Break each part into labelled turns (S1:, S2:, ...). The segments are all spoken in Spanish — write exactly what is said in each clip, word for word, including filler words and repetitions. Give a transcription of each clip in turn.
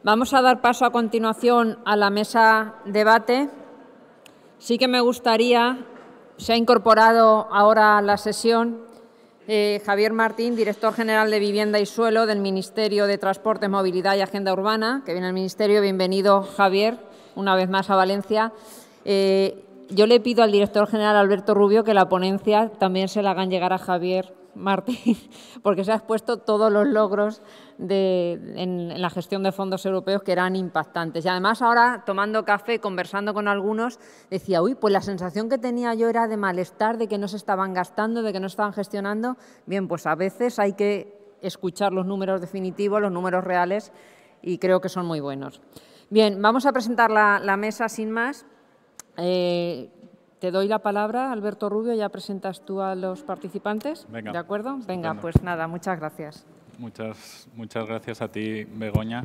S1: Vamos a dar paso a continuación a la mesa debate. Sí que me gustaría, se ha incorporado ahora a la sesión eh, Javier Martín, director general de Vivienda y Suelo del Ministerio de Transportes, Movilidad y Agenda Urbana, que viene al Ministerio. Bienvenido, Javier, una vez más a Valencia. Eh, yo le pido al director general Alberto Rubio que la ponencia también se la hagan llegar a Javier Martín, porque se ha expuesto todos los logros de, en, en la gestión de fondos europeos que eran impactantes. Y además ahora, tomando café, conversando con algunos, decía, uy, pues la sensación que tenía yo era de malestar, de que no se estaban gastando, de que no estaban gestionando. Bien, pues a veces hay que escuchar los números definitivos, los números reales, y creo que son muy buenos. Bien, vamos a presentar la, la mesa sin más. Eh, Te doy la palabra, Alberto Rubio, ya presentas tú a los participantes.
S2: Venga,
S1: ¿De acuerdo? Venga,
S2: estupendo.
S1: pues nada, muchas gracias.
S2: Muchas, muchas gracias a ti, Begoña.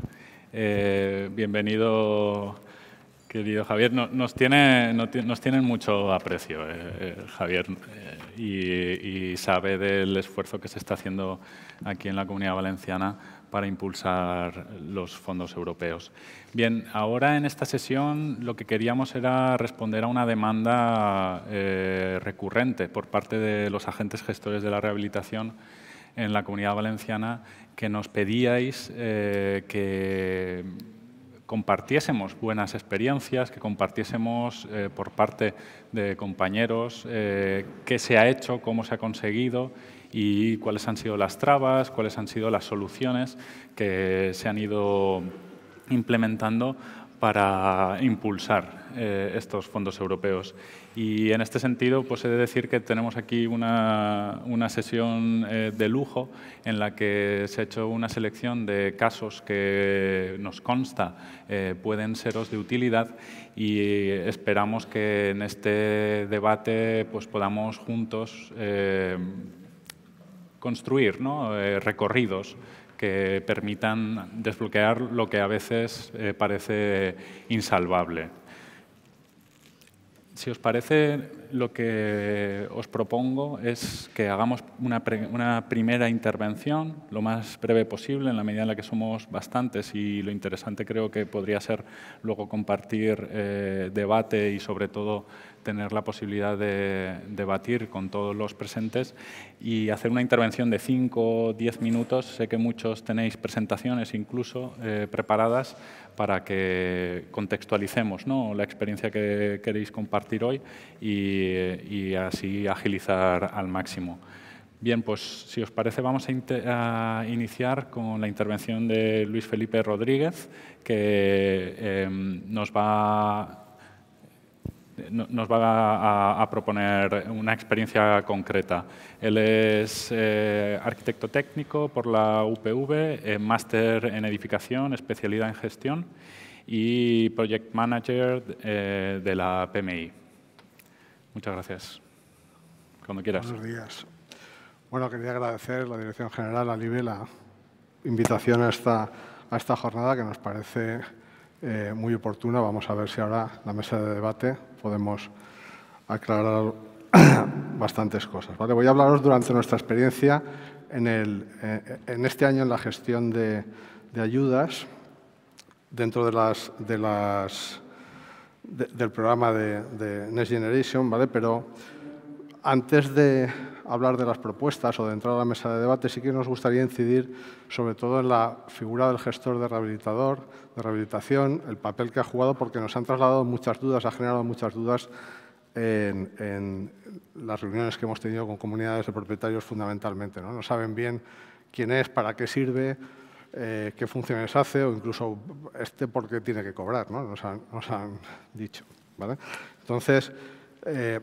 S2: Eh, bienvenido, querido Javier. No, nos, tiene, no, nos tienen mucho aprecio, eh, Javier, eh, y, y sabe del esfuerzo que se está haciendo aquí en la Comunidad Valenciana para impulsar los fondos europeos. Bien, ahora en esta sesión lo que queríamos era responder a una demanda eh, recurrente por parte de los agentes gestores de la rehabilitación en la Comunidad Valenciana, que nos pedíais eh, que compartiésemos buenas experiencias, que compartiésemos eh, por parte de compañeros eh, qué se ha hecho, cómo se ha conseguido y cuáles han sido las trabas, cuáles han sido las soluciones que se han ido implementando para impulsar eh, estos fondos europeos. Y en este sentido, pues he de decir que tenemos aquí una, una sesión eh, de lujo en la que se ha hecho una selección de casos que nos consta eh, pueden seros de utilidad y esperamos que en este debate pues, podamos juntos eh, construir, ¿no? eh, recorridos que permitan desbloquear lo que a veces eh, parece insalvable. Si os parece, lo que os propongo es que hagamos una, una primera intervención lo más breve posible, en la medida en la que somos bastantes, y lo interesante creo que podría ser luego compartir eh, debate y, sobre todo, tener la posibilidad de debatir con todos los presentes y hacer una intervención de cinco o diez minutos. Sé que muchos tenéis presentaciones incluso eh, preparadas para que contextualicemos, ¿no?, la experiencia que queréis compartir hoy y, y así agilizar al máximo. Bien, pues si os parece vamos a, a iniciar con la intervención de Luis Felipe Rodríguez, que eh, nos va nos va a, a proponer una experiencia concreta. Él es eh, arquitecto técnico por la U P V, eh, máster en edificación, especialidad en gestión y project manager eh, de la P M I. Muchas gracias. Cuando quieras.
S3: Buenos días. Bueno, quería agradecer a la Dirección General, a Libe, la invitación a esta, a esta jornada que nos parece Eh, muy oportuna. Vamos a ver si ahora en la mesa de debate podemos aclarar bastantes cosas. ¿Vale? Voy a hablaros durante nuestra experiencia en, el, eh, en este año en la gestión de, de ayudas dentro de las, de las, de, del programa de, de Next Generation, ¿vale? Pero antes de hablar de las propuestas o de entrar a la mesa de debate, sí que nos gustaría incidir sobre todo en la figura del gestor de rehabilitador, de rehabilitación, el papel que ha jugado, porque nos han trasladado muchas dudas, ha generado muchas dudas en, en las reuniones que hemos tenido con comunidades de propietarios fundamentalmente, ¿no? No saben bien quién es, para qué sirve, eh, qué funciones hace o incluso este por qué tiene que cobrar, ¿no? Nos han, nos han dicho, ¿vale? Entonces, eh,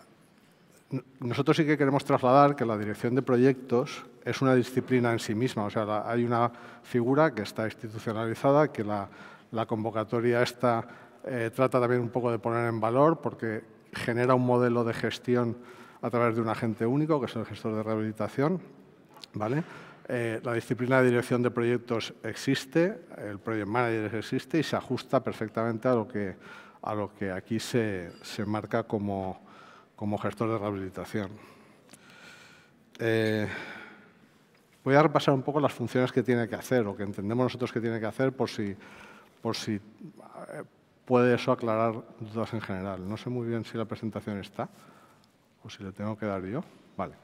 S3: nosotros sí que queremos trasladar que la dirección de proyectos es una disciplina en sí misma. O sea, la, hay una figura que está institucionalizada, que la, la convocatoria esta eh, trata también un poco de poner en valor porque genera un modelo de gestión a través de un agente único, que es el gestor de rehabilitación, ¿vale? Eh, la disciplina de dirección de proyectos existe, el project manager existe y se ajusta perfectamente a lo que, a lo que aquí se, se marca como como gestor de rehabilitación. Eh, Voy a repasar un poco las funciones que tiene que hacer o que entendemos nosotros que tiene que hacer por si, por si puede eso aclarar dudas en general. No sé muy bien si la presentación está o si le tengo que dar yo. Vale.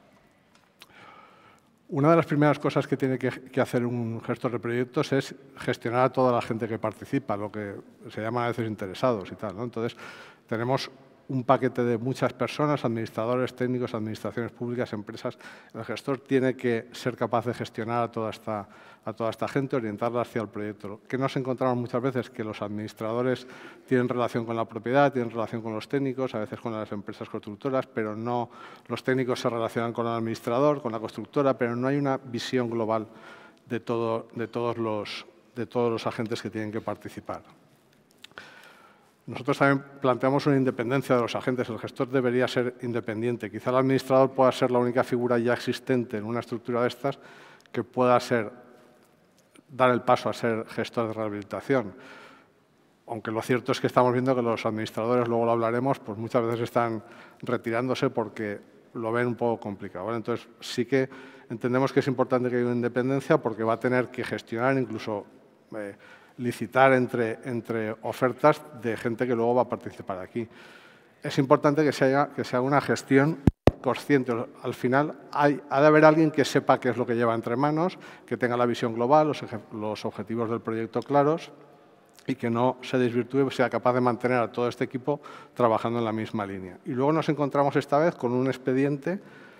S3: Una de las primeras cosas que tiene que, que hacer un gestor de proyectos es gestionar a toda la gente que participa, lo que se llama a veces interesados y tal, ¿no? Entonces, tenemos un paquete de muchas personas, administradores, técnicos, administraciones públicas, empresas. El gestor tiene que ser capaz de gestionar a toda esta, a toda esta gente, orientarla hacia el proyecto. ¿Qué nos encontramos muchas veces? Que los administradores tienen relación con la propiedad, tienen relación con los técnicos, a veces con las empresas constructoras, pero no, los técnicos se relacionan con el administrador, con la constructora, pero no hay una visión global de, todo, de, todos, los, de todos los agentes que tienen que participar. Nosotros también planteamos una independencia de los agentes. El gestor debería ser independiente. Quizá el administrador pueda ser la única figura ya existente en una estructura de estas que pueda ser, dar el paso a ser gestor de rehabilitación. Aunque lo cierto es que estamos viendo que los administradores, luego lo hablaremos, pues muchas veces están retirándose porque lo ven un poco complicado, ¿vale? Entonces, sí que entendemos que es importante que haya una independencia porque va a tener que gestionar incluso Eh, licitar entre, entre ofertas de gente que luego va a participar aquí. Es importante que se haga, que se haga una gestión consciente. Al final, hay, ha de haber alguien que sepa qué es lo que lleva entre manos, que tenga la visión global, los, los objetivos del proyecto claros y que no se desvirtúe, sea capaz de mantener a todo este equipo trabajando en la misma línea. Y luego nos encontramos esta vez con un expediente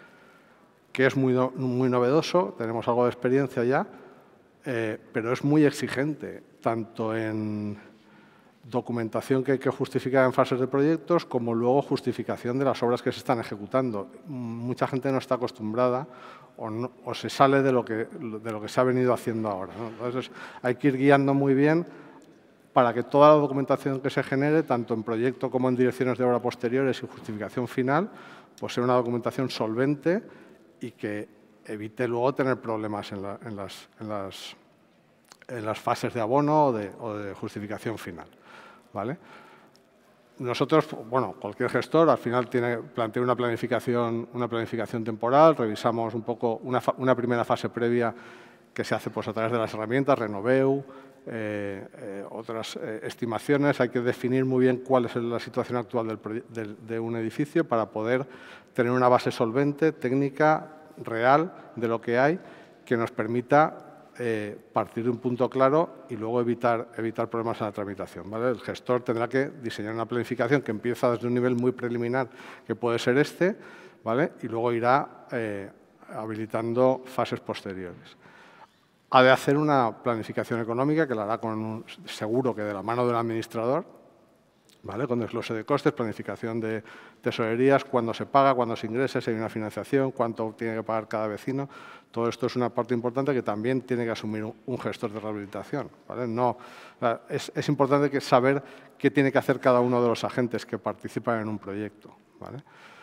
S3: que es muy, muy novedoso, tenemos algo de experiencia ya, eh, pero es muy exigente, tanto en documentación que hay que justificar en fases de proyectos, como luego justificación de las obras que se están ejecutando. Mucha gente no está acostumbrada o, no, o se sale de lo, que, de lo que se ha venido haciendo ahora, ¿no? Entonces, hay que ir guiando muy bien para que toda la documentación que se genere, tanto en proyecto como en direcciones de obra posteriores y justificación final, pues sea una documentación solvente y que evite luego tener problemas en, la, en, las, en, las, en las fases de abono o de, o de justificación final, ¿vale? Nosotros, bueno, cualquier gestor al final tiene, plantea una planificación, una planificación temporal, revisamos un poco una, una primera fase previa que se hace pues, a través de las herramientas, Renoveu, eh, eh, otras eh, estimaciones. Hay que definir muy bien cuál es la situación actual del, del, de un edificio para poder tener una base solvente, técnica, real de lo que hay, que nos permita eh, partir de un punto claro y luego evitar, evitar problemas en la tramitación, ¿vale? El gestor tendrá que diseñar una planificación que empieza desde un nivel muy preliminar, que puede ser este, ¿vale? Y luego irá eh, habilitando fases posteriores. Ha de hacer una planificación económica que la hará con un, seguro que de la mano del administrador, ¿vale? Con desglose de costes, planificación de tesorerías, cuándo se paga, cuándo se ingresa, si hay una financiación, cuánto tiene que pagar cada vecino. Todo esto es una parte importante que también tiene que asumir un gestor de rehabilitación, ¿vale? No, es, es importante que saber qué tiene que hacer cada uno de los agentes que participan en un proyecto, ¿vale?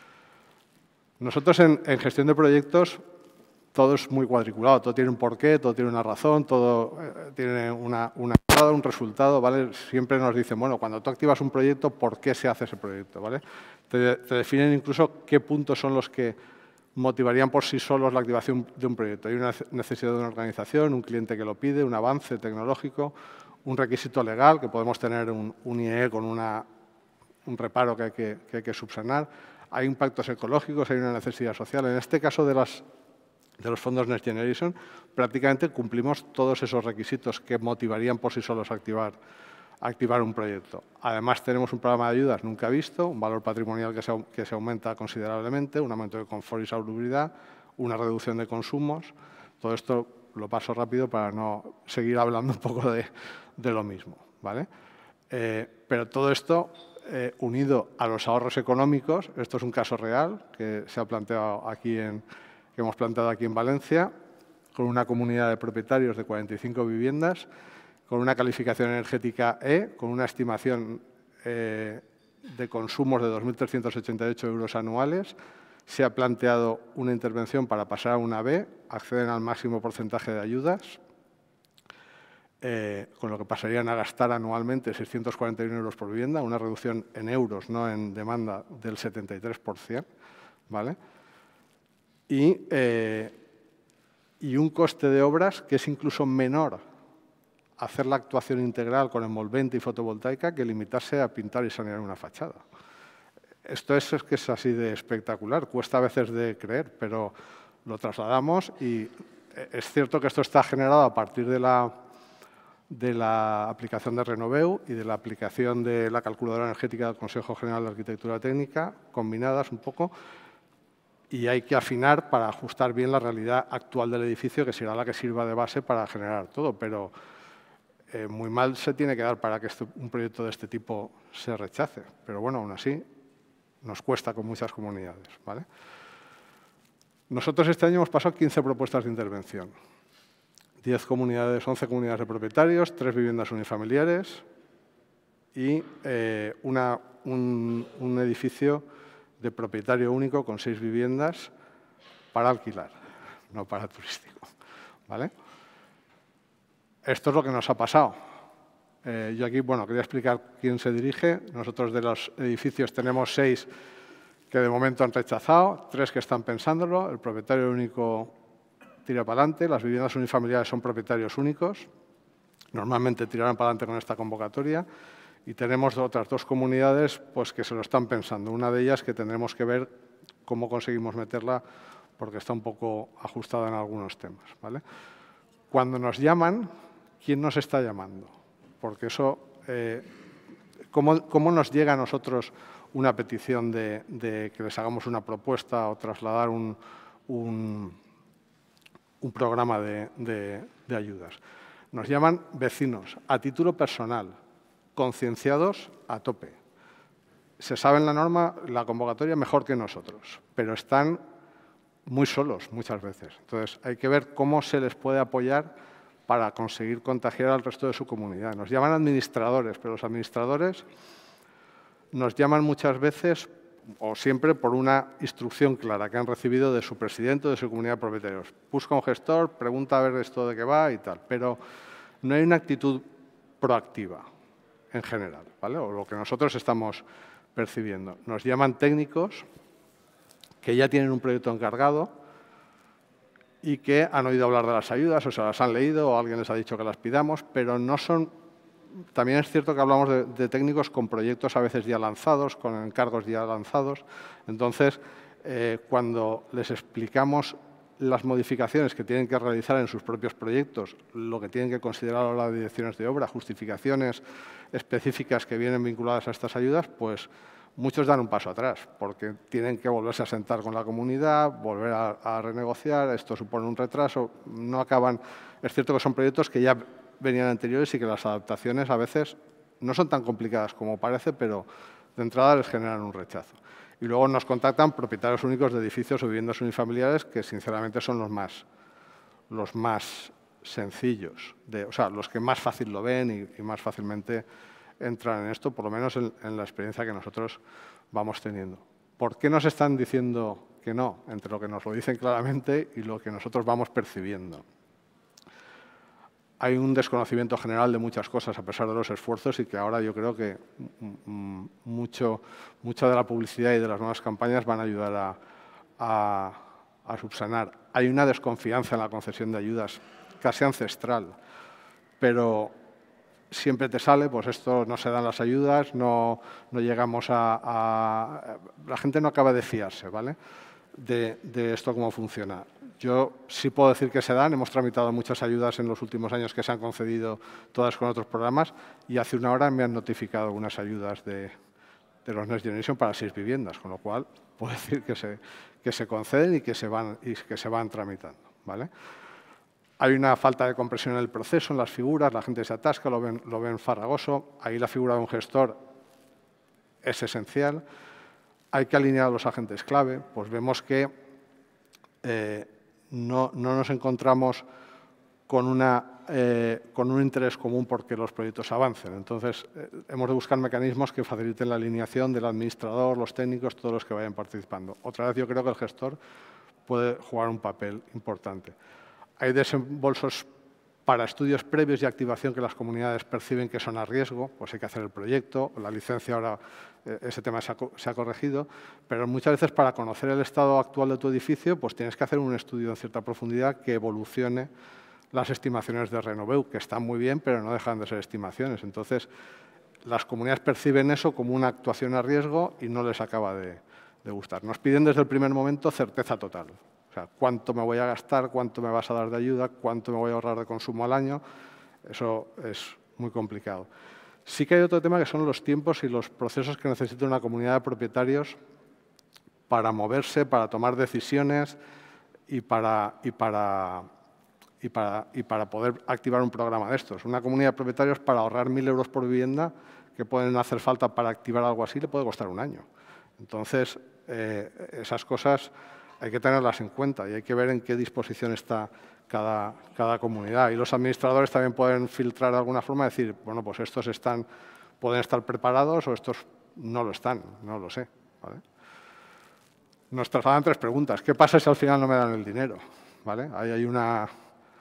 S3: Nosotros en, en gestión de proyectos todo es muy cuadriculado, todo tiene un porqué, todo tiene una razón, todo eh, tiene una, una entrada, un resultado, ¿vale? Siempre nos dicen, bueno, cuando tú activas un proyecto, ¿por qué se hace ese proyecto, ¿vale? Te, te definen incluso qué puntos son los que motivarían por sí solos la activación de un proyecto. Hay una necesidad de una organización, un cliente que lo pide, un avance tecnológico, un requisito legal, que podemos tener un, un I E E con una, un reparo que hay que, que hay que subsanar. Hay impactos ecológicos, hay una necesidad social. En este caso de las de los fondos Next Generation, prácticamente cumplimos todos esos requisitos que motivarían por sí solos a activar, a activar un proyecto. Además, tenemos un programa de ayudas nunca visto, un valor patrimonial que se, que se aumenta considerablemente, un aumento de confort y salubridad, una reducción de consumos. Todo esto lo paso rápido para no seguir hablando un poco de, de lo mismo, ¿vale? Eh, pero todo esto eh, unido a los ahorros económicos, esto es un caso real que se ha planteado aquí en que hemos planteado aquí en Valencia, con una comunidad de propietarios de cuarenta y cinco viviendas, con una calificación energética E, con una estimación eh, de consumos de dos mil trescientos ochenta y ocho euros anuales. Se ha planteado una intervención para pasar a una B, acceden al máximo porcentaje de ayudas, eh, con lo que pasarían a gastar anualmente seiscientos cuarenta y uno euros por vivienda, una reducción en euros, no en demanda, del setenta y tres por ciento, ¿vale? Y eh, y un coste de obras que es incluso menor hacer la actuación integral con envolvente y fotovoltaica que limitarse a pintar y sanear una fachada. Esto es, es que es así de espectacular, cuesta a veces de creer, pero lo trasladamos y es cierto que esto está generado a partir de la, de la aplicación de Renoveu y de la aplicación de la calculadora energética del Consejo General de Arquitectura Técnica, combinadas un poco, y hay que afinar para ajustar bien la realidad actual del edificio, que será la que sirva de base para generar todo, pero eh, muy mal se tiene que dar para que este, un proyecto de este tipo se rechace. Pero bueno, aún así, nos cuesta con muchas comunidades, ¿vale? Nosotros este año hemos pasado quince propuestas de intervención. diez comunidades, once comunidades de propietarios, tres viviendas unifamiliares y eh, una, un, un edificio de propietario único con seis viviendas para alquilar, no para turístico, ¿vale? Esto es lo que nos ha pasado. Eh, yo aquí, bueno, quería explicar quién se dirige. Nosotros de los edificios tenemos seis que de momento han rechazado, tres que están pensándolo, el propietario único tira para adelante, las viviendas unifamiliares son propietarios únicos, normalmente tirarán para adelante con esta convocatoria, y tenemos otras dos comunidades pues, que se lo están pensando. Una de ellas que tendremos que ver cómo conseguimos meterla porque está un poco ajustada en algunos temas, ¿vale? Cuando nos llaman, ¿quién nos está llamando? Porque eso, eh, ¿cómo, ¿cómo nos llega a nosotros una petición de, de que les hagamos una propuesta o trasladar un, un, un programa de, de, de ayudas? Nos llaman vecinos, a título personal, concienciados a tope. Se saben la norma, la convocatoria mejor que nosotros, pero están muy solos muchas veces. Entonces, hay que ver cómo se les puede apoyar para conseguir contagiar al resto de su comunidad. Nos llaman administradores, pero los administradores nos llaman muchas veces o siempre por una instrucción clara que han recibido de su presidente o de su comunidad de propietarios. Busca un gestor, pregunta a ver esto de qué va y tal, pero no hay una actitud proactiva en general, ¿vale? O lo que nosotros estamos percibiendo. Nos llaman técnicos que ya tienen un proyecto encargado y que han oído hablar de las ayudas o se las han leído o alguien les ha dicho que las pidamos, pero no son... También es cierto que hablamos de, de técnicos con proyectos a veces ya lanzados, con encargos ya lanzados. Entonces, eh, cuando les explicamos las modificaciones que tienen que realizar en sus propios proyectos, lo que tienen que considerar a las direcciones de obra, justificaciones específicas que vienen vinculadas a estas ayudas, pues muchos dan un paso atrás, porque tienen que volverse a sentar con la comunidad, volver a, a renegociar, esto supone un retraso, no acaban... Es cierto que son proyectos que ya venían anteriores y que las adaptaciones a veces no son tan complicadas como parece, pero de entrada les generan un rechazo. Y luego nos contactan propietarios únicos de edificios o viviendas unifamiliares que sinceramente son los más, los más sencillos, de, o sea, los que más fácil lo ven y, y más fácilmente entran en esto, por lo menos en, en la experiencia que nosotros vamos teniendo. ¿Por qué nos están diciendo que no? Entre lo que nos lo dicen claramente y lo que nosotros vamos percibiendo. Hay un desconocimiento general de muchas cosas a pesar de los esfuerzos y que ahora yo creo que mucho, mucha de la publicidad y de las nuevas campañas van a ayudar a, a, a subsanar. Hay una desconfianza en la concesión de ayudas casi ancestral, pero siempre te sale, pues esto no se dan las ayudas, no, no llegamos a, a... La gente no acaba de fiarse, ¿vale?, de, de esto cómo funciona. Yo sí puedo decir que se dan, hemos tramitado muchas ayudas en los últimos años que se han concedido todas con otros programas y hace una hora me han notificado algunas ayudas de, de los Next Generation para seis viviendas, con lo cual puedo decir que se, que se conceden y que se van, y que se van tramitando, ¿vale? Hay una falta de compresión en el proceso, en las figuras, la gente se atasca, lo ven, lo ven farragoso. Ahí la figura de un gestor es esencial. Hay que alinear a los agentes clave. Pues vemos que eh, no, no nos encontramos con, una, eh, con un interés común porque los proyectos avancen. Entonces, eh, hemos de buscar mecanismos que faciliten la alineación del administrador, los técnicos, todos los que vayan participando. Otra vez, yo creo que el gestor puede jugar un papel importante. Hay desembolsos Para estudios previos y activación que las comunidades perciben que son a riesgo, pues hay que hacer el proyecto, la licencia ahora, eh, ese tema se ha, se ha corregido, pero muchas veces para conocer el estado actual de tu edificio, pues tienes que hacer un estudio en cierta profundidad que evolucione las estimaciones de Renoveu, que están muy bien, pero no dejan de ser estimaciones. Entonces, las comunidades perciben eso como una actuación a riesgo y no les acaba de, de gustar. Nos piden desde el primer momento certeza total. O sea, cuánto me voy a gastar, cuánto me vas a dar de ayuda, cuánto me voy a ahorrar de consumo al año. Eso es muy complicado. Sí que hay otro tema que son los tiempos y los procesos que necesita una comunidad de propietarios para moverse, para tomar decisiones y para, y para, y para, y para poder activar un programa de estos. Una comunidad de propietarios para ahorrar mil euros por vivienda que pueden hacer falta para activar algo así le puede costar un año. Entonces, eh, esas cosas hay que tenerlas en cuenta y hay que ver en qué disposición está cada, cada comunidad. Y los administradores también pueden filtrar de alguna forma y decir, bueno, pues estos están, pueden estar preparados o estos no lo están, no lo sé. ¿Vale? Nos trasladan tres preguntas. ¿Qué pasa si al final no me dan el dinero? ¿Vale? Ahí hay una,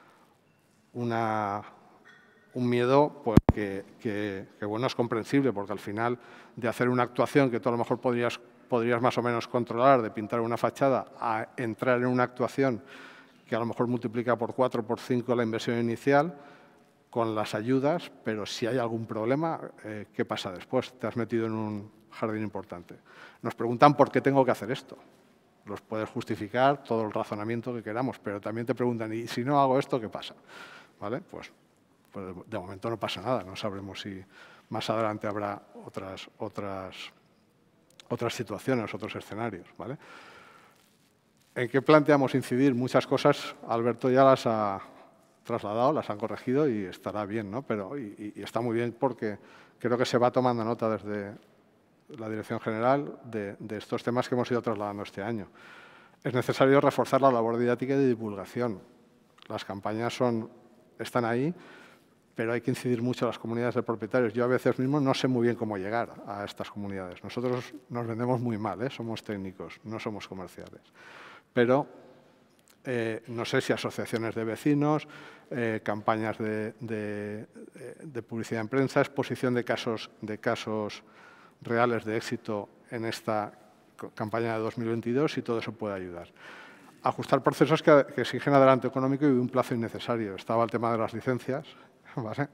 S3: una, un miedo pues, que, que, que bueno, es comprensible, porque al final de hacer una actuación que tú a lo mejor podrías podrías más o menos controlar, de pintar una fachada, a entrar en una actuación que a lo mejor multiplica por cuatro, por cinco la inversión inicial, con las ayudas, pero si hay algún problema, eh, ¿qué pasa después? Te has metido en un jardín importante. Nos preguntan por qué tengo que hacer esto. Los puedes justificar, todo el razonamiento que queramos, pero también te preguntan, ¿y si no hago esto, qué pasa? ¿Vale? Pues, pues de momento no pasa nada, no sabremos si más adelante habrá otras, otras otras situaciones, otros escenarios. ¿Vale? ¿En qué planteamos incidir? Muchas cosas Alberto ya las ha trasladado, las han corregido y estará bien, ¿no? Pero, y, y está muy bien porque creo que se va tomando nota desde la Dirección General de, de estos temas que hemos ido trasladando este año. Es necesario reforzar la labor didáctica y de divulgación. Las campañas son, están ahí, pero hay que incidir mucho en las comunidades de propietarios. Yo a veces mismo no sé muy bien cómo llegar a estas comunidades. Nosotros nos vendemos muy mal, ¿eh? Somos técnicos, no somos comerciales. Pero eh, no sé si asociaciones de vecinos, eh, campañas de, de, de publicidad en prensa, exposición de casos, de casos reales de éxito en esta campaña de dos mil veintidós y todo eso puede ayudar. Ajustar procesos que, que exigen adelanto económico y un plazo innecesario. Estaba el tema de las licencias, ¿vale?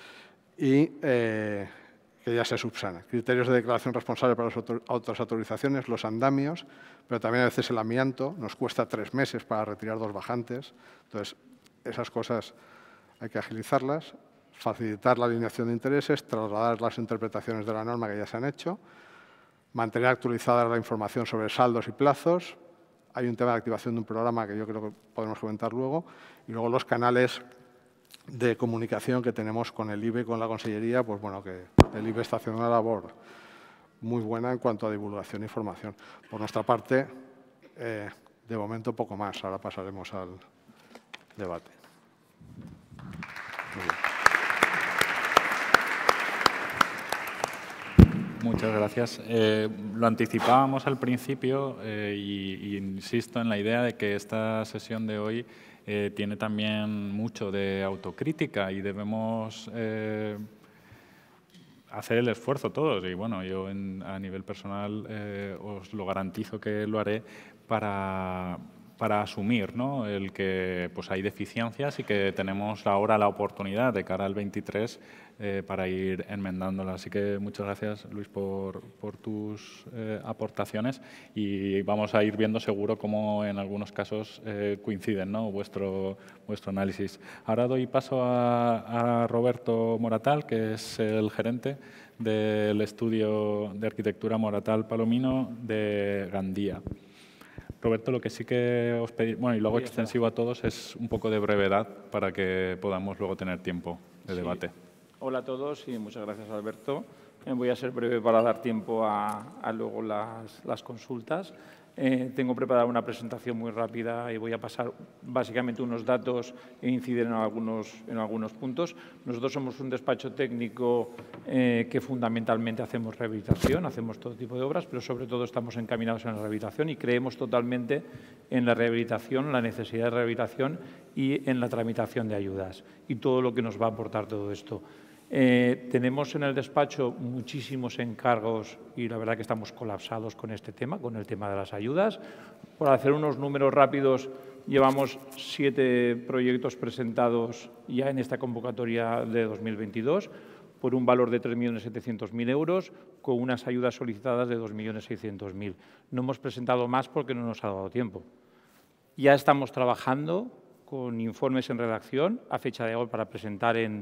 S3: Y eh, que ya se subsana. Criterios de declaración responsable para las otras autorizaciones, los andamios, pero también a veces el amianto. Nos cuesta tres meses para retirar dos bajantes. Entonces, esas cosas hay que agilizarlas. Facilitar la alineación de intereses, trasladar las interpretaciones de la norma que ya se han hecho, mantener actualizada la información sobre saldos y plazos. Hay un tema de activación de un programa que yo creo que podemos comentar luego. Y luego los canales de comunicación que tenemos con el I B E, con la Consellería, pues bueno, que el I B E está haciendo una labor muy buena en cuanto a divulgación e información. Por nuestra parte, eh, de momento poco más. Ahora pasaremos al debate. Muy bien.
S2: Muchas gracias. Eh, lo anticipábamos al principio eh, y, y insisto en la idea de que esta sesión de hoy eh, tiene también mucho de autocrítica y debemos eh, hacer el esfuerzo todos. Y bueno, yo en, a nivel personal eh, os lo garantizo que lo haré para, para asumir, ¿no?, el que pues, hay deficiencias y que tenemos ahora la oportunidad de cara al veintitrés eh, para ir enmendándolas. Así que muchas gracias, Luis, por, por tus eh, aportaciones y vamos a ir viendo seguro cómo en algunos casos eh, coinciden, ¿no?, vuestro, vuestro análisis. Ahora doy paso a, a Roberto Moratal, que es el gerente del estudio de arquitectura Moratal Palomino de Gandía. Roberto, lo que sí que os pedí, bueno, y luego extensivo a todos, es un poco de brevedad para que podamos luego tener tiempo de
S4: sí.
S2: debate.
S4: Hola a todos y muchas gracias, Alberto. Voy a ser breve para dar tiempo a, a luego las, las consultas. Eh, tengo preparada una presentación muy rápida y voy a pasar básicamente unos datos e incidir en algunos, en algunos puntos. Nosotros somos un despacho técnico eh, que fundamentalmente hacemos rehabilitación, hacemos todo tipo de obras, pero sobre todo estamos encaminados en la rehabilitación y creemos totalmente en la rehabilitación, la necesidad de rehabilitación y en la tramitación de ayudas y todo lo que nos va a aportar todo esto. Eh, tenemos en el despacho muchísimos encargos y la verdad que estamos colapsados con este tema, con el tema de las ayudas. Por hacer unos números rápidos, llevamos siete proyectos presentados ya en esta convocatoria de dos mil veintidós por un valor de tres millones setecientos mil euros con unas ayudas solicitadas de dos millones seiscientos mil. No hemos presentado más porque no nos ha dado tiempo. Ya estamos trabajando con informes en redacción a fecha de hoy para presentar en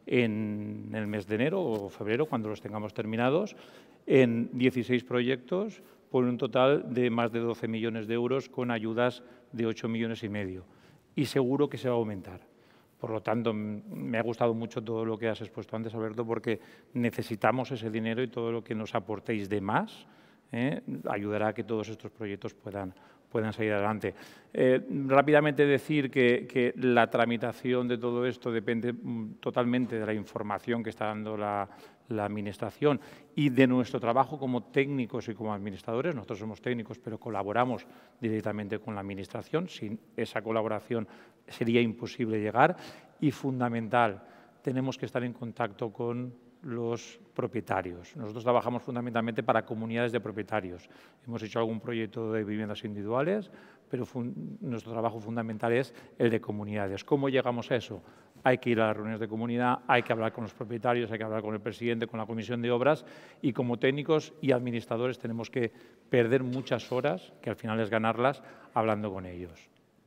S4: en el mes de enero o febrero, cuando los tengamos terminados, en dieciséis proyectos por un total de más de doce millones de euros con ayudas de ocho millones y medio. Y seguro que se va a aumentar. Por lo tanto, me ha gustado mucho todo lo que has expuesto antes, Alberto, porque necesitamos ese dinero y todo lo que nos aportéis de más ¿eh? ayudará a que todos estos proyectos puedan puedan salir adelante. Eh, rápidamente decir que, que la tramitación de todo esto depende mm, totalmente de la información que está dando la, la Administración y de nuestro trabajo como técnicos y como administradores. Nosotros somos técnicos, pero colaboramos directamente con la Administración. Sin esa colaboración sería imposible llegar. Y fundamental, tenemos que estar en contacto con los propietarios. Nosotros trabajamos fundamentalmente para comunidades de propietarios. Hemos hecho algún proyecto de viviendas individuales, pero nuestro trabajo fundamental es el de comunidades. ¿Cómo llegamos a eso? Hay que ir a las reuniones de comunidad, hay que hablar con los propietarios, hay que hablar con el presidente, con la comisión de obras y como técnicos y administradores tenemos que perder muchas horas, que al final es ganarlas, hablando con ellos.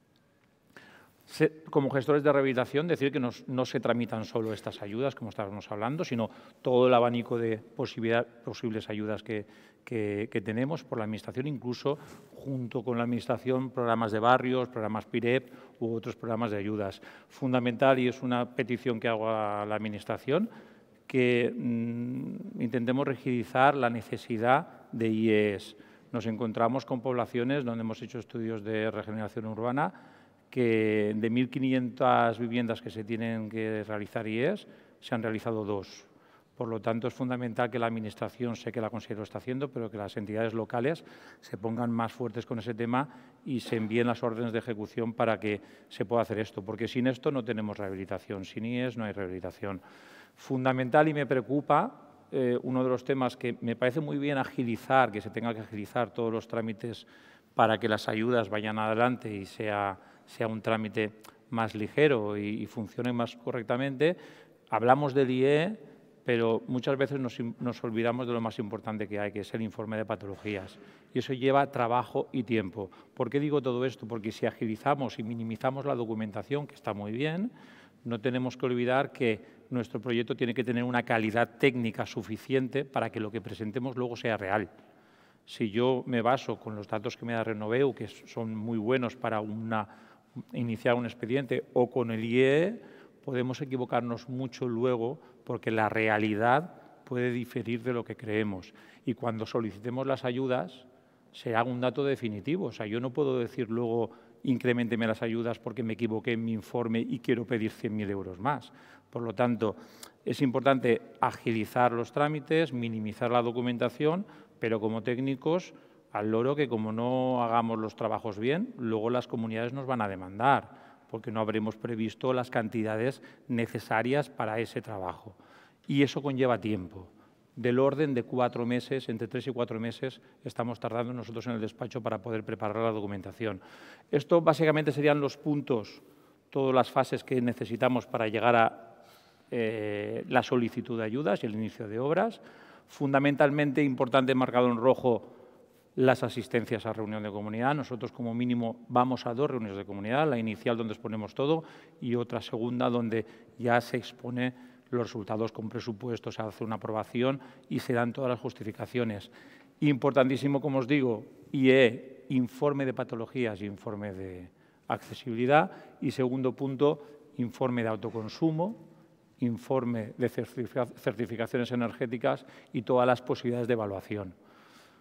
S4: Como gestores de rehabilitación, decir que nos, no se tramitan solo estas ayudas, como estábamos hablando, sino todo el abanico de posibles ayudas que, que, que tenemos por la Administración, incluso junto con la Administración, programas de barrios, programas P I R E P u otros programas de ayudas. Fundamental, y es una petición que hago a la Administración, que mmm, intentemos rigidizar la necesidad de I E S. Nos encontramos con poblaciones donde hemos hecho estudios de regeneración urbana que de mil quinientas viviendas que se tienen que realizar I E S, se han realizado dos. Por lo tanto, es fundamental que la Administración, sé que la Consejera lo está haciendo, pero que las entidades locales se pongan más fuertes con ese tema y se envíen las órdenes de ejecución para que se pueda hacer esto, porque sin esto no tenemos rehabilitación, sin I E S no hay rehabilitación. Fundamental y me preocupa, eh, uno de los temas que me parece muy bien agilizar, que se tenga que agilizar todos los trámites para que las ayudas vayan adelante y sea... sea un trámite más ligero y, y funcione más correctamente. Hablamos del I E, pero muchas veces nos, nos olvidamos de lo más importante que hay, que es el informe de patologías. Y eso lleva trabajo y tiempo. ¿Por qué digo todo esto? Porque si agilizamos y minimizamos la documentación, que está muy bien, no tenemos que olvidar que nuestro proyecto tiene que tener una calidad técnica suficiente para que lo que presentemos luego sea real. Si yo me baso con los datos que me da Renoveu, que son muy buenos para una, iniciar un expediente, o con el I E, podemos equivocarnos mucho luego porque la realidad puede diferir de lo que creemos. Y cuando solicitemos las ayudas, será un dato definitivo. O sea, yo no puedo decir luego, increménteme las ayudas porque me equivoqué en mi informe y quiero pedir cien mil euros más. Por lo tanto, es importante agilizar los trámites, minimizar la documentación, pero como técnicos, al loro que como no hagamos los trabajos bien, luego las comunidades nos van a demandar, porque no habremos previsto las cantidades necesarias para ese trabajo. Y eso conlleva tiempo. Del orden de cuatro meses, entre tres y cuatro meses, estamos tardando nosotros en el despacho para poder preparar la documentación. Esto básicamente serían los puntos, todas las fases que necesitamos para llegar a eh, la solicitud de ayudas y el inicio de obras. Fundamentalmente importante, marcado en rojo, las asistencias a reunión de comunidad. Nosotros, como mínimo, vamos a dos reuniones de comunidad, la inicial donde exponemos todo y otra segunda donde ya se expone los resultados con presupuesto, se hace una aprobación y se dan todas las justificaciones. Importantísimo, como os digo, I E, informe de patologías y informe de accesibilidad. Y segundo punto, informe de autoconsumo, informe de certificaciones energéticas y todas las posibilidades de evaluación.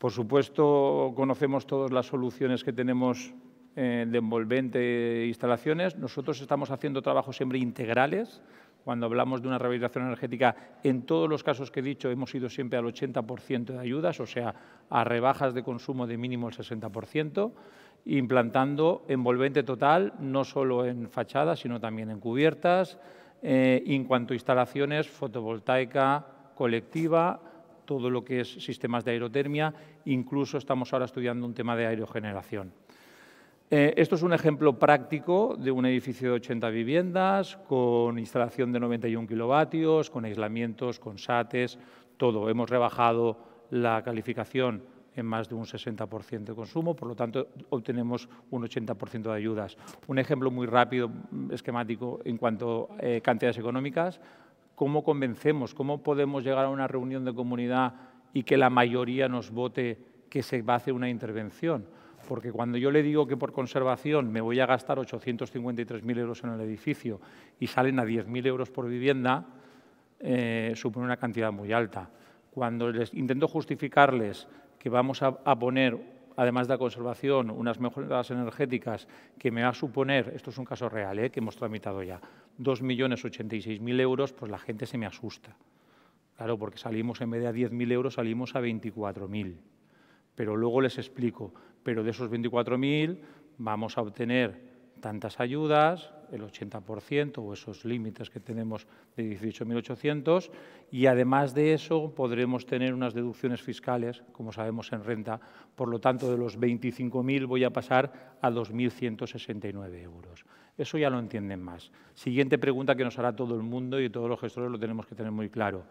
S4: Por supuesto, conocemos todas las soluciones que tenemos eh, de envolvente e instalaciones. Nosotros estamos haciendo trabajos siempre integrales. Cuando hablamos de una rehabilitación energética, en todos los casos que he dicho, hemos ido siempre al ochenta por ciento de ayudas, o sea, a rebajas de consumo de mínimo el sesenta por ciento, implantando envolvente total, no solo en fachadas, sino también en cubiertas. Eh, y en cuanto a instalaciones, fotovoltaica colectiva, todo lo que es sistemas de aerotermia, incluso estamos ahora estudiando un tema de aerogeneración. Eh, esto es un ejemplo práctico de un edificio de ochenta viviendas, con instalación de noventa y un kilovatios, con aislamientos, con SATES, todo. Hemos rebajado la calificación en más de un sesenta por ciento de consumo, por lo tanto, obtenemos un ochenta por ciento de ayudas. Un ejemplo muy rápido, esquemático, en cuanto a eh, cantidades económicas. ¿Cómo convencemos? ¿Cómo podemos llegar a una reunión de comunidad y que la mayoría nos vote que se va a hacer una intervención? Porque cuando yo le digo que por conservación me voy a gastar ochocientos cincuenta y tres mil euros en el edificio y salen a diez mil euros por vivienda, eh, supone una cantidad muy alta. Cuando les intento justificarles que vamos a, a poner, además de la conservación, unas mejoras energéticas que me va a suponer, esto es un caso real, eh, que hemos tramitado ya, dos millones ochenta y seis mil euros, pues la gente se me asusta. Claro, porque salimos en vez de a diez mil euros, salimos a veinticuatro mil. Pero luego les explico, pero de esos veinticuatro mil vamos a obtener tantas ayudas, el ochenta por ciento o esos límites que tenemos de dieciocho mil ochocientos, y además de eso podremos tener unas deducciones fiscales, como sabemos en renta, por lo tanto de los veinticinco mil voy a pasar a dos mil ciento sesenta y nueve euros. Eso ya lo entienden más. Siguiente pregunta que nos hará todo el mundo y todos los gestores lo tenemos que tener muy claro.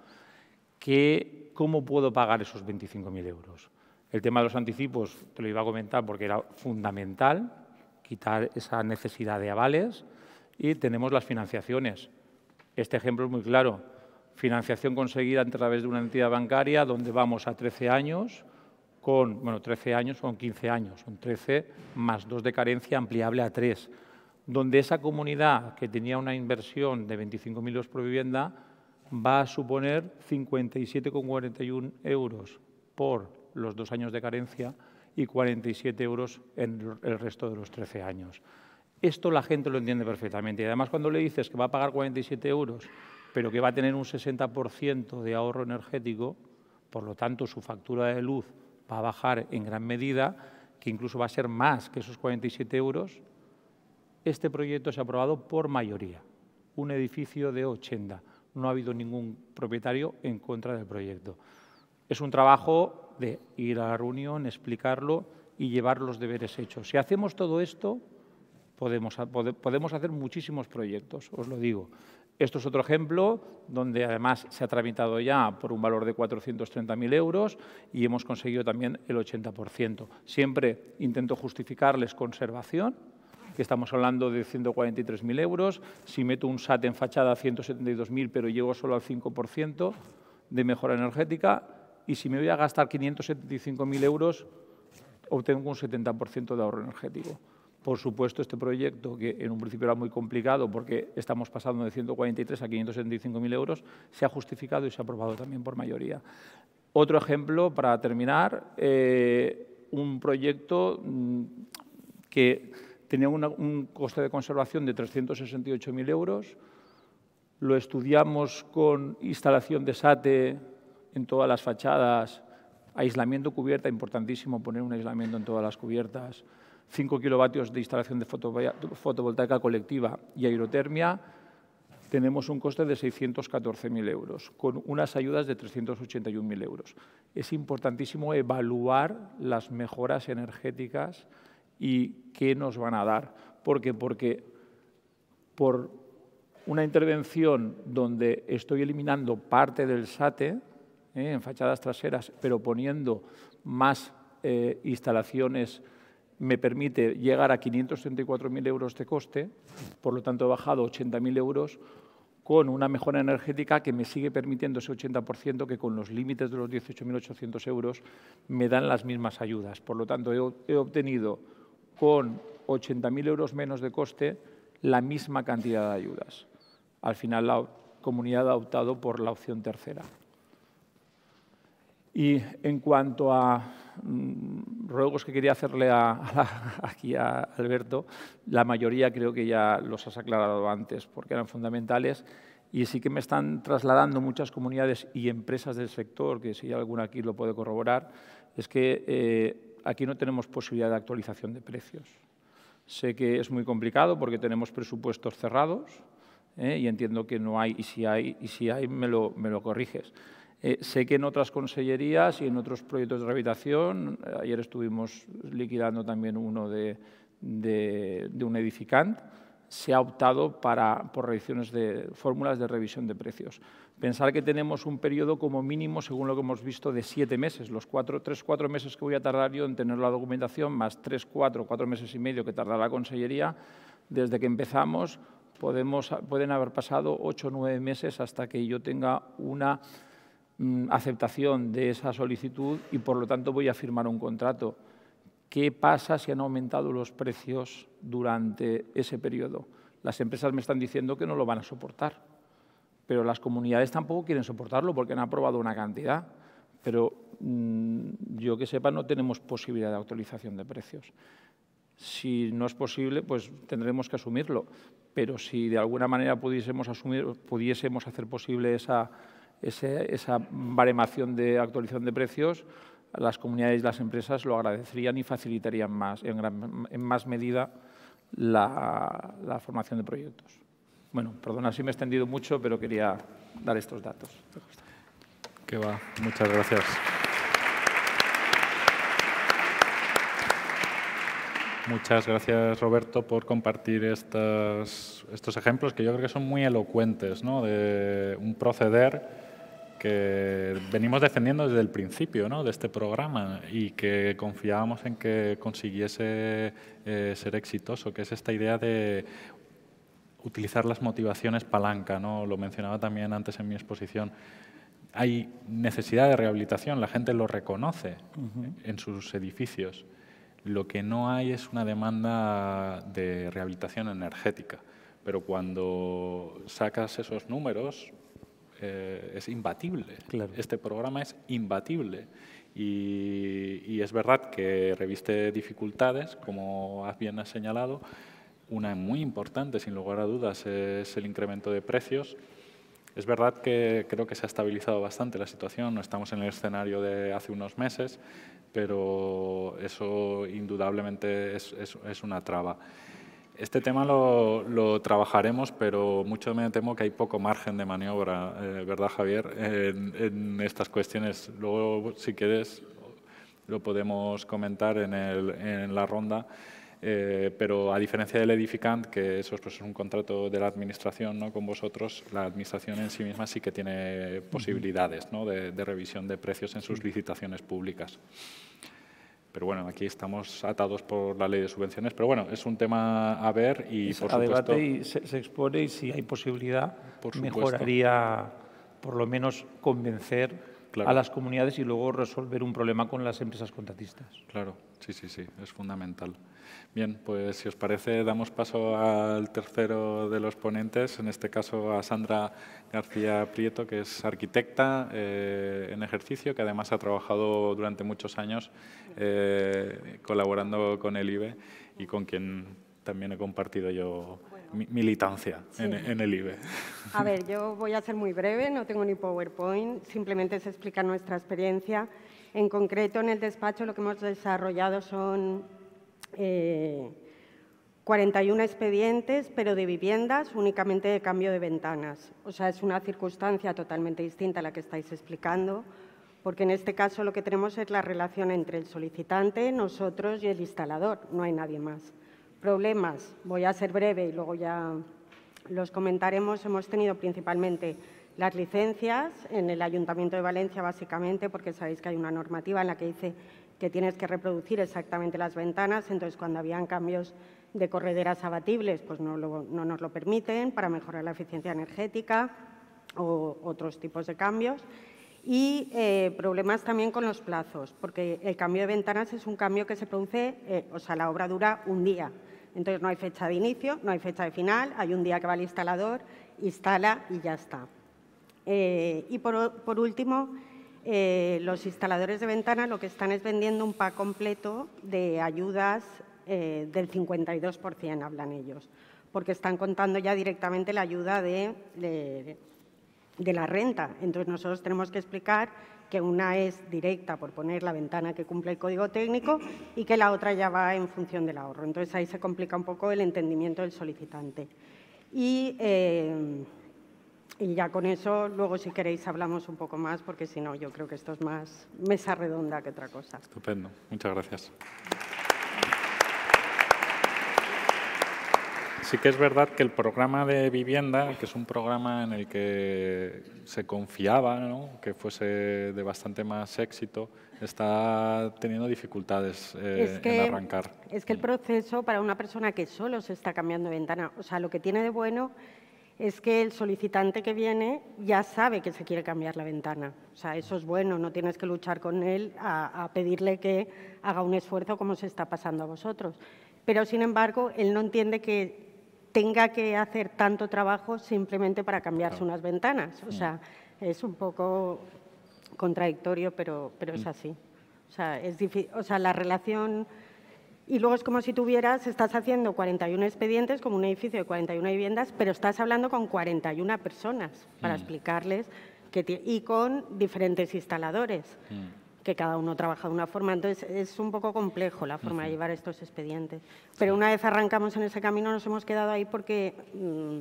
S4: ¿Qué, ¿Cómo puedo pagar esos veinticinco mil euros? El tema de los anticipos te lo iba a comentar porque era fundamental, quitar esa necesidad de avales, y tenemos las financiaciones. Este ejemplo es muy claro. Financiación conseguida a través de una entidad bancaria donde vamos a trece años, con, bueno, trece años son quince años, son trece más dos de carencia ampliable a tres, donde esa comunidad que tenía una inversión de veinticinco mil euros por vivienda va a suponer cincuenta y siete coma cuarenta y uno euros por los dos años de carencia y cuarenta y siete euros en el resto de los trece años. Esto la gente lo entiende perfectamente. Y además, cuando le dices que va a pagar cuarenta y siete euros, pero que va a tener un sesenta por ciento de ahorro energético, por lo tanto, su factura de luz va a bajar en gran medida, que incluso va a ser más que esos cuarenta y siete euros, este proyecto se ha aprobado por mayoría. Un edificio de ochenta. No ha habido ningún propietario en contra del proyecto. Es un trabajo de ir a la reunión, explicarlo y llevar los deberes hechos. Si hacemos todo esto, podemos, podemos hacer muchísimos proyectos, os lo digo. Esto es otro ejemplo donde además se ha tramitado ya por un valor de cuatrocientos treinta mil euros y hemos conseguido también el ochenta por ciento. Siempre intento justificarles conservación, que estamos hablando de ciento cuarenta y tres mil euros. Si meto un SAT en fachada, ciento setenta y dos mil, pero llego solo al cinco por ciento de mejora energética. Y si me voy a gastar quinientos setenta y cinco mil euros, obtengo un setenta por ciento de ahorro energético. Por supuesto, este proyecto, que en un principio era muy complicado porque estamos pasando de ciento cuarenta y tres a quinientos setenta y cinco mil euros, se ha justificado y se ha aprobado también por mayoría. Otro ejemplo, para terminar, eh, un proyecto mmm, que tenía una, un coste de conservación de trescientos sesenta y ocho mil euros. Lo estudiamos con instalación de SATE en todas las fachadas, aislamiento cubierta, importantísimo poner un aislamiento en todas las cubiertas, cinco kilovatios de instalación de fotovoltaica colectiva y aerotermia. Tenemos un coste de seiscientos catorce mil euros, con unas ayudas de trescientos ochenta y un mil euros. Es importantísimo evaluar las mejoras energéticas y qué nos van a dar. ¿Por qué? Porque por una intervención donde estoy eliminando parte del SATE, eh, en fachadas traseras, pero poniendo más eh, instalaciones, me permite llegar a quinientos treinta y cuatro mil euros de coste, por lo tanto he bajado ochenta mil euros con una mejora energética que me sigue permitiendo ese ochenta por ciento que con los límites de los dieciocho mil ochocientos euros me dan las mismas ayudas. Por lo tanto, he, he obtenido con ochenta mil euros menos de coste la misma cantidad de ayudas. Al final, la comunidad ha optado por la opción tercera. Y en cuanto a mmm, ruegos que quería hacerle a, a, aquí a Alberto, la mayoría creo que ya los has aclarado antes, porque eran fundamentales. Y sí que me están trasladando muchas comunidades y empresas del sector, que si alguna aquí lo puede corroborar, es que eh, aquí no tenemos posibilidad de actualización de precios. Sé que es muy complicado porque tenemos presupuestos cerrados eh, y entiendo que no hay, y si hay, y si hay me, lo, me lo corriges. Eh, sé que en otras consellerías y en otros proyectos de rehabilitación, ayer estuvimos liquidando también uno de, de, de un edificante, se ha optado para, por revisiones de fórmulas de revisión de precios. Pensar que tenemos un periodo como mínimo, según lo que hemos visto, de siete meses. Los cuatro, tres, cuatro meses que voy a tardar yo en tener la documentación, más tres, cuatro, cuatro meses y medio que tardará la consellería, desde que empezamos podemos, pueden haber pasado ocho o nueve meses hasta que yo tenga una mm, aceptación de esa solicitud y, por lo tanto, voy a firmar un contrato. ¿Qué pasa si han aumentado los precios durante ese periodo? Las empresas me están diciendo que no lo van a soportar, pero las comunidades tampoco quieren soportarlo porque han aprobado una cantidad. Pero mmm, yo que sepa no tenemos posibilidad de actualización de precios. Si no es posible, pues tendremos que asumirlo. Pero si de alguna manera pudiésemos, asumir, pudiésemos hacer posible esa, ese, esa baremación de actualización de precios, las comunidades y las empresas lo agradecerían y facilitarían más, en, gran, en más medida la, la formación de proyectos. Bueno, perdona si me he extendido mucho, pero quería dar estos datos.
S2: Que va, muchas gracias. Muchas gracias, Roberto, por compartir estas, estos ejemplos que yo creo que son muy elocuentes, ¿no? De un proceder que venimos defendiendo desde el principio, ¿no?, de este programa y que confiábamos en que consiguiese eh, ser exitoso, que es esta idea de utilizar las motivaciones palanca, ¿no? Lo mencionaba también antes en mi exposición. Hay necesidad de rehabilitación, la gente lo reconoce uh-huh. en sus edificios. Lo que no hay es una demanda de rehabilitación energética, pero cuando sacas esos números, Eh, es imbatible. Claro. Este programa es imbatible y, y es verdad que reviste dificultades, como bien has señalado. Una muy importante, sin lugar a dudas, es el incremento de precios. Es verdad que creo que se ha estabilizado bastante la situación, no estamos en el escenario de hace unos meses, pero eso indudablemente es, es, es una traba. Este tema lo, lo trabajaremos, pero mucho me temo que hay poco margen de maniobra, eh, ¿verdad, Javier?, en, en estas cuestiones. Luego, si quieres, lo podemos comentar en, el, en la ronda, eh, pero a diferencia del edificante, que eso pues, es un contrato de la Administración, ¿no?, con vosotros, la Administración en sí misma sí que tiene posibilidades, ¿no?, de, de revisión de precios en sus licitaciones públicas. Pero bueno, aquí estamos atados por la ley de subvenciones. Pero bueno, es un tema a ver y,
S4: es
S2: por
S4: a
S2: supuesto…
S4: debate y se, se expone y si hay posibilidad, por mejoraría, por lo menos, convencer claro. a las comunidades y luego resolver un problema con las empresas contratistas.
S2: Claro, sí, sí, sí, es fundamental. Bien, pues si os parece, damos paso al tercero de los ponentes, en este caso a Sandra García Prieto, que es arquitecta eh, en ejercicio, que además ha trabajado durante muchos años eh, colaborando con el I B E y con quien también he compartido yo bueno, mi militancia sí. en, en el I B E.
S5: A ver, yo voy a ser muy breve, no tengo ni PowerPoint, simplemente se explica nuestra experiencia. En concreto, en el despacho lo que hemos desarrollado son Eh, cuarenta y uno expedientes, pero de viviendas, únicamente de cambio de ventanas. O sea, es una circunstancia totalmente distinta a la que estáis explicando, porque en este caso lo que tenemos es la relación entre el solicitante, nosotros y el instalador, no hay nadie más. Problemas, voy a ser breve y luego ya los comentaremos, hemos tenido principalmente las licencias en el Ayuntamiento de Valencia, básicamente, porque sabéis que hay una normativa en la que dice que tienes que reproducir exactamente las ventanas, entonces cuando habían cambios de correderas abatibles, pues no, lo, no nos lo permiten para mejorar la eficiencia energética o otros tipos de cambios. Y eh, problemas también con los plazos, porque el cambio de ventanas es un cambio que se produce, eh, o sea, la obra dura un día. Entonces no hay fecha de inicio, no hay fecha de final, hay un día que va el instalador, instala y ya está. Eh, y por, por último, eh, los instaladores de ventanas lo que están es vendiendo un pack completo de ayudas eh, del cincuenta y dos por cien, hablan ellos, porque están contando ya directamente la ayuda de, de, de la renta. Entonces, nosotros tenemos que explicar que una es directa por poner la ventana que cumple el código técnico y que la otra ya va en función del ahorro. Entonces, ahí se complica un poco el entendimiento del solicitante. Y, eh, y ya con eso, luego, si queréis, hablamos un poco más, porque si no, yo creo que esto es más mesa redonda que otra cosa.
S2: Estupendo. Muchas gracias. Sí que es verdad que el programa de vivienda, que es un programa en el que se confiaba, ¿no?, que fuese de bastante más éxito, está teniendo dificultades eh,
S5: es que,
S2: en arrancar.
S5: Es que el proceso para una persona que solo se está cambiando de ventana, o sea, lo que tiene de bueno es que el solicitante que viene ya sabe que se quiere cambiar la ventana. O sea, eso es bueno, no tienes que luchar con él a, a pedirle que haga un esfuerzo como se está pasando a vosotros. Pero, sin embargo, él no entiende que tenga que hacer tanto trabajo simplemente para cambiarse claro. unas ventanas. O sea, es un poco contradictorio, pero, pero es así. O sea, es difícil, o sea, la relación... Y luego es como si tuvieras, estás haciendo cuarenta y uno expedientes, como un edificio de cuarenta y una viviendas, pero estás hablando con cuarenta y una personas para mm. explicarles, que y con diferentes instaladores, mm. que cada uno trabaja de una forma. Entonces, es un poco complejo la forma uh-huh. de llevar estos expedientes. Pero sí. una vez arrancamos en ese camino, nos hemos quedado ahí porque mmm,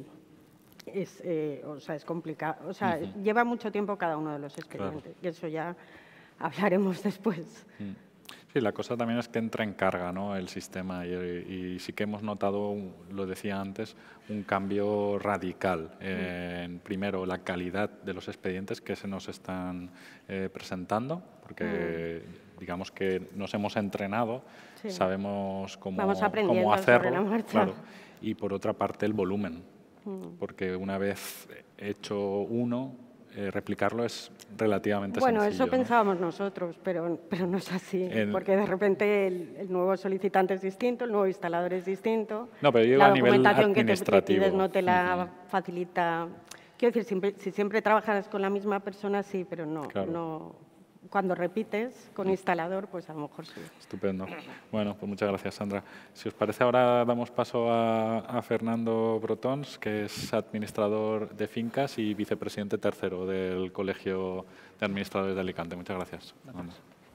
S5: es, eh, o sea, es complicado. O sea, uh-huh. lleva mucho tiempo cada uno de los expedientes. Claro. Y eso ya hablaremos después.
S2: Mm. Sí, la cosa también es que entra en carga, ¿no?, el sistema y, y sí que hemos notado, lo decía antes, un cambio radical eh, en, primero, la calidad de los expedientes que se nos están eh, presentando, porque mm. digamos que nos hemos entrenado, sí. sabemos cómo, cómo hacerlo, claro, y por otra parte el volumen, mm. porque una vez hecho uno, Eh, replicarlo es relativamente
S5: bueno,
S2: sencillo.
S5: Bueno, eso pensábamos ¿no? nosotros, pero, pero no es así, en, porque de repente el, el nuevo solicitante es distinto, el nuevo instalador es distinto.
S2: No, pero yo
S5: la
S2: a nivel
S5: documentación que te, te pides no te la
S2: uh-huh.
S5: facilita. Quiero decir, siempre, si siempre trabajas con la misma persona, sí, pero no,
S2: claro.
S5: no. Cuando repites con instalador, pues a lo mejor sí.
S2: Estupendo. Bueno, pues muchas gracias, Sandra. Si os parece, ahora damos paso a, a Fernando Brotons, que es administrador de fincas y vicepresidente tercero del Colegio de Administradores de Alicante. Muchas gracias. gracias.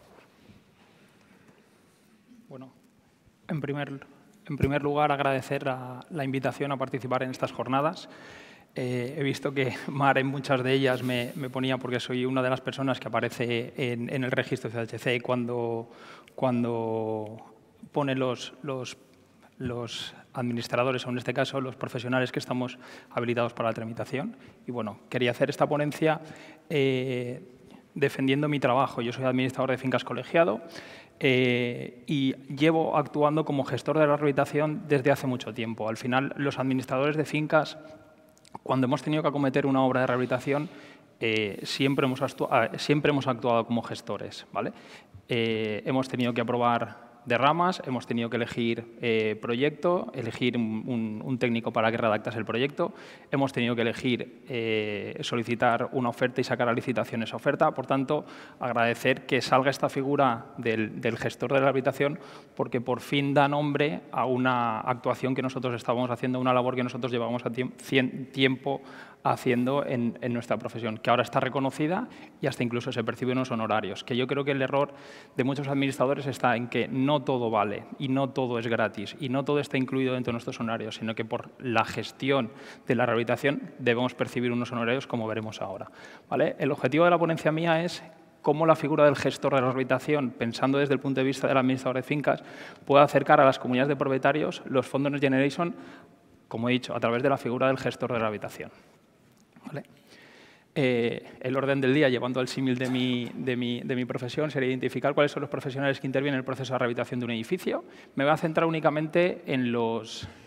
S6: Bueno, en primer, en primer lugar, agradecer la, la invitación a participar en estas jornadas. Eh, he visto que Mar en muchas de ellas me, me ponía, porque soy una de las personas que aparece en, en el registro C H C cuando, cuando pone los, los, los administradores, o en este caso los profesionales que estamos habilitados para la tramitación. Y bueno, quería hacer esta ponencia eh, defendiendo mi trabajo. Yo soy administrador de fincas colegiado eh, y llevo actuando como gestor de la rehabilitación desde hace mucho tiempo. Al final, los administradores de fincas, cuando hemos tenido que acometer una obra de rehabilitación, eh, siempre, hemos siempre hemos actuado como gestores, ¿vale? Eh, hemos tenido que aprobar derramas, hemos tenido que elegir eh, proyecto, elegir un, un, un técnico para que redactase el proyecto, hemos tenido que elegir, eh, solicitar una oferta y sacar a licitación esa oferta. Por tanto, agradecer que salga esta figura del, del gestor de la rehabilitación, porque por fin da nombre a una actuación que nosotros estábamos haciendo, una labor que nosotros llevamos a tiemp tiempo haciendo en, en nuestra profesión, que ahora está reconocida y hasta incluso se perciben unos honorarios. Que yo creo que el error de muchos administradores está en que no todo vale y no todo es gratis y no todo está incluido dentro de nuestros honorarios, sino que por la gestión de la rehabilitación debemos percibir unos honorarios, como veremos ahora, ¿vale? El objetivo de la ponencia mía es cómo la figura del gestor de la rehabilitación, pensando desde el punto de vista del administrador de fincas, puede acercar a las comunidades de propietarios los fondos Next Generation, como he dicho, a través de la figura del gestor de la rehabilitación. ¿Vale? Eh, el orden del día, llevando al símil de mi, de, mi, de mi profesión, sería identificar cuáles son los profesionales que intervienen en el proceso de rehabilitación de un edificio. Me voy a centrar únicamente en los,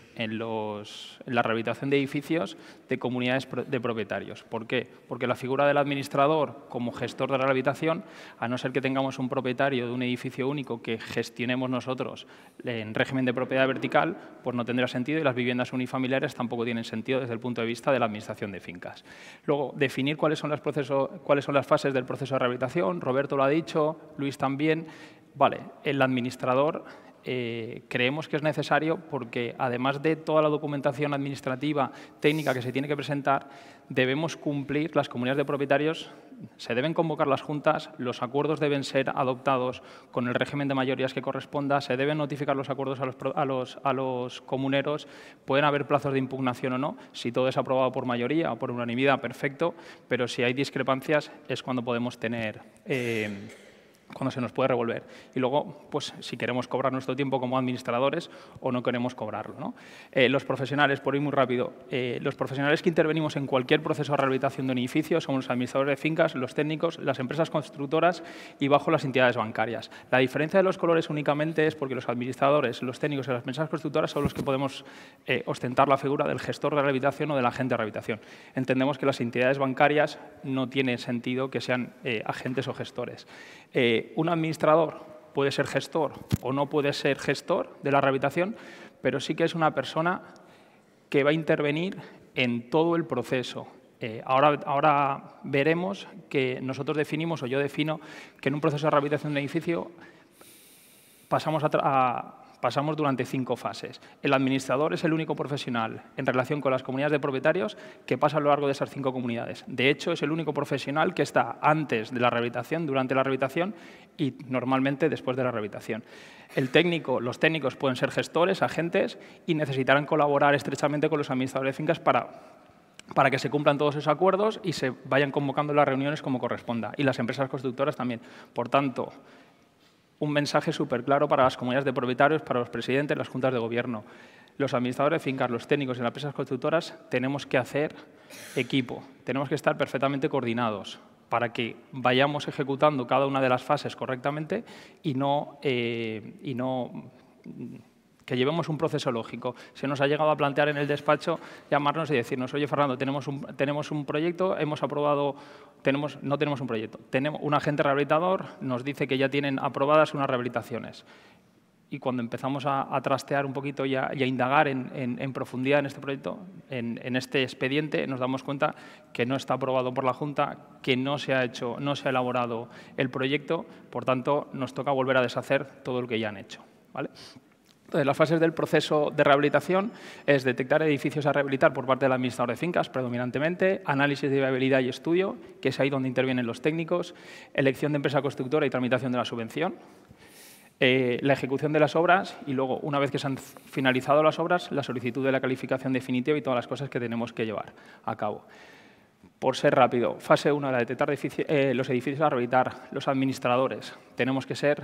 S6: en, los, en la rehabilitación de edificios de comunidades de propietarios. ¿Por qué? Porque la figura del administrador como gestor de la rehabilitación, a no ser que tengamos un propietario de un edificio único que gestionemos nosotros en régimen de propiedad vertical, pues no tendrá sentido, y las viviendas unifamiliares tampoco tienen sentido desde el punto de vista de la administración de fincas. Luego, definir cuáles son, los procesos, cuáles son las fases del proceso de rehabilitación. Roberto lo ha dicho, Luis también. Vale, el administrador eh, creemos que es necesario porque, además de toda la documentación administrativa, técnica que se tiene que presentar, debemos cumplir, las comunidades de propietarios, se deben convocar las juntas, los acuerdos deben ser adoptados con el régimen de mayorías que corresponda, se deben notificar los acuerdos a los, a los, a los comuneros, pueden haber plazos de impugnación o no, si todo es aprobado por mayoría o por unanimidad, perfecto, pero si hay discrepancias es cuando podemos tener... Eh, cuando se nos puede revolver. Y luego, pues, si queremos cobrar nuestro tiempo como administradores o no queremos cobrarlo, ¿no? Eh, los profesionales, por ir muy rápido, eh, los profesionales que intervenimos en cualquier proceso de rehabilitación de un edificio somos los administradores de fincas, los técnicos, las empresas constructoras y bajo las entidades bancarias. La diferencia de los colores únicamente es porque los administradores, los técnicos y las empresas constructoras son los que podemos eh, ostentar la figura del gestor de rehabilitación o del agente de rehabilitación. Entendemos que las entidades bancarias no tiene sentido que sean eh, agentes o gestores. Eh, un administrador puede ser gestor o no puede ser gestor de la rehabilitación, pero sí que es una persona que va a intervenir en todo el proceso. Eh, ahora, ahora veremos que nosotros definimos, o yo defino, que en un proceso de rehabilitación de un edificio pasamos a, a Pasamos durante cinco fases. El administrador es el único profesional en relación con las comunidades de propietarios que pasa a lo largo de esas cinco comunidades. De hecho, es el único profesional que está antes de la rehabilitación, durante la rehabilitación y normalmente después de la rehabilitación. El técnico, los técnicos pueden ser gestores, agentes y necesitarán colaborar estrechamente con los administradores de fincas para para que se cumplan todos esos acuerdos y se vayan convocando las reuniones como corresponda. Y las empresas constructoras también. Por tanto, un mensaje súper claro para las comunidades de propietarios, para los presidentes, las juntas de gobierno. Los administradores de fincas, los técnicos y las empresas constructoras tenemos que hacer equipo, tenemos que estar perfectamente coordinados para que vayamos ejecutando cada una de las fases correctamente y no, eh, y no que llevemos un proceso lógico. Se nos ha llegado a plantear en el despacho llamarnos y decirnos, oye, Fernando, tenemos un, tenemos un proyecto, hemos aprobado, tenemos, no tenemos un proyecto, tenemos un agente rehabilitador, nos dice que ya tienen aprobadas unas rehabilitaciones. Y cuando empezamos a, a trastear un poquito y a, y a indagar en, en, en profundidad en este proyecto, en, en este expediente, nos damos cuenta que no está aprobado por la Junta, que no se ha hecho, no se ha elaborado el proyecto, por tanto, nos toca volver a deshacer todo lo que ya han hecho, ¿vale? Entonces, las fases del proceso de rehabilitación es detectar edificios a rehabilitar por parte del administrador de fincas, predominantemente, análisis de viabilidad y estudio, que es ahí donde intervienen los técnicos, elección de empresa constructora y tramitación de la subvención, eh, la ejecución de las obras y luego, una vez que se han finalizado las obras, la solicitud de la calificación definitiva y todas las cosas que tenemos que llevar a cabo. Por ser rápido, fase uno, la detectar eh, los edificios a rehabilitar, los administradores. Tenemos que ser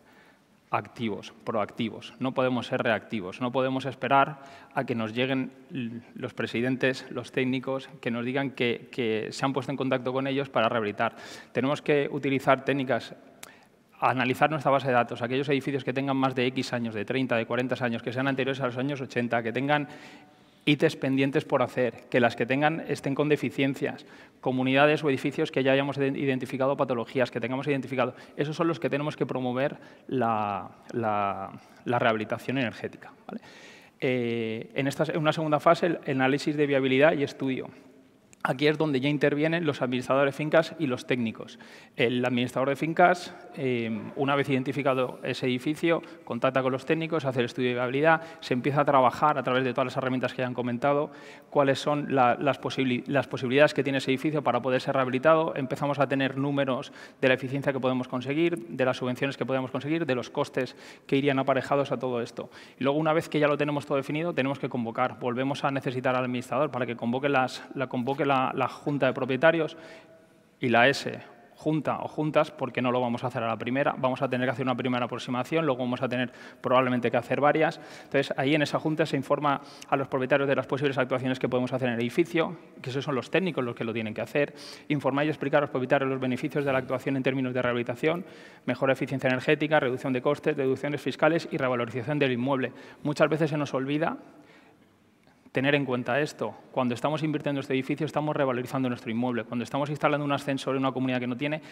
S6: activos, proactivos. No podemos ser reactivos. No podemos esperar a que nos lleguen los presidentes, los técnicos, que nos digan que, que se han puesto en contacto con ellos para rehabilitar. Tenemos que utilizar técnicas, analizar nuestra base de datos, aquellos edificios que tengan más de X años, de treinta, de cuarenta años, que sean anteriores a los años ochenta, que tengan I T Es pendientes por hacer, que las que tengan estén con deficiencias, comunidades o edificios que ya hayamos identificado patologías, que tengamos identificado. Esos son los que tenemos que promover la, la, la rehabilitación energética, ¿vale? Eh, en, esta, en una segunda fase, el análisis de viabilidad y estudio. Aquí es donde ya intervienen los administradores de fincas y los técnicos. El administrador de fincas, eh, una vez identificado ese edificio, contacta con los técnicos, hace el estudio de viabilidad, se empieza a trabajar a través de todas las herramientas que ya han comentado, cuáles son la, las, posibil las posibilidades que tiene ese edificio para poder ser rehabilitado. Empezamos a tener números de la eficiencia que podemos conseguir, de las subvenciones que podemos conseguir, de los costes que irían aparejados a todo esto. Y luego, una vez que ya lo tenemos todo definido, tenemos que convocar. Volvemos a necesitar al administrador para que convoque las, la convoque La, la Junta de Propietarios y la S, junta o juntas, porque no lo vamos a hacer a la primera. Vamos a tener que hacer una primera aproximación, luego vamos a tener probablemente que hacer varias. Entonces, ahí en esa junta se informa a los propietarios de las posibles actuaciones que podemos hacer en el edificio, que esos son los técnicos los que lo tienen que hacer. Informar y explicar a los propietarios los beneficios de la actuación en términos de rehabilitación, mejor eficiencia energética, reducción de costes, deducciones fiscales y revalorización del inmueble. Muchas veces se nos olvida tener en cuenta esto. Cuando estamos invirtiendo en este edificio, estamos revalorizando nuestro inmueble. Cuando estamos instalando un ascensor en una comunidad que no tiene,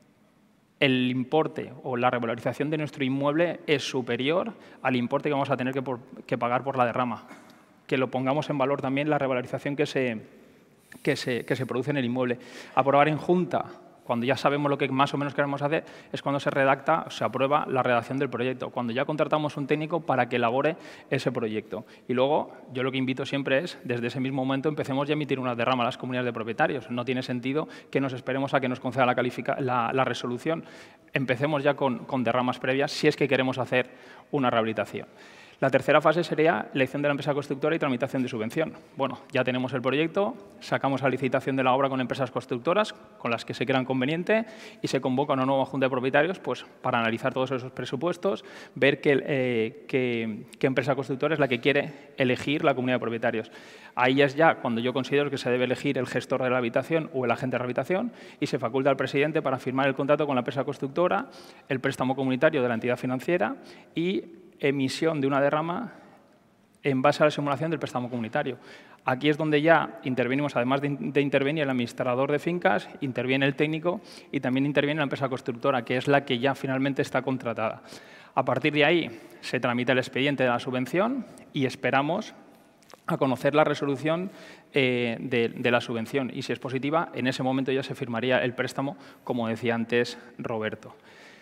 S6: el importe o la revalorización de nuestro inmueble es superior al importe que vamos a tener que, por, que pagar por la derrama. Que lo pongamos en valor también la revalorización que se, que se, que se produce en el inmueble. Aprobar en junta, cuando ya sabemos lo que más o menos queremos hacer, es cuando se redacta, se aprueba la redacción del proyecto, cuando ya contratamos un técnico para que elabore ese proyecto. Y luego, yo lo que invito siempre es, desde ese mismo momento, empecemos ya a emitir una derrama a las comunidades de propietarios. No tiene sentido que nos esperemos a que nos conceda la, califica, la, la resolución. Empecemos ya con, con derramas previas si es que queremos hacer una rehabilitación. La tercera fase sería elección de la empresa constructora y tramitación de subvención. Bueno, ya tenemos el proyecto, sacamos la licitación de la obra con empresas constructoras, con las que se crean conveniente, y se convoca una nueva junta de propietarios pues, para analizar todos esos presupuestos, ver qué, eh, qué, qué empresa constructora es la que quiere elegir la comunidad de propietarios. Ahí es ya cuando yo considero que se debe elegir el gestor de la habitación o el agente de rehabilitación y se faculta al presidente para firmar el contrato con la empresa constructora, el préstamo comunitario de la entidad financiera y emisión de una derrama en base a la simulación del préstamo comunitario. Aquí es donde ya intervenimos, además de, de intervenir el administrador de fincas, interviene el técnico y también interviene la empresa constructora, que es la que ya finalmente está contratada. A partir de ahí se tramita el expediente de la subvención y esperamos a conocer la resolución eh, de, de la subvención. Y si es positiva, en ese momento ya se firmaría el préstamo, como decía antes Roberto.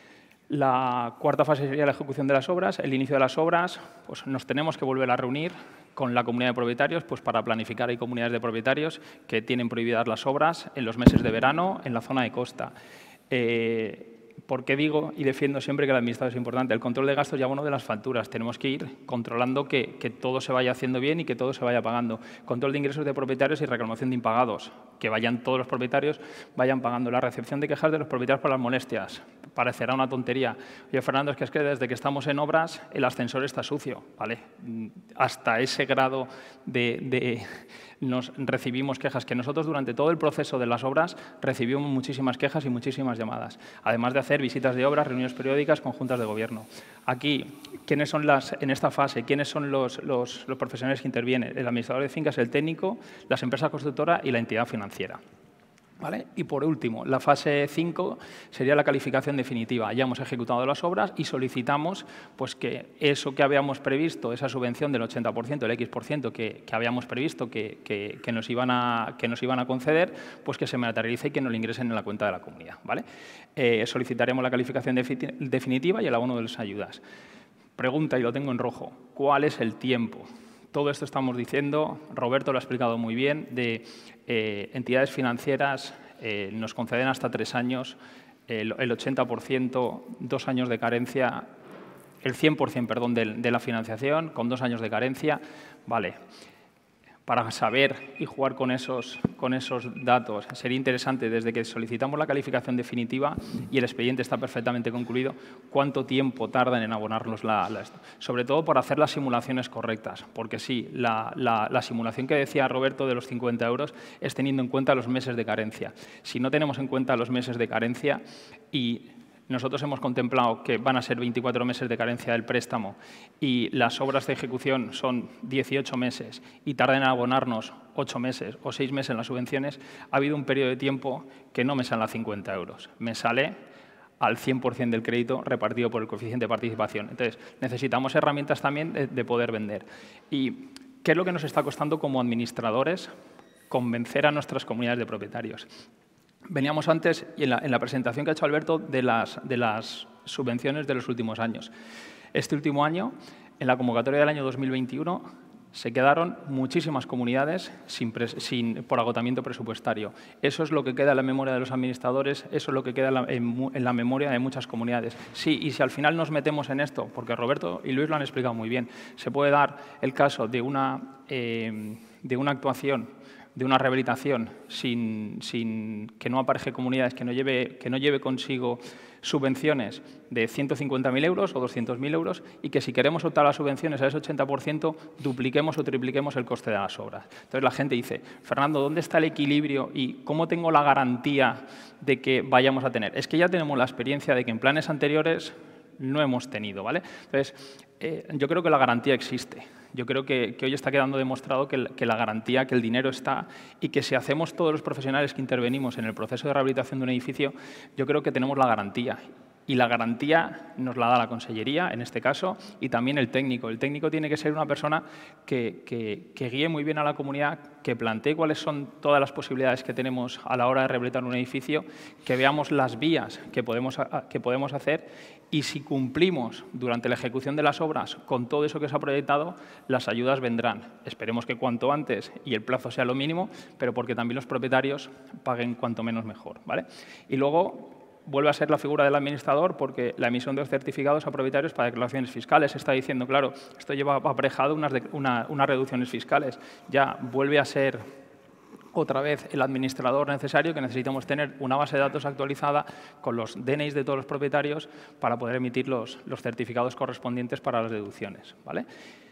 S6: La cuarta fase sería la ejecución de las obras. El inicio de las obras, pues nos tenemos que volver a reunir con la comunidad de propietarios pues para planificar. Hay comunidades de propietarios que tienen prohibidas las obras en los meses de verano en la zona de costa. Eh, ¿Por qué digo y defiendo siempre que el administrador es importante? El control de gastos ya uno de las facturas. Tenemos que ir controlando que, que todo se vaya haciendo bien y que todo se vaya pagando. Control de ingresos de propietarios y reclamación de impagados. Que vayan todos los propietarios, vayan pagando. La recepción de quejas de los propietarios por las molestias. Parecerá una tontería. Oye, Fernando, es que, es que desde que estamos en obras el ascensor está sucio. ¿Vale? Hasta ese grado de... de nos recibimos quejas, que nosotros durante todo el proceso de las obras recibimos muchísimas quejas y muchísimas llamadas, además de hacer visitas de obras, reuniones periódicas con juntas de gobierno. Aquí, ¿quiénes son las, en esta fase, quiénes son los, los, los profesionales que intervienen? El administrador de fincas, el técnico, las empresas constructoras y la entidad financiera. ¿Vale? Y por último, la fase cinco sería la calificación definitiva. Ya hemos ejecutado las obras y solicitamos pues, que eso que habíamos previsto, esa subvención del ochenta por ciento, el X por ciento que, que habíamos previsto que, que, que, nos iban a, que nos iban a conceder, pues que se materialice y que nos lo ingresen en la cuenta de la comunidad. ¿Vale? Eh, solicitaremos la calificación definitiva y el abono de las ayudas. Pregunta, y lo tengo en rojo, ¿cuál es el tiempo? Todo esto estamos diciendo, Roberto lo ha explicado muy bien, de eh, entidades financieras eh, nos conceden hasta tres años, el, el ochenta por ciento, dos años de carencia, el cien por cien, perdón, de, de la financiación, con dos años de carencia. Vale. Para saber y jugar con esos, con esos datos, sería interesante, desde que solicitamos la calificación definitiva y el expediente está perfectamente concluido, cuánto tiempo tardan en abonarnos la, la esto. Sobre todo por hacer las simulaciones correctas, porque sí, la, la, la simulación que decía Roberto de los cincuenta euros es teniendo en cuenta los meses de carencia. Si no tenemos en cuenta los meses de carencia y nosotros hemos contemplado que van a ser veinticuatro meses de carencia del préstamo y las obras de ejecución son dieciocho meses y tardan en abonarnos ocho meses o seis meses en las subvenciones, ha habido un periodo de tiempo que no me sale a cincuenta euros. Me sale al cien por cien del crédito repartido por el coeficiente de participación. Entonces, necesitamos herramientas también de, de poder vender. ¿Y qué es lo que nos está costando como administradores convencer a nuestras comunidades de propietarios? Veníamos antes, y en la, en la presentación que ha hecho Alberto, de las, de las subvenciones de los últimos años. Este último año, en la convocatoria del año dos mil veintiuno, se quedaron muchísimas comunidades sin, sin, por agotamiento presupuestario. Eso es lo que queda en la memoria de los administradores, eso es lo que queda en la, en, en la memoria de muchas comunidades. Sí, y si al final nos metemos en esto, porque Roberto y Luis lo han explicado muy bien, se puede dar el caso de una, eh, de una actuación, de una rehabilitación sin, sin que no apareje comunidades, que no lleve, que no lleve consigo subvenciones de ciento cincuenta mil euros o doscientos mil euros y que si queremos optar a las subvenciones a ese ochenta por ciento dupliquemos o tripliquemos el coste de las obras. Entonces la gente dice, Fernando, ¿dónde está el equilibrio y cómo tengo la garantía de que vayamos a tener? Es que ya tenemos la experiencia de que en planes anteriores no hemos tenido, ¿vale? Entonces, Eh, yo creo que la garantía existe. Yo creo que, que hoy está quedando demostrado que, que la garantía, que el dinero está y que si hacemos todos los profesionales que intervenimos en el proceso de rehabilitación de un edificio, yo creo que tenemos la garantía. Y la garantía nos la da la Consellería, en este caso, y también el técnico. El técnico tiene que ser una persona que, que, que guíe muy bien a la comunidad, que plantee cuáles son todas las posibilidades que tenemos a la hora de rehabilitar un edificio, que veamos las vías que podemos, que podemos hacer y si cumplimos durante la ejecución de las obras con todo eso que se ha proyectado, las ayudas vendrán. Esperemos que cuanto antes y el plazo sea lo mínimo, pero porque también los propietarios paguen cuanto menos mejor, ¿vale? Y luego vuelve a ser la figura del administrador porque la emisión de los certificados a propietarios para declaraciones fiscales. Está diciendo, claro, esto lleva aparejado unas, de, una, unas reducciones fiscales. Ya vuelve a ser otra vez el administrador necesario, que necesitamos tener una base de datos actualizada con los D N Is de todos los propietarios para poder emitir los, los certificados correspondientes para las deducciones, ¿vale?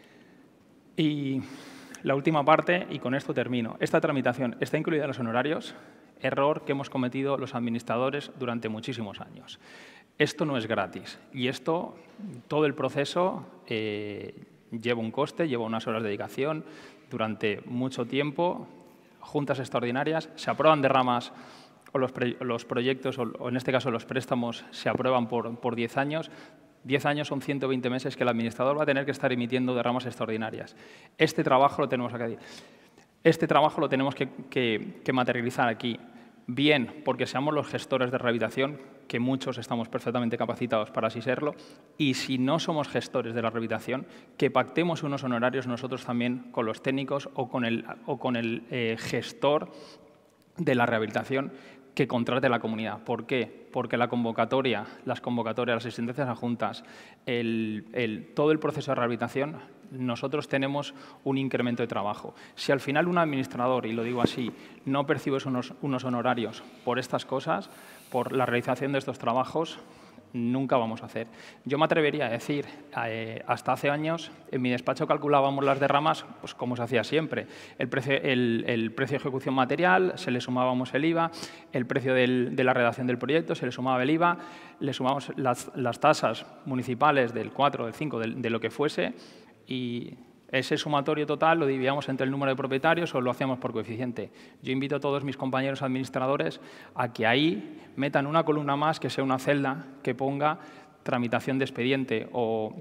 S6: Y la última parte, y con esto termino. Esta tramitación está incluida en los honorarios. Error que hemos cometido los administradores durante muchísimos años. Esto no es gratis y esto, todo el proceso eh, lleva un coste, lleva unas horas de dedicación durante mucho tiempo, juntas extraordinarias, se aprueban derramas o los, pre, los proyectos, o, o en este caso los préstamos, se aprueban por, por diez años. diez años son ciento veinte meses que el administrador va a tener que estar emitiendo derramas extraordinarias. Este trabajo lo tenemos aquí. Este trabajo lo tenemos que, que, que materializar aquí, bien porque seamos los gestores de rehabilitación, que muchos estamos perfectamente capacitados para así serlo, y si no somos gestores de la rehabilitación, que pactemos unos honorarios nosotros también con los técnicos o con el, o con el eh, gestor de la rehabilitación que contrate la comunidad. ¿Por qué? Porque la convocatoria, las convocatorias, las asistencias a juntas, el, el, todo el proceso de rehabilitación, nosotros tenemos un incremento de trabajo. Si al final un administrador, y lo digo así, no percibe unos, unos honorarios por estas cosas, por la realización de estos trabajos, nunca vamos a hacer. Yo me atrevería a decir, eh, hasta hace años, en mi despacho calculábamos las derramas pues como se hacía siempre. El precio, el, el precio de ejecución material, se le sumábamos el I V A, el precio del, de la redacción del proyecto, se le sumaba el I V A, le sumamos las, las tasas municipales del cuatro, del cinco, de, de lo que fuese, y ese sumatorio total lo dividíamos entre el número de propietarios o lo hacíamos por coeficiente. Yo invito a todos mis compañeros administradores a que ahí metan una columna más, que sea una celda que ponga tramitación de expediente o,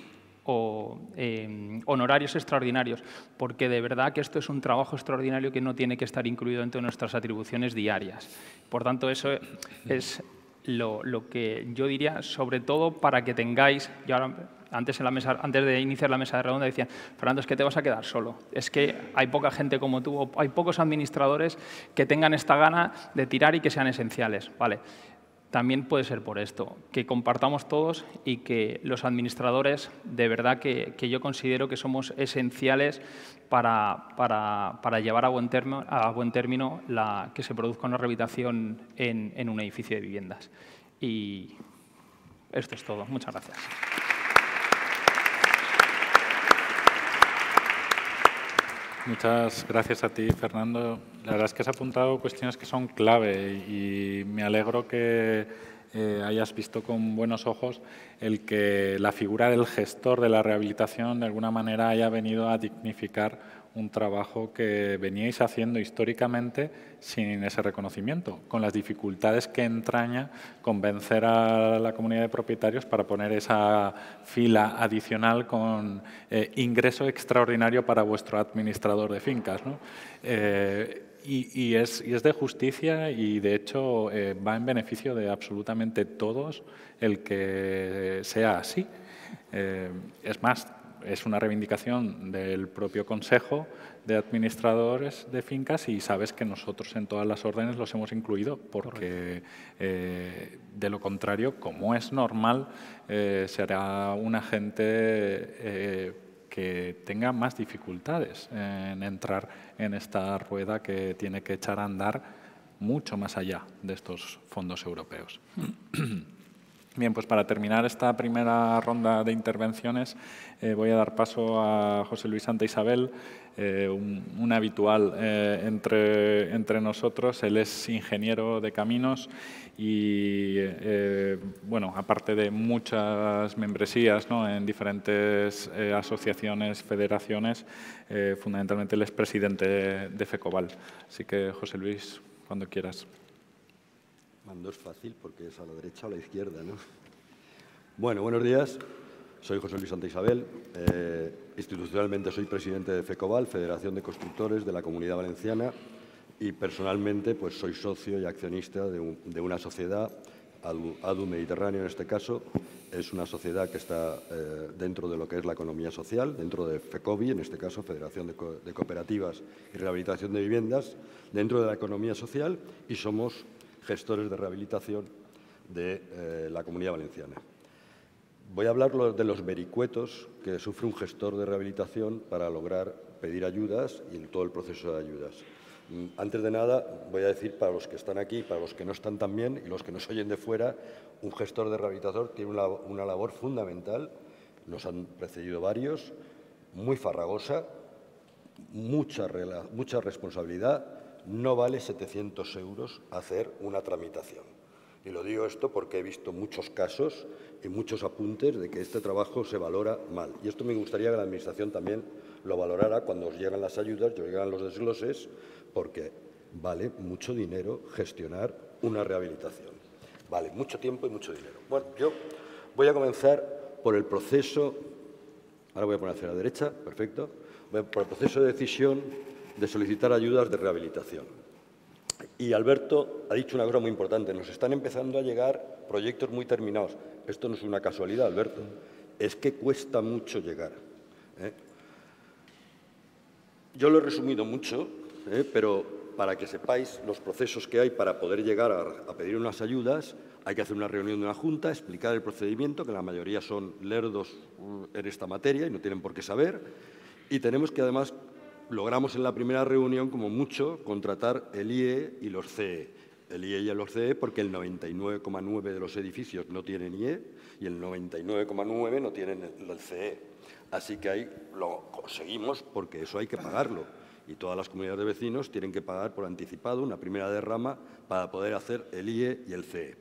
S6: o eh, honorarios extraordinarios, porque de verdad que esto es un trabajo extraordinario que no tiene que estar incluido entre nuestras atribuciones diarias. Por tanto, eso es lo, lo que yo diría, sobre todo para que tengáis... Yo ahora, Antes, en la mesa, antes de iniciar la mesa de redonda decían, Fernando, es que te vas a quedar solo. Es que hay poca gente como tú, o hay pocos administradores que tengan esta gana de tirar y que sean esenciales. Vale. También puede ser por esto, que compartamos todos y que los administradores, de verdad que, que yo considero que somos esenciales para, para, para llevar a buen término, a buen término la, que se produzca una rehabilitación en, en un edificio de viviendas. Y esto es todo. Muchas gracias.
S2: Muchas gracias a ti, Fernando. La verdad es que has apuntado cuestiones que son clave y me alegro que eh, hayas visto con buenos ojos el que la figura del gestor de la rehabilitación de alguna manera haya venido a dignificar un trabajo que veníais haciendo históricamente sin ese reconocimiento, con las dificultades que entraña convencer a la comunidad de propietarios para poner esa fila adicional con eh, ingreso extraordinario para vuestro administrador de fincas, ¿no? Eh, y, y, es, y es de justicia y, de hecho, eh, va en beneficio de absolutamente todos el que sea así. Eh, es más, es una reivindicación del propio Consejo de Administradores de Fincas y sabes que nosotros en todas las órdenes los hemos incluido porque, eh, de lo contrario, como es normal, eh, será un agente eh, que tenga más dificultades en entrar en esta rueda que tiene que echar a andar mucho más allá de estos fondos europeos. Bien, pues para terminar esta primera ronda de intervenciones eh, voy a dar paso a José Luis Santa Isabel, eh, un, un habitual eh, entre, entre nosotros. Él es ingeniero de caminos y, eh, bueno, aparte de muchas membresías, ¿no?, en diferentes eh, asociaciones, federaciones, eh, fundamentalmente él es presidente de, de FECOBAL. Así que, José Luis, cuando quieras.
S7: No es fácil porque es a la derecha o a la izquierda, ¿no? Bueno, buenos días. Soy José Luis Santa Isabel. Eh, institucionalmente soy presidente de FECOBAL, Federación de Constructores de la Comunidad Valenciana, y personalmente pues soy socio y accionista de, un, de una sociedad, ADU, ADU Mediterráneo en este caso. Es una sociedad que está eh, dentro de lo que es la economía social, dentro de FECOBI, en este caso, Federación de, Co de Cooperativas y Rehabilitación de Viviendas, dentro de la economía social, y somos gestores de rehabilitación de eh, la Comunidad Valenciana. Voy a hablar de los vericuetos que sufre un gestor de rehabilitación para lograr pedir ayudas y todo el proceso de ayudas. Antes de nada, voy a decir para los que están aquí, para los que no están también y los que nos oyen de fuera, un gestor de rehabilitación tiene una, una labor fundamental, nos han precedido varios, muy farragosa, mucha, mucha responsabilidad. No vale setecientos euros hacer una tramitación. Y lo digo esto porque he visto muchos casos y muchos apuntes de que este trabajo se valora mal. Y esto me gustaría que la Administración también lo valorara cuando os llegan las ayudas, os llegan los desgloses, porque vale mucho dinero gestionar una rehabilitación. Vale mucho tiempo y mucho dinero. Bueno, yo voy a comenzar por el proceso, ahora voy a poner hacia la derecha, perfecto, voy por el proceso de decisión de solicitar ayudas de rehabilitación. Y Alberto ha dicho una cosa muy importante, nos están empezando a llegar proyectos muy terminados. Esto no es una casualidad, Alberto, es que cuesta mucho llegar, ¿eh? Yo lo he resumido mucho, ¿eh? Pero para que sepáis los procesos que hay para poder llegar a, a pedir unas ayudas, hay que hacer una reunión de una junta, explicar el procedimiento, que la mayoría son lerdos en esta materia y no tienen por qué saber, y tenemos que además logramos en la primera reunión, como mucho, contratar el I E y los C E. El I E y los C E porque el noventa y nueve coma nueve de los edificios no tienen I E y el noventa y nueve coma nueve no tienen el C E. Así que ahí lo conseguimos porque eso hay que pagarlo. Y todas las comunidades de vecinos tienen que pagar por anticipado una primera derrama para poder hacer el I E y el C E.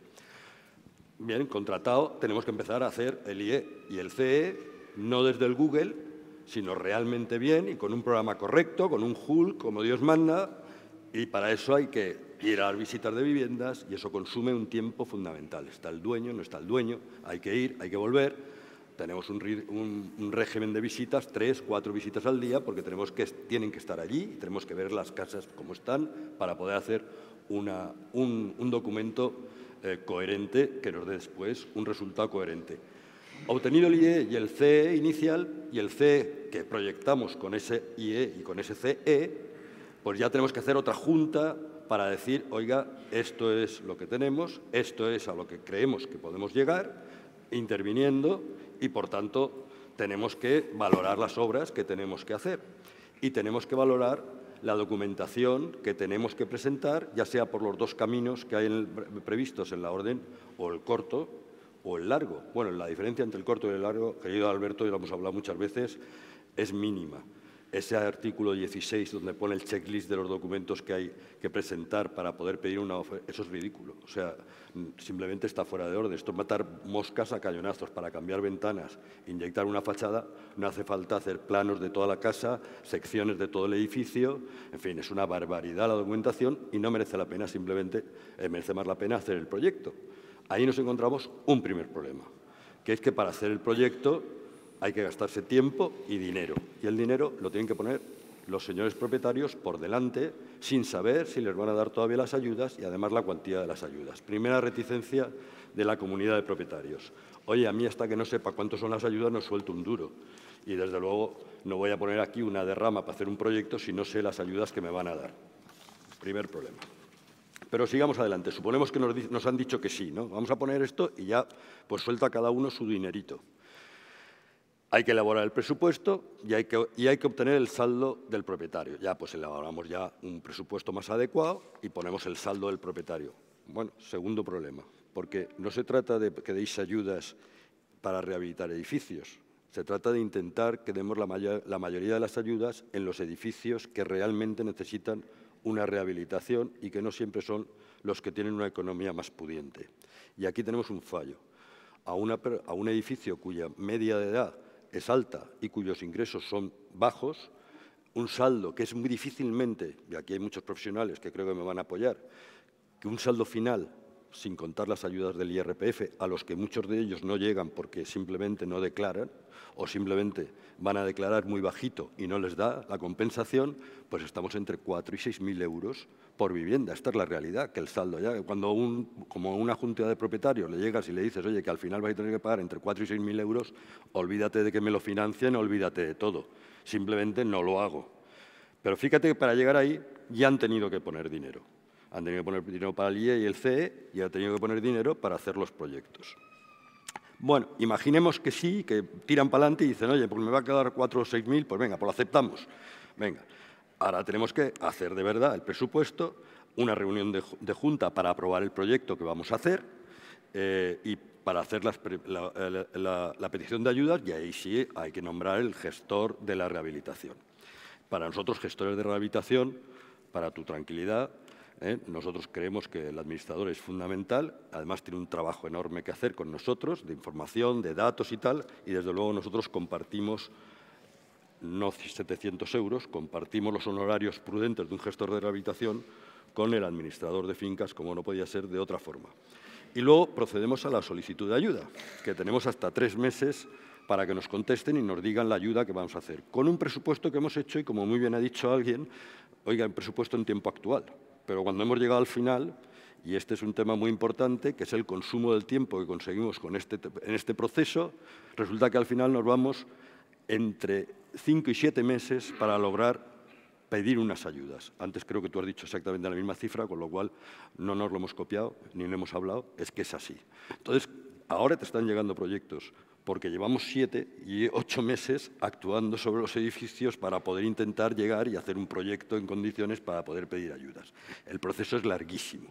S7: Bien, contratado, tenemos que empezar a hacer el I E y el C E, no desde el Google, sino realmente bien y con un programa correcto, con un H U L, como Dios manda, y para eso hay que ir a las visitas de viviendas y eso consume un tiempo fundamental. Está el dueño, no está el dueño, hay que ir, hay que volver. Tenemos un, un, un régimen de visitas, tres, cuatro visitas al día, porque tenemos que, tienen que estar allí y tenemos que ver las casas como están para poder hacer una, un, un documento eh, coherente que nos dé después un resultado coherente. Obtenido el I E y el C E inicial y el C E que proyectamos con ese I E y con ese C E, pues ya tenemos que hacer otra junta para decir, oiga, esto es lo que tenemos, esto es a lo que creemos que podemos llegar, interviniendo y, por tanto, tenemos que valorar las obras que tenemos que hacer y tenemos que valorar la documentación que tenemos que presentar, ya sea por los dos caminos que hay en el, previstos en la orden o el corto o el largo. Bueno, la diferencia entre el corto y el largo, querido Alberto, y lo hemos hablado muchas veces, es mínima. Ese artículo dieciséis, donde pone el checklist de los documentos que hay que presentar para poder pedir una oferta, eso es ridículo. O sea, simplemente está fuera de orden. Esto es matar moscas a cañonazos. Para cambiar ventanas, inyectar una fachada, no hace falta hacer planos de toda la casa, secciones de todo el edificio. En fin, es una barbaridad la documentación y no merece la pena, simplemente eh, merece más la pena hacer el proyecto. Ahí nos encontramos un primer problema, que es que para hacer el proyecto hay que gastarse tiempo y dinero. Y el dinero lo tienen que poner los señores propietarios por delante, sin saber si les van a dar todavía las ayudas y además la cuantía de las ayudas. Primera reticencia de la comunidad de propietarios. Oye, a mí hasta que no sepa cuánto son las ayudas no suelto un duro. Y desde luego no voy a poner aquí una derrama para hacer un proyecto si no sé las ayudas que me van a dar. Primer problema. Pero sigamos adelante. Suponemos que nos, nos han dicho que sí, ¿no? Vamos a poner esto y ya pues suelta cada uno su dinerito. Hay que elaborar el presupuesto y hay que, y hay que obtener el saldo del propietario. Ya pues elaboramos ya un presupuesto más adecuado y ponemos el saldo del propietario. Bueno, segundo problema. porque no se trata de que deis ayudas para rehabilitar edificios. Se trata de intentar que demos la, mayor, la mayoría de las ayudas en los edificios que realmente necesitan una rehabilitación y que no siempre son los que tienen una economía más pudiente. Y aquí tenemos un fallo. A, una, a un edificio cuya media de edad es alta y cuyos ingresos son bajos, un saldo que es muy difícilmente, y aquí hay muchos profesionales que creo que me van a apoyar, que un saldo final, sin contar las ayudas del I R P F, a los que muchos de ellos no llegan porque simplemente no declaran o simplemente van a declarar muy bajito y no les da la compensación, pues estamos entre cuatro y seis mil euros por vivienda. Esta es la realidad, que el saldo ya, cuando un, como una junta de propietarios le llegas y le dices, oye, que al final vais a tener que pagar entre cuatro y seis mil euros, olvídate de que me lo financien, olvídate de todo. Simplemente no lo hago. Pero fíjate que para llegar ahí ya han tenido que poner dinero. Han tenido que poner dinero para el I E y el C E y han tenido que poner dinero para hacer los proyectos. Bueno, imaginemos que sí, que tiran para adelante y dicen, oye, pues me va a quedar cuatro o seis mil, pues venga, pues lo aceptamos. Venga, ahora tenemos que hacer de verdad el presupuesto, una reunión de, de junta para aprobar el proyecto que vamos a hacer eh, y para hacer las, la, la, la, la petición de ayudas, y ahí sí hay que nombrar el gestor de la rehabilitación. Para nosotros, gestores de rehabilitación, para tu tranquilidad, ¿Eh? nosotros creemos que el administrador es fundamental, además tiene un trabajo enorme que hacer con nosotros, de información, de datos y tal, y desde luego nosotros compartimos, no setecientos euros, compartimos los honorarios prudentes de un gestor de rehabilitación con el administrador de fincas, como no podía ser de otra forma. Y luego procedemos a la solicitud de ayuda, que tenemos hasta tres meses para que nos contesten y nos digan la ayuda que vamos a hacer, con un presupuesto que hemos hecho y, como muy bien ha dicho alguien, oiga, el presupuesto en tiempo actual. Pero cuando hemos llegado al final, y este es un tema muy importante, que es el consumo del tiempo que conseguimos con este, en este proceso, resulta que al final nos vamos entre cinco y siete meses para lograr pedir unas ayudas. Antes creo que tú has dicho exactamente la misma cifra, con lo cual no nos lo hemos copiado ni lo hemos hablado, es que es así. Entonces, ahora te están llegando proyectos porque llevamos siete y ocho meses actuando sobre los edificios para poder intentar llegar y hacer un proyecto en condiciones para poder pedir ayudas. El proceso es larguísimo.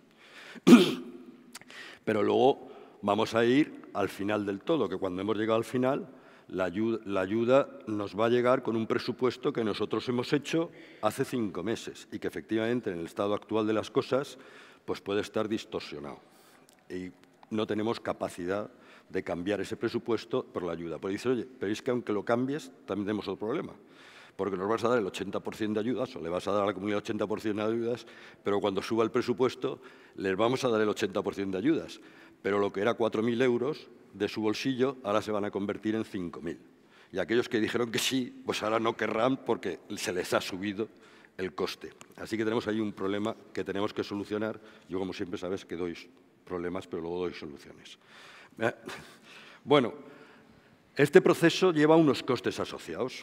S7: Pero luego vamos a ir al final del todo, que cuando hemos llegado al final, la ayuda, la ayuda nos va a llegar con un presupuesto que nosotros hemos hecho hace cinco meses y que efectivamente en el estado actual de las cosas pues puede estar distorsionado. Y no tenemos capacidad de cambiar ese presupuesto por la ayuda. Pues dice, oye, pero es que aunque lo cambies, también tenemos otro problema, porque nos vas a dar el ochenta por ciento de ayudas, o le vas a dar a la comunidad el ochenta por ciento de ayudas, pero cuando suba el presupuesto les vamos a dar el ochenta por ciento de ayudas, pero lo que era cuatro mil euros de su bolsillo ahora se van a convertir en cinco mil. Y aquellos que dijeron que sí, pues ahora no querrán porque se les ha subido el coste. Así que tenemos ahí un problema que tenemos que solucionar. Yo, como siempre sabes, que doy problemas, pero luego doy soluciones. Bueno, este proceso lleva unos costes asociados,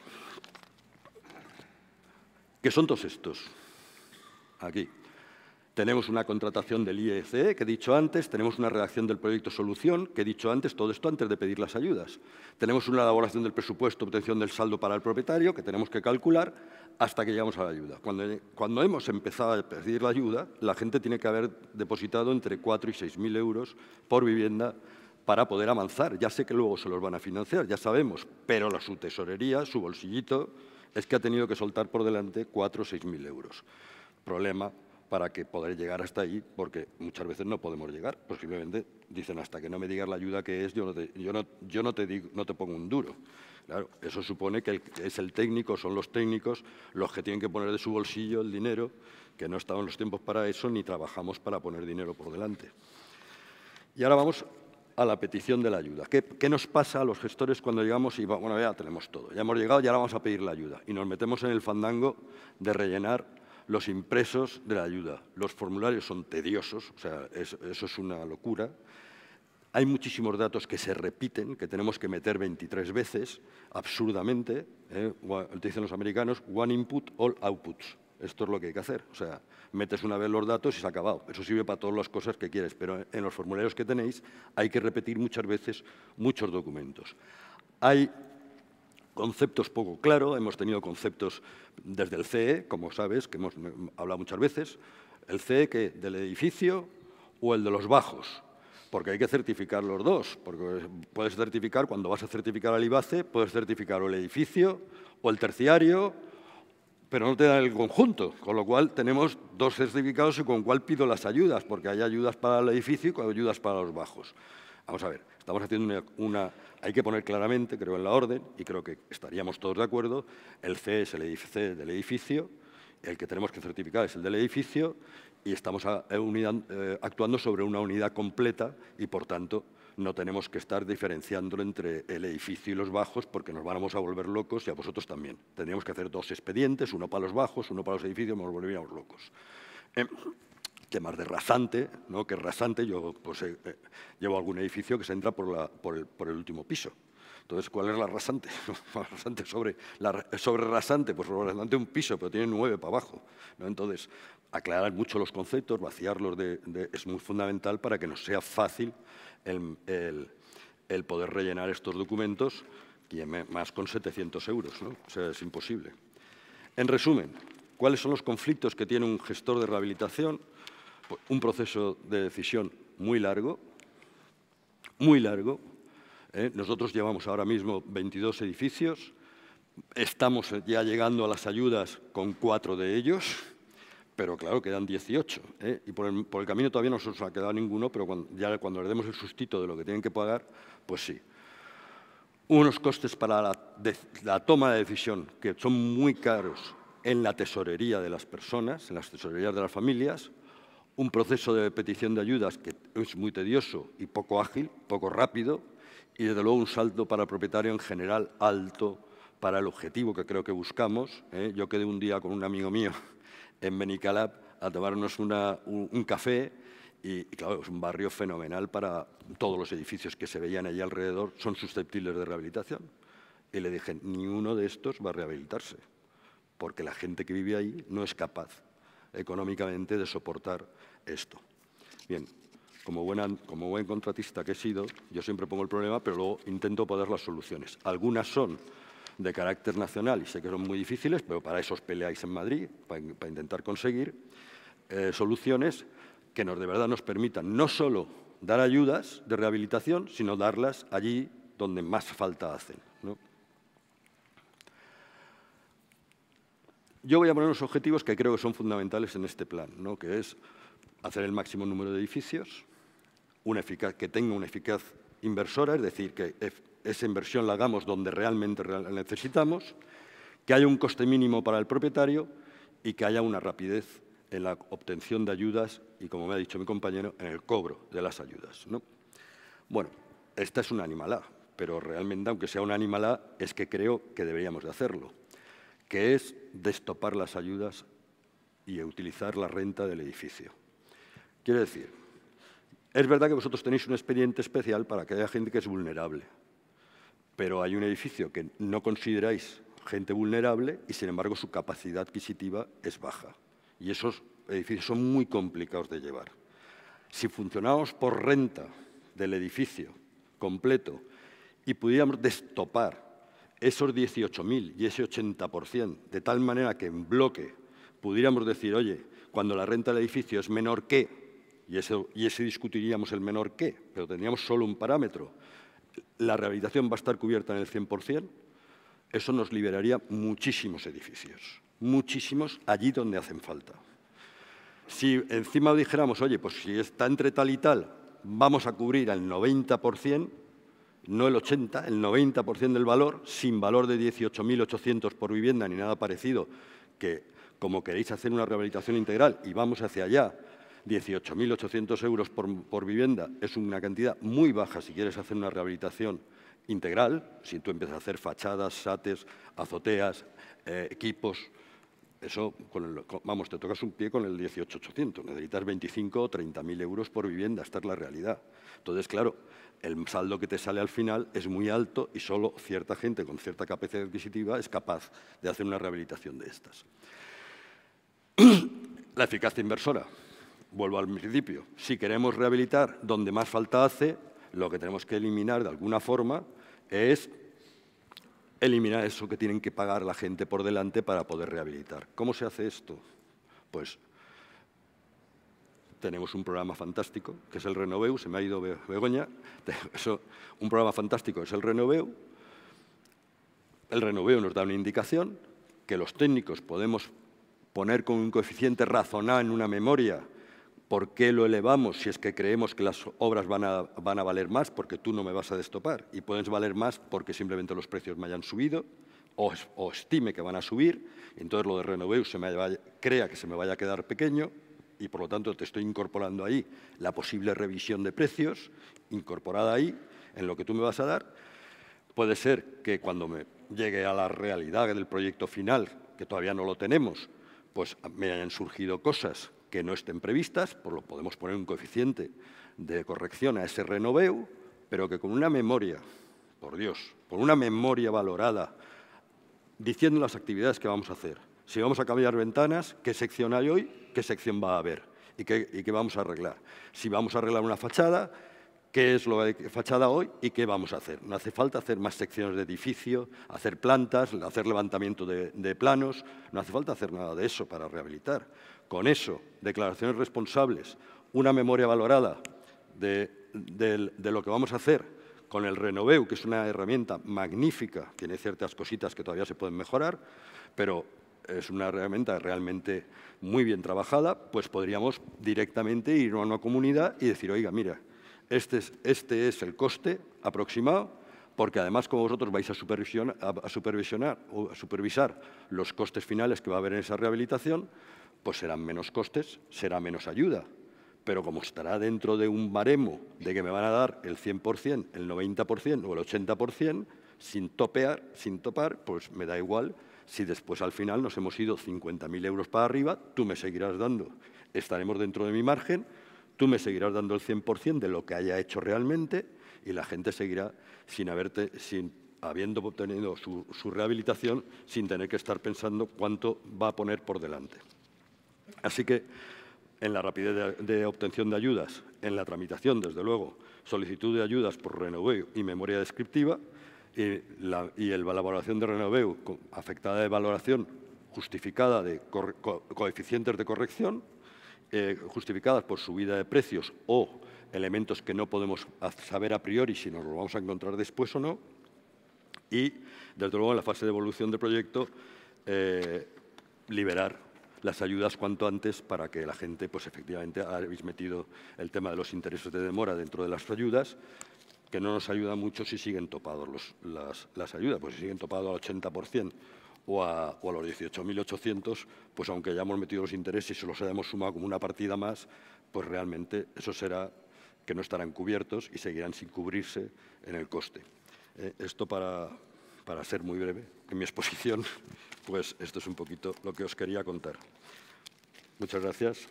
S7: que son todos estos. Aquí tenemos una contratación del I E C E, que he dicho antes, tenemos una redacción del proyecto solución, que he dicho antes, todo esto antes de pedir las ayudas. Tenemos una elaboración del presupuesto, obtención del saldo para el propietario, que tenemos que calcular hasta que llegamos a la ayuda. Cuando, cuando hemos empezado a pedir la ayuda, la gente tiene que haber depositado entre cuatro y seis mil euros por vivienda para poder avanzar. Ya sé que luego se los van a financiar, ya sabemos, pero la, su tesorería, su bolsillito, es que ha tenido que soltar por delante cuatro o seis mil euros. Problema para que poder llegar hasta ahí, porque muchas veces no podemos llegar. Pues simplemente dicen, hasta que no me digas la ayuda que es, yo no te, yo no, yo no te, digo, no te pongo un duro. Claro, eso supone que el, es el técnico, son los técnicos los que tienen que poner de su bolsillo el dinero, que no estaban los tiempos para eso, ni trabajamos para poner dinero por delante. Y ahora vamos a la petición de la ayuda. ¿Qué, qué nos pasa a los gestores cuando llegamos y, bueno, ya tenemos todo, ya hemos llegado y ahora vamos a pedir la ayuda? Y nos metemos en el fandango de rellenar los impresos de la ayuda. Los formularios son tediosos, o sea, es, eso es una locura. Hay muchísimos datos que se repiten, que tenemos que meter veintitrés veces, absurdamente. ¿eh? Dicen los americanos, one input, all outputs. Esto es lo que hay que hacer. O sea, metes una vez los datos y se ha acabado. Eso sirve para todas las cosas que quieres, pero en los formularios que tenéis hay que repetir muchas veces muchos documentos. Hay conceptos poco claros, hemos tenido conceptos desde el C E, como sabes, que hemos hablado muchas veces, el C E que del edificio o el de los bajos. porque hay que certificar los dos, porque puedes certificar, cuando vas a certificar al IBACE, puedes certificar o el edificio o el terciario, pero no te dan el conjunto, con lo cual tenemos dos certificados y con cuál pido las ayudas, porque hay ayudas para el edificio y ayudas para los bajos. Vamos a ver, estamos haciendo una, una... Hay que poner claramente, creo, en la orden, y creo que estaríamos todos de acuerdo, el C es el edificio del edificio, el que tenemos que certificar es el del edificio, y estamos a, a unidad, eh, actuando sobre una unidad completa y, por tanto, no tenemos que estar diferenciándolo entre el edificio y los bajos porque nos vamos a volver locos y a vosotros también. Tendríamos que hacer dos expedientes, uno para los bajos, uno para los edificios, nos volveríamos locos. Eh, temas de rasante, ¿no? Que rasante, yo pues, eh, eh, llevo algún edificio que se entra por, la, por, el, por el último piso. Entonces, ¿cuál es la rasante? rasante sobre, la, sobre rasante, pues sobre rasante un piso, pero tiene nueve para abajo, ¿no? Entonces, aclarar mucho los conceptos, vaciarlos de, de, es muy fundamental para que nos sea fácil el, el, el poder rellenar estos documentos, y más con setecientos euros, ¿no? O sea, es imposible. En resumen, ¿cuáles son los conflictos que tiene un gestor de rehabilitación? Pues un proceso de decisión muy largo, muy largo. ¿eh? Nosotros llevamos ahora mismo veintidós edificios, estamos ya llegando a las ayudas con cuatro de ellos, pero claro, quedan dieciocho. ¿eh? Y por el, por el camino todavía no se nos ha quedado ninguno, pero cuando, ya cuando les demos el sustito de lo que tienen que pagar, pues sí. Unos costes para la, de, la toma de decisión que son muy caros en la tesorería de las personas, en las tesorerías de las familias, un proceso de petición de ayudas que es muy tedioso y poco ágil, poco rápido, y desde luego un salto para el propietario en general alto para el objetivo que creo que buscamos. ¿eh? Yo quedé un día con un amigo mío en Benicalap a tomarnos una, un, un café y, y, claro, es un barrio fenomenal para todos los edificios que se veían allí alrededor, son susceptibles de rehabilitación. Y le dije, ni uno de estos va a rehabilitarse, porque la gente que vive ahí no es capaz económicamente de soportar esto. Bien, como, buena, como buen contratista que he sido, yo siempre pongo el problema, pero luego intento poner las soluciones. Algunas son de carácter nacional y sé que son muy difíciles, pero para eso os peleáis en Madrid, para, para intentar conseguir eh, soluciones que nos, de verdad nos permitan no solo dar ayudas de rehabilitación, sino darlas allí donde más falta hacen, ¿no? Yo voy a poner unos objetivos que creo que son fundamentales en este plan, ¿no? Que es hacer el máximo número de edificios, una eficaz, que tenga una eficaz inversora, es decir, que esa inversión la hagamos donde realmente la necesitamos, que haya un coste mínimo para el propietario y que haya una rapidez en la obtención de ayudas y, como me ha dicho mi compañero, en el cobro de las ayudas, ¿no? Bueno, esta es una animalada, pero realmente, aunque sea una animalada, es que creo que deberíamos de hacerlo, que es destopar las ayudas y utilizar la renta del edificio. Quiero decir, es verdad que vosotros tenéis un expediente especial para que haya gente que es vulnerable, pero hay un edificio que no consideráis gente vulnerable y, sin embargo, su capacidad adquisitiva es baja. Y esos edificios son muy complicados de llevar. Si funcionáramos por renta del edificio completo y pudiéramos destopar esos dieciocho mil y ese ochenta por ciento, de tal manera que en bloque pudiéramos decir, oye, cuando la renta del edificio es menor que, y, eso, y ese discutiríamos el menor que, pero tendríamos solo un parámetro, la rehabilitación va a estar cubierta en el cien por cien, eso nos liberaría muchísimos edificios, muchísimos allí donde hacen falta. Si encima dijéramos, oye, pues si está entre tal y tal, vamos a cubrir al noventa por cien, no el ochenta por ciento, el noventa por ciento del valor, sin valor de dieciocho mil ochocientos por vivienda ni nada parecido, que como queréis hacer una rehabilitación integral y vamos hacia allá, dieciocho mil ochocientos euros por, por vivienda es una cantidad muy baja si quieres hacer una rehabilitación integral, si tú empiezas a hacer fachadas, sates, azoteas, eh, equipos, eso, con el, con, vamos, te tocas un pie con el dieciocho mil ochocientos, necesitas veinticinco o treinta mil euros por vivienda, esta es la realidad. Entonces, claro, el saldo que te sale al final es muy alto y solo cierta gente con cierta capacidad adquisitiva es capaz de hacer una rehabilitación de estas. La eficacia inversora. Vuelvo al principio. Si queremos rehabilitar donde más falta hace, lo que tenemos que eliminar de alguna forma es eliminar eso que tienen que pagar la gente por delante para poder rehabilitar. ¿Cómo se hace esto? Pues tenemos un programa fantástico, que es el Renoveu, se me ha ido Begoña, eso, un programa fantástico es el Renoveu. El Renoveu nos da una indicación que los técnicos podemos poner con un coeficiente razonado en una memoria por qué lo elevamos si es que creemos que las obras van a, van a valer más porque tú no me vas a destopar y pueden valer más porque simplemente los precios me hayan subido o, o estime que van a subir, y entonces lo de Renoveu se me vaya, crea que se me vaya a quedar pequeño y por lo tanto te estoy incorporando ahí la posible revisión de precios, incorporada ahí en lo que tú me vas a dar. Puede ser que cuando me llegue a la realidad del proyecto final, que todavía no lo tenemos, pues me hayan surgido cosas que no estén previstas, pues lo podemos poner un coeficiente de corrección a ese Renoveu, pero que con una memoria, por Dios, con una memoria valorada, diciendo las actividades que vamos a hacer. Si vamos a cambiar ventanas, ¿qué sección hay hoy? ¿Qué sección va a haber? ¿Y qué, y qué vamos a arreglar? Si vamos a arreglar una fachada, ¿qué es lo de fachada hoy y qué vamos a hacer? No hace falta hacer más secciones de edificio, hacer plantas, hacer levantamiento de, de planos, no hace falta hacer nada de eso para rehabilitar. Con eso, declaraciones responsables, una memoria valorada de, de, de lo que vamos a hacer con el Renoveu, que es una herramienta magnífica, tiene ciertas cositas que todavía se pueden mejorar, pero es una herramienta realmente muy bien trabajada, pues podríamos directamente ir a una comunidad y decir, oiga, mira, este es, este es el coste aproximado, porque además como vosotros vais a supervisionar, a supervisionar o a supervisar los costes finales que va a haber en esa rehabilitación, pues serán menos costes, será menos ayuda. Pero como estará dentro de un baremo de que me van a dar el cien por cien, el noventa por cien o el ochenta por cien, sin topear, sin topar, pues me da igual si después al final nos hemos ido cincuenta mil euros para arriba, tú me seguirás dando, estaremos dentro de mi margen, tú me seguirás dando el cien por cien de lo que haya hecho realmente y la gente seguirá sin, haberte, sin habiendo obtenido su, su rehabilitación, sin tener que estar pensando cuánto va a poner por delante. Así que, en la rapidez de, de obtención de ayudas, en la tramitación, desde luego, solicitud de ayudas por Renoveu y memoria descriptiva, y la, y el, la elaboración de Renoveu afectada de valoración justificada de co, co, coeficientes de corrección, eh, justificadas por subida de precios o elementos que no podemos saber a priori si nos lo vamos a encontrar después o no, y, desde luego, en la fase de evolución del proyecto, eh, liberar las ayudas cuanto antes para que la gente, pues efectivamente, habéis metido el tema de los intereses de demora dentro de las ayudas, que no nos ayuda mucho si siguen topados los, las, las ayudas, pues si siguen topados al ochenta por cien o a, o a los dieciocho mil ochocientos, pues aunque hayamos metido los intereses y se los hayamos sumado como una partida más, pues realmente eso será que no estarán cubiertos y seguirán sin cubrirse en el coste. Eh, esto para, para ser muy breve, en mi exposición, pues esto es un poquito lo que os quería contar. Muchas gracias.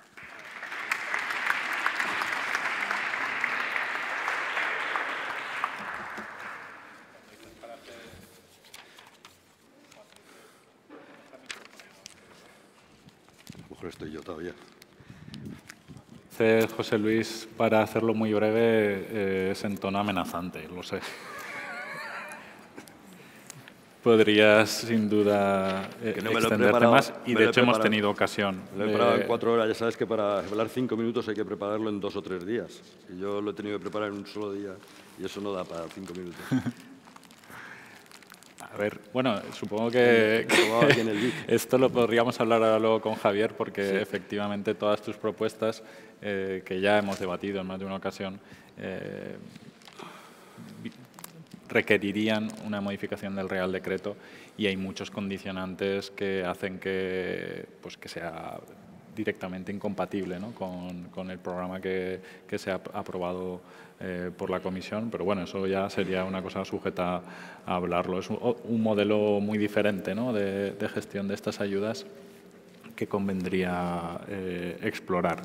S7: A lo mejor estoy yo todavía.
S2: José Luis, para hacerlo muy breve, eh, es en tono amenazante, lo sé. Podrías, sin duda, eh,
S7: que no me
S2: extenderte más y, de hecho, hemos tenido ocasión.
S7: Lo he preparado en cuatro horas. Ya sabes que para hablar cinco minutos hay que prepararlo en dos o tres días. Y yo lo he tenido que preparar en un solo día y eso no da para cinco minutos.
S2: A ver, bueno, supongo que, que esto lo podríamos hablar ahora luego con Javier, porque sí, efectivamente todas tus propuestas, eh, que ya hemos debatido en más de una ocasión, eh, requerirían una modificación del Real Decreto y hay muchos condicionantes que hacen que, pues, que sea directamente incompatible, ¿no?, con, con el programa que, que se ha aprobado eh, por la Comisión, pero bueno, eso ya sería una cosa sujeta a hablarlo. Es un, un modelo muy diferente, ¿no?, de, de gestión de estas ayudas que convendría eh, explorar.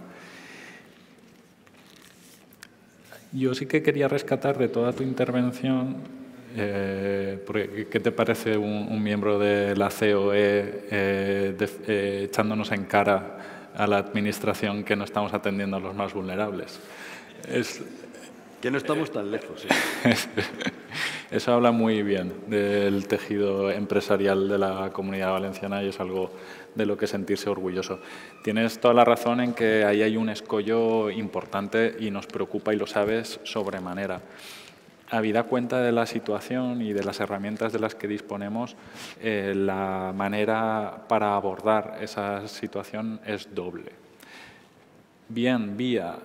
S2: Yo sí que quería rescatar de toda tu intervención, eh, porque, ¿qué te parece un, un miembro de la C O E eh, de, eh, echándonos en cara a la Administración que no estamos atendiendo a los más vulnerables? Es,
S7: que no estamos tan lejos.
S2: ¿eh? Eso habla muy bien del tejido empresarial de la Comunidad Valenciana y es algo de lo que sentirse orgulloso. Tienes toda la razón en que ahí hay un escollo importante y nos preocupa, y lo sabes, sobremanera. Habida cuenta de la situación y de las herramientas de las que disponemos, eh, la manera para abordar esa situación es doble. Bien vía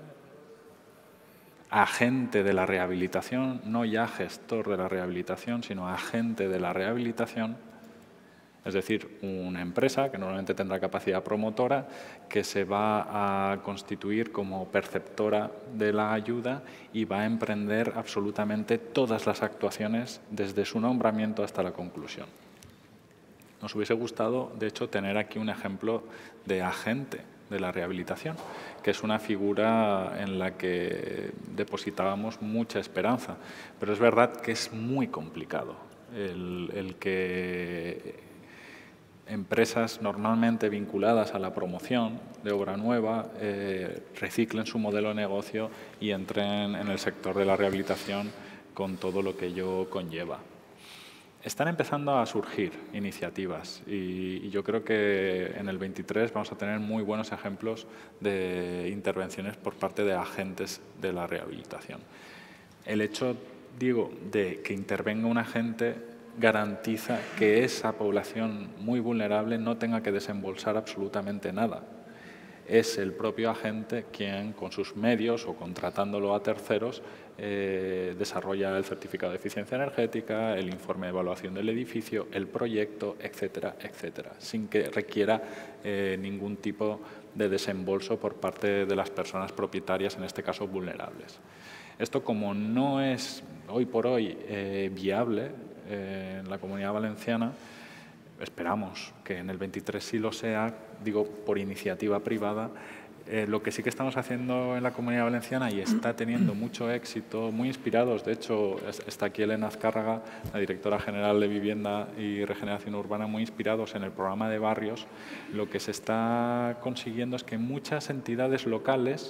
S2: agente de la rehabilitación, no ya gestor de la rehabilitación, sino agente de la rehabilitación, es decir, una empresa que normalmente tendrá capacidad promotora que se va a constituir como perceptora de la ayuda y va a emprender absolutamente todas las actuaciones desde su nombramiento hasta la conclusión. Nos hubiese gustado, de hecho, tener aquí un ejemplo de agente de la rehabilitación, que es una figura en la que depositábamos mucha esperanza. Pero es verdad que es muy complicado el, el que empresas normalmente vinculadas a la promoción de obra nueva eh, reciclen su modelo de negocio y entren en el sector de la rehabilitación con todo lo que ello conlleva. Están empezando a surgir iniciativas y, y yo creo que en el veintitrés vamos a tener muy buenos ejemplos de intervenciones por parte de agentes de la rehabilitación. El hecho, digo, de que intervenga un agente garantiza que esa población muy vulnerable no tenga que desembolsar absolutamente nada. Es el propio agente quien, con sus medios o contratándolo a terceros, eh, desarrolla el certificado de eficiencia energética, el informe de evaluación del edificio, el proyecto, etcétera, etcétera, sin que requiera eh, ningún tipo de desembolso por parte de las personas propietarias, en este caso vulnerables. Esto, como no es hoy por hoy eh, viable eh, en la Comunidad Valenciana, esperamos que en el veintitrés sí lo sea, digo, por iniciativa privada. Eh, lo que sí que estamos haciendo en la Comunidad Valenciana y está teniendo mucho éxito, muy inspirados, de hecho, está aquí Elena Azcárraga, la directora general de Vivienda y Regeneración Urbana, muy inspirados en el programa de barrios. Lo que se está consiguiendo es que muchas entidades locales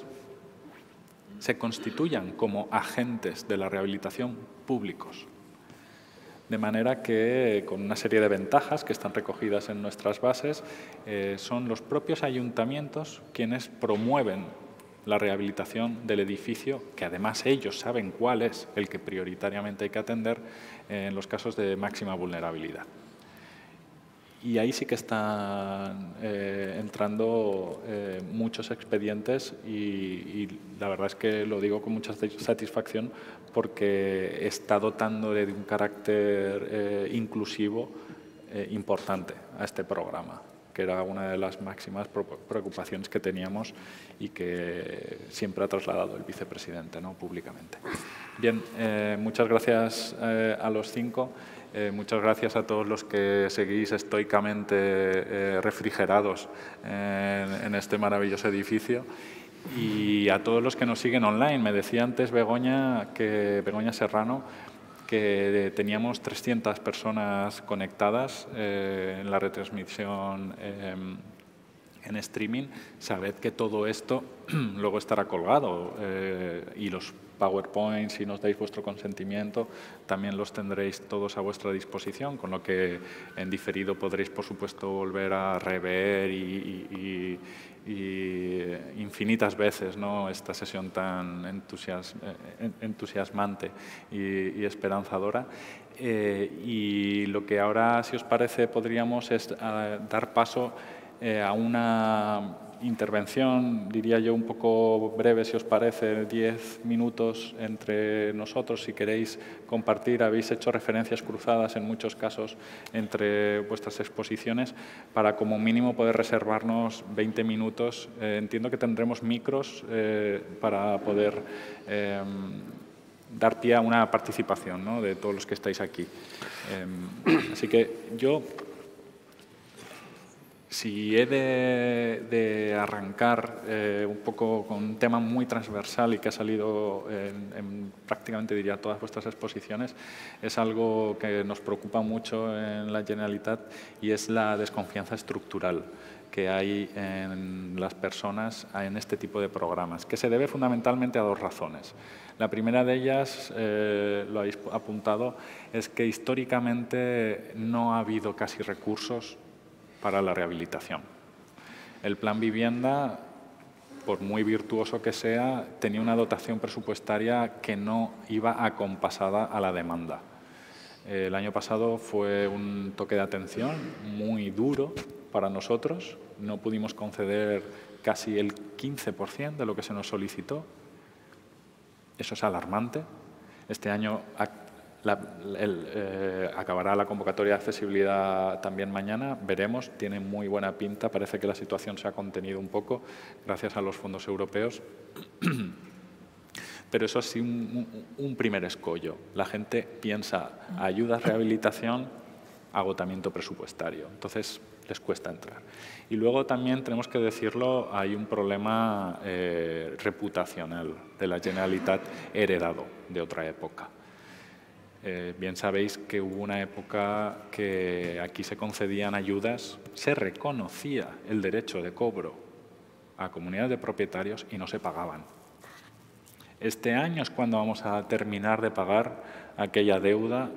S2: se constituyan como agentes de la rehabilitación públicos. De manera que, con una serie de ventajas que están recogidas en nuestras bases, eh, son los propios ayuntamientos quienes promueven la rehabilitación del edificio, que además ellos saben cuál es el que prioritariamente hay que atender eh, en los casos de máxima vulnerabilidad. Y ahí sí que están eh, entrando eh, muchos expedientes y, y la verdad es que lo digo con mucha satisfacción porque está dotando de un carácter eh, inclusivo eh, importante a este programa, que era una de las máximas preocupaciones que teníamos y que siempre ha trasladado el vicepresidente, ¿no?, públicamente. Bien, eh, muchas gracias eh, a los cinco. Eh, muchas gracias a todos los que seguís estoicamente eh, refrigerados en, en este maravilloso edificio y a todos los que nos siguen online. Me decía antes Begoña, que, Begoña Serrano, que teníamos trescientas personas conectadas eh, en la retransmisión eh, en streaming. Sabed que todo esto luego estará colgado eh, y los PowerPoint, si nos dais vuestro consentimiento, también los tendréis todos a vuestra disposición, con lo que en diferido podréis, por supuesto, volver a rever y, y, y infinitas veces, ¿no?, esta sesión tan entusias, entusiasmante y, y esperanzadora. Eh, y lo que ahora, si os parece, podríamos es uh, dar paso eh, a una intervención, diría yo, un poco breve, si os parece, diez minutos entre nosotros. Si queréis compartir, habéis hecho referencias cruzadas en muchos casos entre vuestras exposiciones, para como mínimo poder reservarnos veinte minutos. Eh, entiendo que tendremos micros eh, para poder eh, dar pie a una participación, ¿no?, de todos los que estáis aquí. Eh, así que yo, si he de, de arrancar eh, un poco con un tema muy transversal y que ha salido en, en prácticamente, diría, todas vuestras exposiciones, es algo que nos preocupa mucho en la Generalitat y es la desconfianza estructural que hay en las personas en este tipo de programas, que se debe fundamentalmente a dos razones. La primera de ellas, eh, lo habéis apuntado, es que históricamente no ha habido casi recursos para la rehabilitación. El plan vivienda, por muy virtuoso que sea, tenía una dotación presupuestaria que no iba acompasada a la demanda. El año pasado fue un toque de atención muy duro para nosotros. No pudimos conceder casi el quince por ciento de lo que se nos solicitó. Eso es alarmante. Este año la, el, eh, acabará la convocatoria de accesibilidad también mañana. Veremos, tiene muy buena pinta. Parece que la situación se ha contenido un poco gracias a los fondos europeos. Pero eso sí, un, un primer escollo. La gente piensa ayudas, rehabilitación, agotamiento presupuestario. Entonces, les cuesta entrar. Y luego también, tenemos que decirlo, hay un problema eh, reputacional de la Generalitat heredado de otra época. Eh, bien sabéis que hubo una época que aquí se concedían ayudas, se reconocía el derecho de cobro a comunidades de propietarios y no se pagaban. Este año es cuando vamos a terminar de pagar aquella deuda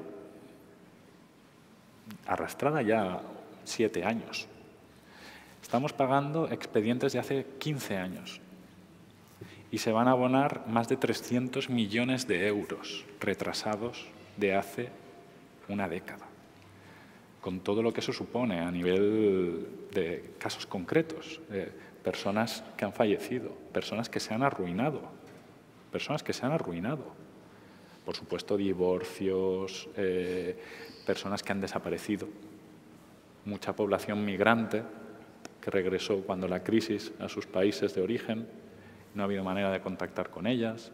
S2: arrastrada ya siete años. Estamos pagando expedientes de hace quince años y se van a abonar más de trescientos millones de euros retrasados de hace una década, con todo lo que eso supone a nivel de casos concretos, eh, personas que han fallecido, personas que se han arruinado. Personas que se han arruinado. Por supuesto, divorcios, eh, personas que han desaparecido. Mucha población migrante que regresó cuando la crisis a sus países de origen. No ha habido manera de contactar con ellas.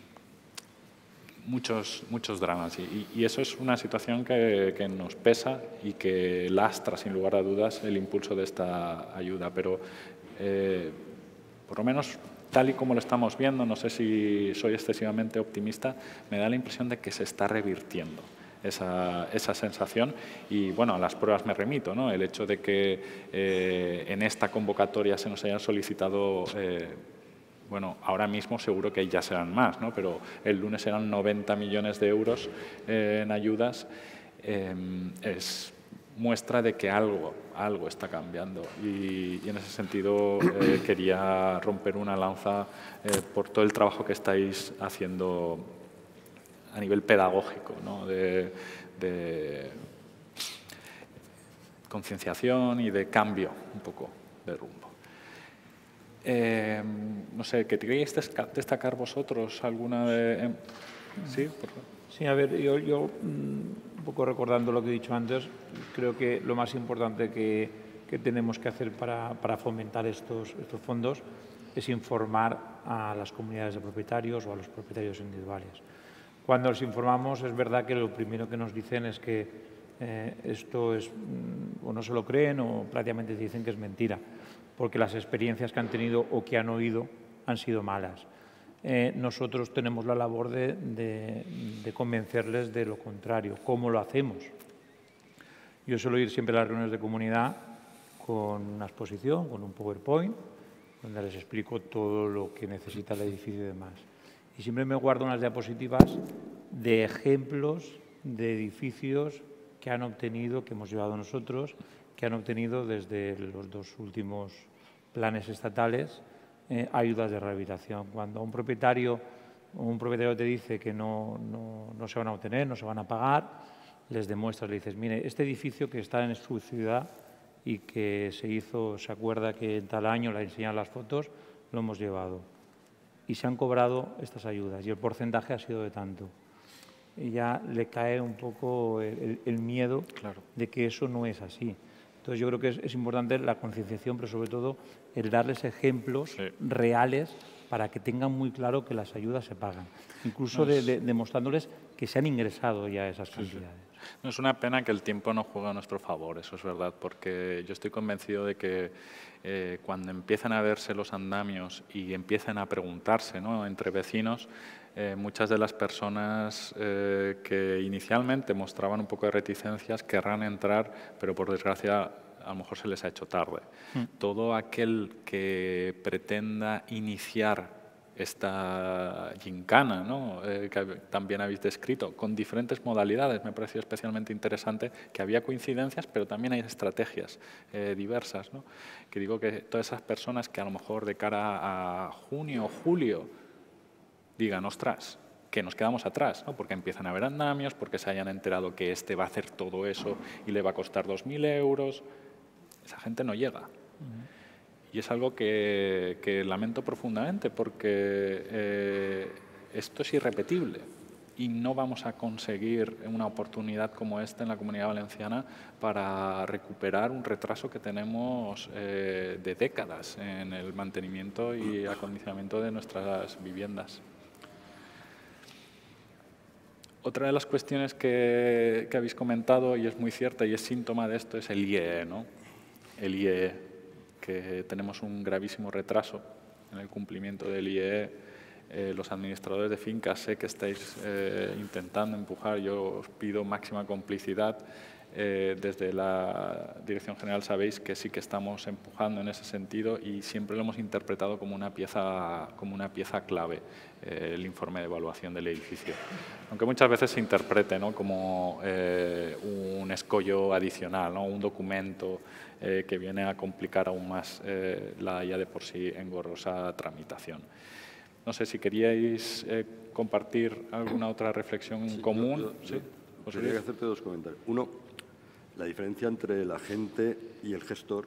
S2: Muchos, muchos dramas. Y, y eso es una situación que, que nos pesa y que lastra, sin lugar a dudas, el impulso de esta ayuda. Pero, eh, por lo menos, tal y como lo estamos viendo, no sé si soy excesivamente optimista, me da la impresión de que se está revirtiendo esa, esa sensación y, bueno, a las pruebas me remito, ¿no? El hecho de que eh, en esta convocatoria se nos hayan solicitado, eh, bueno, ahora mismo seguro que ya serán más, ¿no? Pero el lunes eran noventa millones de euros eh, en ayudas, eh, es muestra de que algo, algo está cambiando y, y en ese sentido eh, quería romper una lanza eh, por todo el trabajo que estáis haciendo a nivel pedagógico, ¿no? de, de concienciación y de cambio un poco de rumbo. Eh, no sé, ¿que queréis destacar vosotros alguna de...? Eh, ¿Sí? Por favor.
S4: Sí, a ver, yo, yo un poco recordando lo que he dicho antes, creo que lo más importante que, que tenemos que hacer para, para fomentar estos, estos fondos es informar a las comunidades de propietarios o a los propietarios individuales. Cuando les informamos, es verdad que lo primero que nos dicen es que eh, esto es, o no se lo creen o prácticamente dicen que es mentira, porque las experiencias que han tenido o que han oído han sido malas. Eh, nosotros tenemos la labor de, de, de convencerles de lo contrario. ¿Cómo lo hacemos? Yo suelo ir siempre a las reuniones de comunidad con una exposición, con un PowerPoint, donde les explico todo lo que necesita el edificio y demás. Y siempre me guardo unas diapositivas de ejemplos de edificios que han obtenido, que hemos llevado nosotros, que han obtenido desde los dos últimos planes estatales Eh, ayudas de rehabilitación. Cuando un propietario, un propietario te dice que no, no, no se van a obtener, no se van a pagar, les demuestras, le dices, mire, este edificio que está en su ciudad y que se hizo, se acuerda que en tal año, le enseñan las fotos, lo hemos llevado. Y se han cobrado estas ayudas y el porcentaje ha sido de tanto. Y ya le cae un poco el, el, el miedo claro. de que eso no es así. Entonces, yo creo que es, es importante la concienciación, pero sobre todo el darles ejemplos sí. reales para que tengan muy claro que las ayudas se pagan, incluso no es... de, de, demostrándoles que se han ingresado ya esas cantidades. Sí, sí.
S2: No es una pena que el tiempo no juegue a nuestro favor, eso es verdad, porque yo estoy convencido de que eh, cuando empiezan a verse los andamios y empiezan a preguntarse, ¿no?, entre vecinos, eh, muchas de las personas eh, que inicialmente mostraban un poco de reticencias querrán entrar, pero por desgracia a lo mejor se les ha hecho tarde. Mm. Todo aquel que pretenda iniciar esta gincana, ¿no? eh, que también habéis descrito, con diferentes modalidades. Me ha parecido especialmente interesante que había coincidencias, pero también hay estrategias eh, diversas, ¿no? Que digo que todas esas personas que a lo mejor de cara a junio o julio digan, ostras, que nos quedamos atrás, ¿no? Porque empiezan a haber andamios, porque se hayan enterado que este va a hacer todo eso y le va a costar dos mil euros. Esa gente no llega. Uh-huh. Y es algo que, que lamento profundamente porque eh, esto es irrepetible y no vamos a conseguir una oportunidad como esta en la Comunidad Valenciana para recuperar un retraso que tenemos eh, de décadas en el mantenimiento y acondicionamiento de nuestras viviendas. Otra de las cuestiones que, que habéis comentado, y es muy cierta y es síntoma de esto, es el I E E, ¿no? El I E E. Que tenemos un gravísimo retraso en el cumplimiento del I E E. Eh, los administradores de fincas sé que estáis eh, intentando empujar, yo os pido máxima complicidad. Eh, desde la Dirección General sabéis que sí que estamos empujando en ese sentido y siempre lo hemos interpretado como una pieza, como una pieza clave, eh, el informe de evaluación del edificio. Aunque muchas veces se interprete, ¿no? como eh, un escollo adicional, ¿no? un documento eh, que viene a complicar aún más eh, la ya de por sí engorrosa tramitación. No sé si queríais eh, compartir alguna otra reflexión
S7: sí,
S2: común.
S7: Yo, yo,
S2: ¿Sí?
S7: yo quería hacerte dos comentarios. Uno, la diferencia entre el agente y el gestor.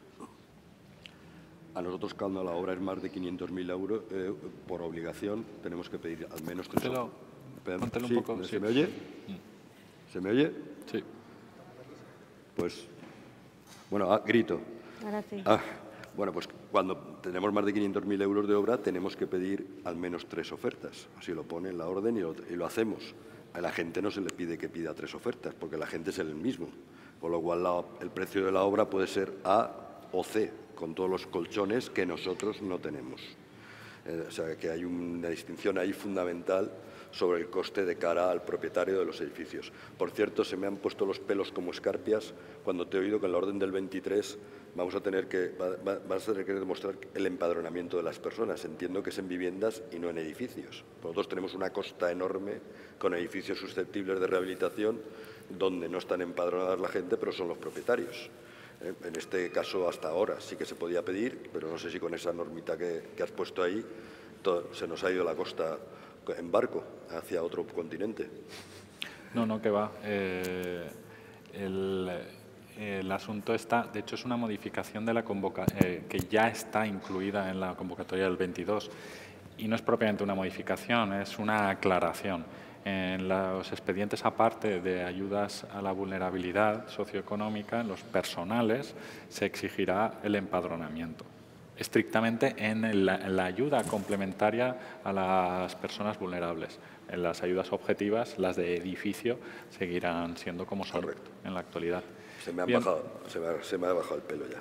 S7: A nosotros, cuando la obra es más de quinientos mil euros, eh, por obligación, tenemos que pedir al menos tres
S2: Póntelo, póntelo
S7: sí,
S2: un poco.
S7: ¿Se
S2: sí.
S7: me oye?
S2: Mm.
S7: ¿Se me oye?
S2: Sí.
S7: Pues, bueno, ah, grito.
S5: Ahora sí.
S7: Ah, bueno, pues cuando tenemos más de quinientos mil euros de obra, tenemos que pedir al menos tres ofertas. Así lo pone en la orden y lo, y lo hacemos. A la gente no se le pide que pida tres ofertas, porque la gente es el mismo. Con lo cual, la, el precio de la obra puede ser A o C, con todos los colchones que nosotros no tenemos. Eh, o sea, que hay una distinción ahí fundamental sobre el coste de cara al propietario de los edificios. Por cierto, se me han puesto los pelos como escarpias cuando te he oído que en la orden del veintitrés vamos a tener que, va, va, vas a tener que demostrar el empadronamiento de las personas. Entiendo que es en viviendas y no en edificios. Nosotros tenemos una costa enorme con edificios susceptibles de rehabilitación donde no están empadronadas la gente, pero son los propietarios. Eh, en este caso, hasta ahora sí que se podía pedir, pero no sé si con esa normita que, que has puesto ahí todo, se nos ha ido la costa en barco hacia otro continente.
S2: No, no, que va. Eh, el, el asunto está, de hecho, es una modificación de la convocatoria eh, que ya está incluida en la convocatoria del veintidós y no es propiamente una modificación, es una aclaración. En los expedientes aparte de ayudas a la vulnerabilidad socioeconómica, en los personales, se exigirá el empadronamiento. Estrictamente en la, en la ayuda complementaria a las personas vulnerables. En las ayudas objetivas, las de edificio, seguirán siendo como son Correcto. En la actualidad.
S7: Se me, han bajado, se, me ha, se me ha bajado el pelo ya.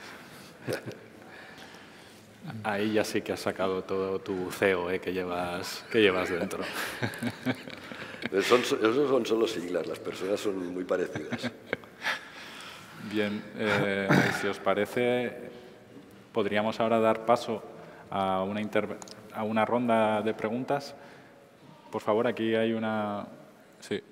S2: Ahí ya sí que has sacado todo tu C E O eh, que, llevas, que llevas dentro.
S7: Son, esos son solo siglas, las personas son muy parecidas.
S2: Bien, eh, si os parece, podríamos ahora dar paso a una, a una ronda de preguntas. Por favor, aquí hay una... Sí.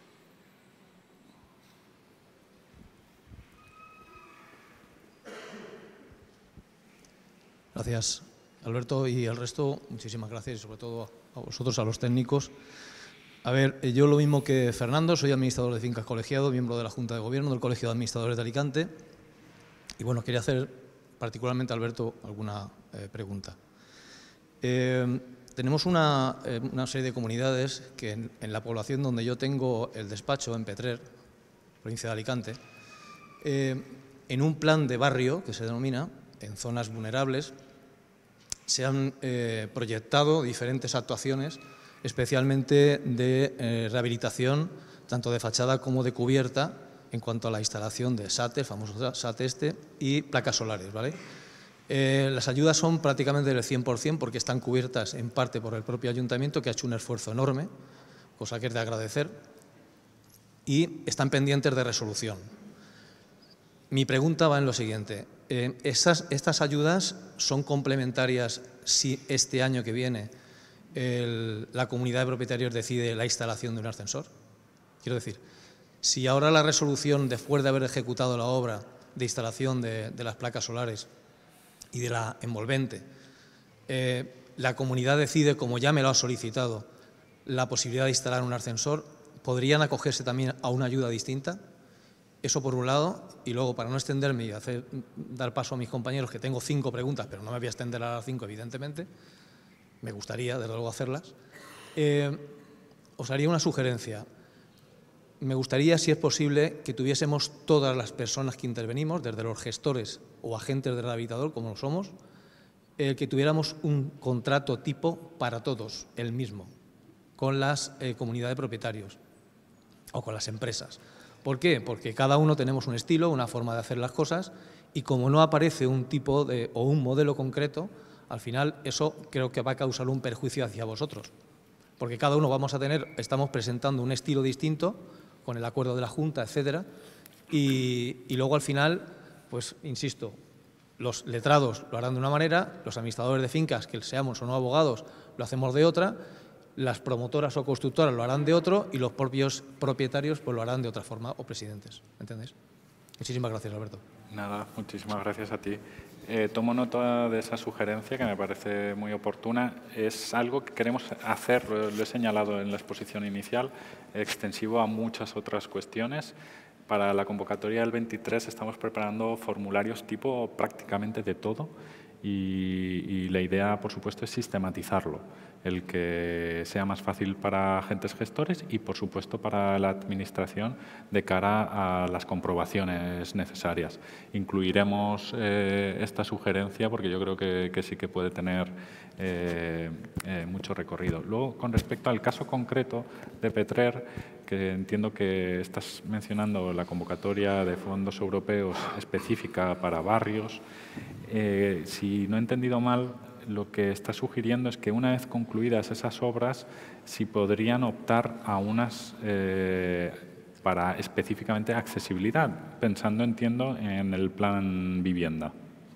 S8: Gracias, Alberto, y al resto, muchísimas gracias, y sobre todo a vosotros, a los técnicos. A ver, yo lo mismo que Fernando, soy administrador de fincas colegiado, miembro de la Junta de Gobierno del Colegio de Administradores de Alicante. Y bueno, quería hacer particularmente a Alberto alguna eh, pregunta. Eh, tenemos una, eh, una serie de comunidades que en, en la población donde yo tengo el despacho, en Petrer, provincia de Alicante, eh, en un plan de barrio que se denomina, en zonas vulnerables, se han eh, proyectado diferentes actuaciones, especialmente de eh, rehabilitación, tanto de fachada como de cubierta, en cuanto a la instalación de S A T, el famoso S A T este, y placas solares, ¿vale? Eh, las ayudas son prácticamente del cien por cien porque están cubiertas en parte por el propio ayuntamiento, que ha hecho un esfuerzo enorme, cosa que es de agradecer, y están pendientes de resolución. Mi pregunta va en lo siguiente. Eh, esas, estas ayudas son complementarias si este año que viene el, la comunidad de propietarios decide la instalación de un ascensor. Quiero decir, si ahora la resolución, después de haber ejecutado la obra de instalación de, de las placas solares y de la envolvente, eh, la comunidad decide, como ya me lo ha solicitado, la posibilidad de instalar un ascensor, ¿podrían acogerse también a una ayuda distinta? Eso por un lado, y luego, para no extenderme y hacer, dar paso a mis compañeros, que tengo cinco preguntas, pero no me voy a extender a las cinco, evidentemente, me gustaría, desde luego, hacerlas, eh, os haría una sugerencia. Me gustaría, si es posible, que tuviésemos todas las personas que intervenimos, desde los gestores o agentes del rehabilitador, como lo somos, eh, que tuviéramos un contrato tipo para todos, el mismo, con las eh, comunidades de propietarios o con las empresas. ¿Por qué? Porque cada uno tenemos un estilo, una forma de hacer las cosas y como no aparece un tipo de, o un modelo concreto, al final eso creo que va a causar un perjuicio hacia vosotros. Porque cada uno vamos a tener, estamos presentando un estilo distinto con el acuerdo de la Junta, etcétera, y, y luego al final, pues insisto, los letrados lo harán de una manera, los administradores de fincas, que seamos o no abogados, lo hacemos de otra, las promotoras o constructoras lo harán de otro y los propios propietarios pues lo harán de otra forma o presidentes. ¿Entendéis? Muchísimas gracias, Alberto.
S2: Nada, muchísimas gracias a ti. Eh, tomo nota de esa sugerencia que me parece muy oportuna. Es algo que queremos hacer, lo he señalado en la exposición inicial, extensivo a muchas otras cuestiones. Para la convocatoria del veintitrés estamos preparando formularios tipo prácticamente de todo y, y la idea, por supuesto, es sistematizarlo, el que sea más fácil para agentes gestores y, por supuesto, para la Administración de cara a las comprobaciones necesarias. Incluiremos eh, esta sugerencia porque yo creo que, que sí que puede tener eh, eh, mucho recorrido. Luego, con respecto al caso concreto de Petrer, que entiendo que estás mencionando la convocatoria de fondos europeos específica para barrios, eh, si no he entendido mal, lo que está sugiriendo es que una vez concluidas esas obras, si podrían optar a unas eh, para específicamente accesibilidad, pensando, entiendo, en el plan vivienda.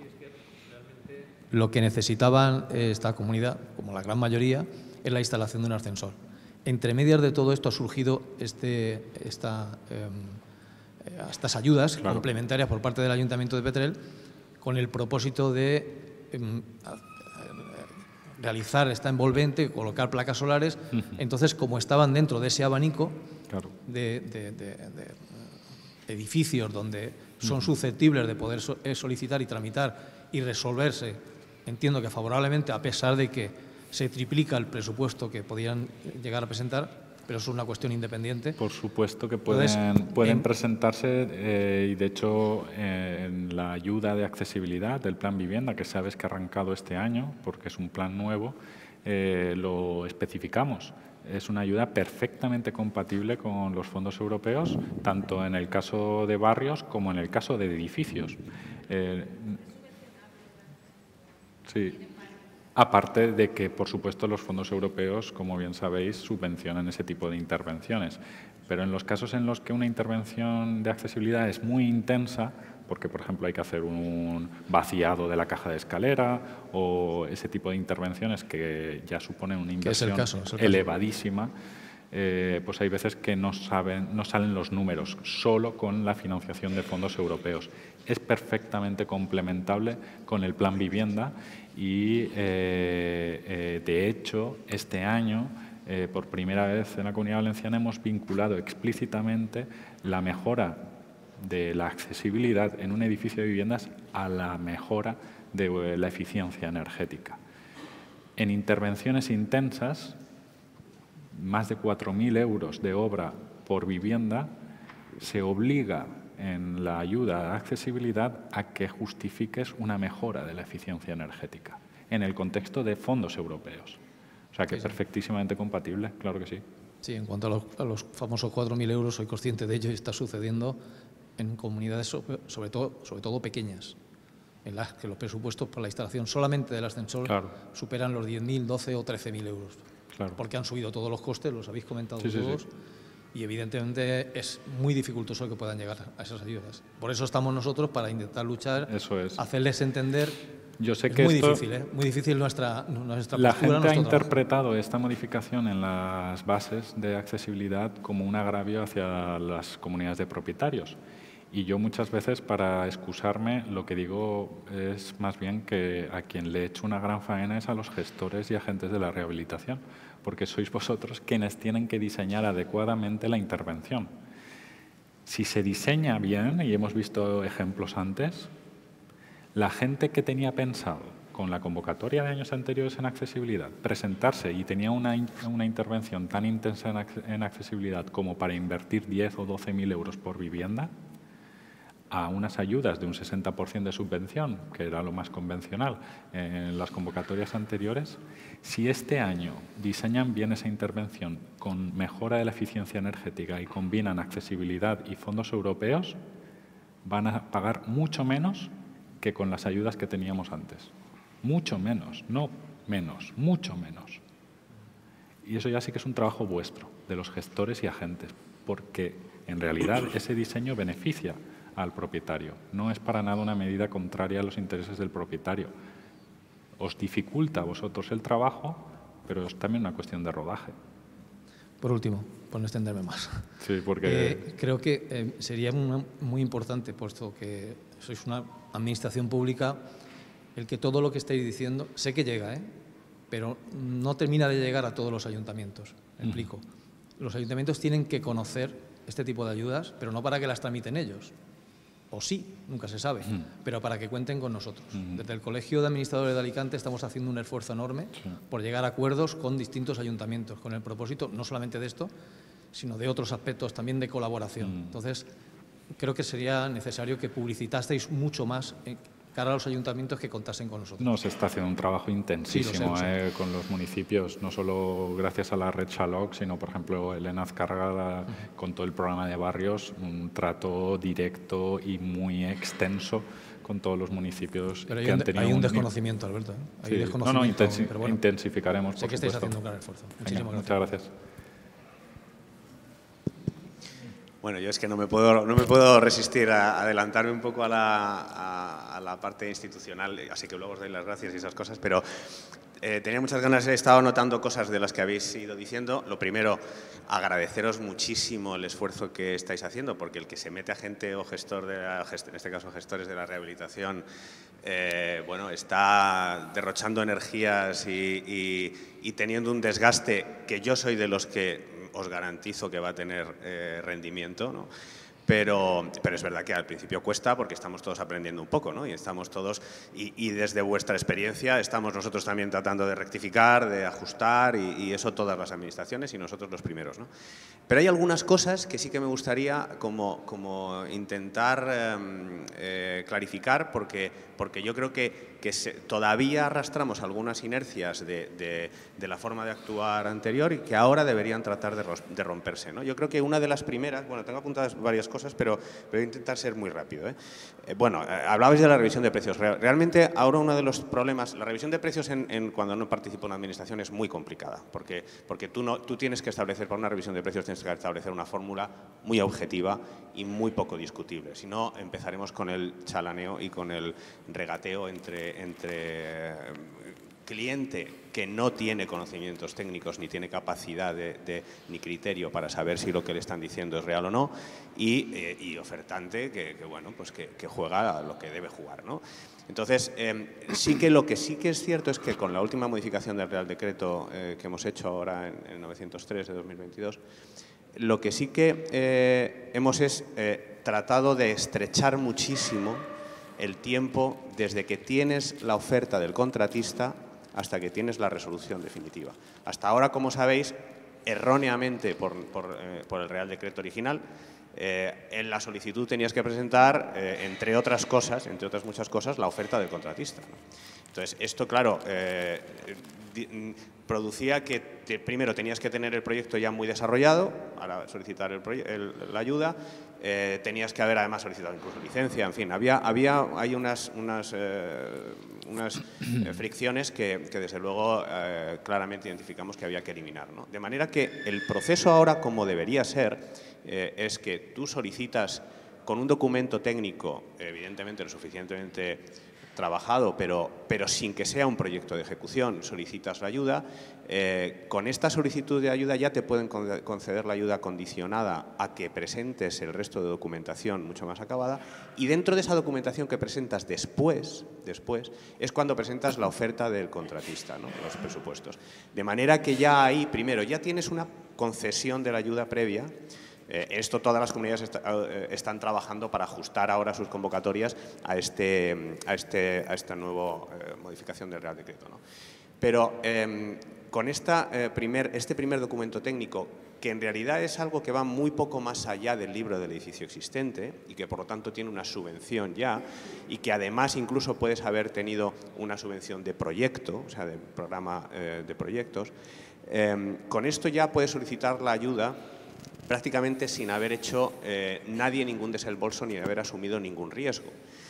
S8: Lo que necesitaban esta comunidad, como la gran mayoría, es la instalación de un ascensor. Entre medias de todo esto ha surgido este, esta, eh, estas ayudas claro. complementarias por parte del Ayuntamiento de Petrel con el propósito de eh, realizar esta envolvente, colocar placas solares. Uh-huh. Entonces, como estaban dentro de ese abanico claro. de, de, de, de edificios donde son uh-huh. susceptibles de poder so, eh, solicitar y tramitar y resolverse, entiendo que favorablemente, a pesar de que se triplica el presupuesto que podían llegar a presentar, pero es una cuestión independiente.
S2: Por supuesto que pueden, Entonces, pueden en, presentarse eh, y, de hecho, eh, en la ayuda de accesibilidad del Plan Vivienda, que sabes que ha arrancado este año, porque es un plan nuevo, eh, lo especificamos. Es una ayuda perfectamente compatible con los fondos europeos, tanto en el caso de barrios como en el caso de edificios. Eh, sí. Aparte de que, por supuesto, los fondos europeos, como bien sabéis, subvencionan ese tipo de intervenciones. Pero en los casos en los que una intervención de accesibilidad es muy intensa, porque, por ejemplo, hay que hacer un vaciado de la caja de escalera o ese tipo de intervenciones que ya suponen una inversión
S8: es el caso, es el
S2: elevadísima, eh, pues hay veces que no, saben, no salen los números, solo con la financiación de fondos europeos. Es perfectamente complementable con el Plan Vivienda y, eh, eh, de hecho, este año, eh, por primera vez en la Comunidad Valenciana, hemos vinculado explícitamente la mejora de la accesibilidad en un edificio de viviendas a la mejora de la eficiencia energética. En intervenciones intensas, más de cuatro mil euros de obra por vivienda, se obliga en la ayuda a accesibilidad a que justifiques una mejora de la eficiencia energética en el contexto de fondos europeos. O sea que es perfectísimamente compatible, claro que sí.
S8: Sí, en cuanto a los, a los famosos cuatro mil euros, soy consciente de ello y está sucediendo en comunidades sobre, sobre, todo, sobre todo pequeñas, en las que los presupuestos por la instalación solamente del ascensor claro. superan los diez mil, doce o trece mil euros. Claro. Porque han subido todos los costes, los habéis comentado sí, todos, sí, sí. y evidentemente es muy dificultoso que puedan llegar a esas ayudas. Por eso estamos nosotros, para intentar luchar,
S2: Eso es.
S8: hacerles entender.
S2: Yo sé
S8: es
S2: que
S8: muy
S2: esto,
S8: difícil, ¿eh? Muy difícil nuestra, nuestra
S2: la
S8: postura,
S2: gente ha
S8: nuestro
S2: interpretado
S8: trabajo.
S2: esta modificación en las bases de accesibilidad como un agravio hacia las comunidades de propietarios. Y yo muchas veces, para excusarme, lo que digo es más bien que a quien le echo una gran faena es a los gestores y agentes de la rehabilitación, porque sois vosotros quienes tienen que diseñar adecuadamente la intervención. Si se diseña bien, y hemos visto ejemplos antes, la gente que tenía pensado, con la convocatoria de años anteriores en accesibilidad, presentarse y tenía una, una intervención tan intensa en, en accesibilidad como para invertir diez o doce mil euros por vivienda, a unas ayudas de un sesenta por ciento de subvención, que era lo más convencional en las convocatorias anteriores, si este año diseñan bien esa intervención con mejora de la eficiencia energética y combinan accesibilidad y fondos europeos, van a pagar mucho menos que con las ayudas que teníamos antes. Mucho menos, no menos, mucho menos. Y eso ya sí que es un trabajo vuestro, de los gestores y agentes, porque en realidad ese diseño beneficia al propietario. No es para nada una medida contraria a los intereses del propietario. Os dificulta a vosotros el trabajo, pero es también una cuestión de rodaje.
S8: Por último, por no extenderme más.
S2: Sí, porque...
S8: Eh, creo que eh, sería una, muy importante, puesto que sois una administración pública, el que todo lo que estáis diciendo, sé que llega, ¿eh? pero no termina de llegar a todos los ayuntamientos. Me explico. Uh-huh. Los ayuntamientos tienen que conocer este tipo de ayudas, pero no para que las tramiten ellos. O sí, nunca se sabe, uh-huh. pero para que cuenten con nosotros. Uh-huh. Desde el Colegio de Administradores de Alicante estamos haciendo un esfuerzo enorme sí. por llegar a acuerdos con distintos ayuntamientos, con el propósito no solamente de esto, sino de otros aspectos también de colaboración. Uh-huh. Entonces, creo que sería necesario que publicitasteis mucho más en cara a los ayuntamientos que contasen con nosotros.
S2: No, se está haciendo un trabajo intensísimo sí, lo sé, lo sé. Eh, con los municipios, no solo gracias a la red Xaloc, sino, por ejemplo, Elena Azcárraga, uh-huh. con todo el programa de barrios, un trato directo y muy extenso con todos los municipios
S8: pero hay
S2: que
S8: un,
S2: han tenido...
S8: Hay un desconocimiento, Alberto. ¿eh? Hay
S2: sí.
S8: desconocimiento,
S2: no, no, intensi
S8: pero bueno,
S2: intensificaremos,
S8: sé
S2: por
S8: que estáis
S2: supuesto.
S8: haciendo un gran esfuerzo.
S2: Venga,
S8: Muchísimas
S2: muchas
S8: gracias.
S2: gracias.
S9: Bueno, yo es que no me puedo, no me puedo resistir a adelantarme un poco a la, a, a la parte institucional, así que luego os doy las gracias y esas cosas, pero eh, tenía muchas ganas, he estado notando cosas de las que habéis ido diciendo. Lo primero, agradeceros muchísimo el esfuerzo que estáis haciendo, porque el que se mete a gente o gestor, de la, en este caso gestores de la rehabilitación, eh, bueno, está derrochando energías y, y, y teniendo un desgaste que yo soy de los que os garantizo que va a tener eh, rendimiento, ¿no? Pero, pero es verdad que al principio cuesta porque estamos todos aprendiendo un poco, ¿no? Y estamos todos, y, y desde vuestra experiencia estamos nosotros también tratando de rectificar, de ajustar y, y eso todas las administraciones y nosotros los primeros, ¿no? Pero hay algunas cosas que sí que me gustaría como, como intentar eh, eh, clarificar porque, porque yo creo que, que se, todavía arrastramos algunas inercias de, de, de la forma de actuar anterior y que ahora deberían tratar de, de romperse, ¿no? Yo creo que una de las primeras, bueno, tengo apuntadas varias cosas, pero, pero voy a intentar ser muy rápido, ¿eh? Eh, bueno, eh, hablabais de la revisión de precios. Realmente ahora uno de los problemas, la revisión de precios en, en, cuando no participo en la administración es muy complicada, porque, porque tú, no, tú tienes que establecer, para una revisión de precios tienes que establecer una fórmula muy objetiva y muy poco discutible. Si no, empezaremos con el chalaneo y con el regateo entre, entre cliente que no tiene conocimientos técnicos ni tiene capacidad de, de, ni criterio para saber si lo que le están diciendo es real o no y, eh, y ofertante que, que, bueno, pues que, que juega a lo que debe jugar, ¿no? Entonces, eh, sí que lo que sí que es cierto es que con la última modificación del Real Decreto eh, que hemos hecho ahora en, en novecientos tres de dos mil veintidós, lo que sí que eh, hemos es eh, tratado de estrechar muchísimo el tiempo desde que tienes la oferta del contratista hasta que tienes la resolución definitiva. Hasta ahora, como sabéis, erróneamente por, por, eh, por el Real Decreto original, eh, en la solicitud tenías que presentar, eh, entre otras cosas, entre otras muchas cosas, la oferta del contratista, ¿no? Entonces, esto, claro, eh, producía que te, primero tenías que tener el proyecto ya muy desarrollado para solicitar el el, la ayuda, eh, tenías que haber además solicitado incluso licencia, en fin, había, había hay unas, unas, eh, unas eh, fricciones que, que desde luego eh, claramente identificamos que había que eliminar, ¿no? De manera que el proceso ahora, como debería ser, eh, es que tú solicitas con un documento técnico, evidentemente lo suficientemente trabajado, pero, pero sin que sea un proyecto de ejecución, solicitas la ayuda. Eh, con esta solicitud de ayuda ya te pueden conceder la ayuda condicionada a que presentes el resto de documentación mucho más acabada, y dentro de esa documentación que presentas después, después es cuando presentas la oferta del contratista, ¿no? Los presupuestos. De manera que ya ahí, primero, ya tienes una concesión de la ayuda previa. Eh, esto todas las comunidades est eh, están trabajando para ajustar ahora sus convocatorias a, este, a, este, a esta nueva eh, modificación del Real Decreto, ¿no? Pero eh, con esta, eh, primer, este primer documento técnico, que en realidad es algo que va muy poco más allá del libro del edificio existente y que por lo tanto tiene una subvención ya, y que además incluso puedes haber tenido una subvención de proyecto, o sea, de programa eh, de proyectos, eh, con esto ya puedes solicitar la ayuda prácticamente sin haber hecho eh, nadie ningún desembolso ni haber asumido ningún riesgo.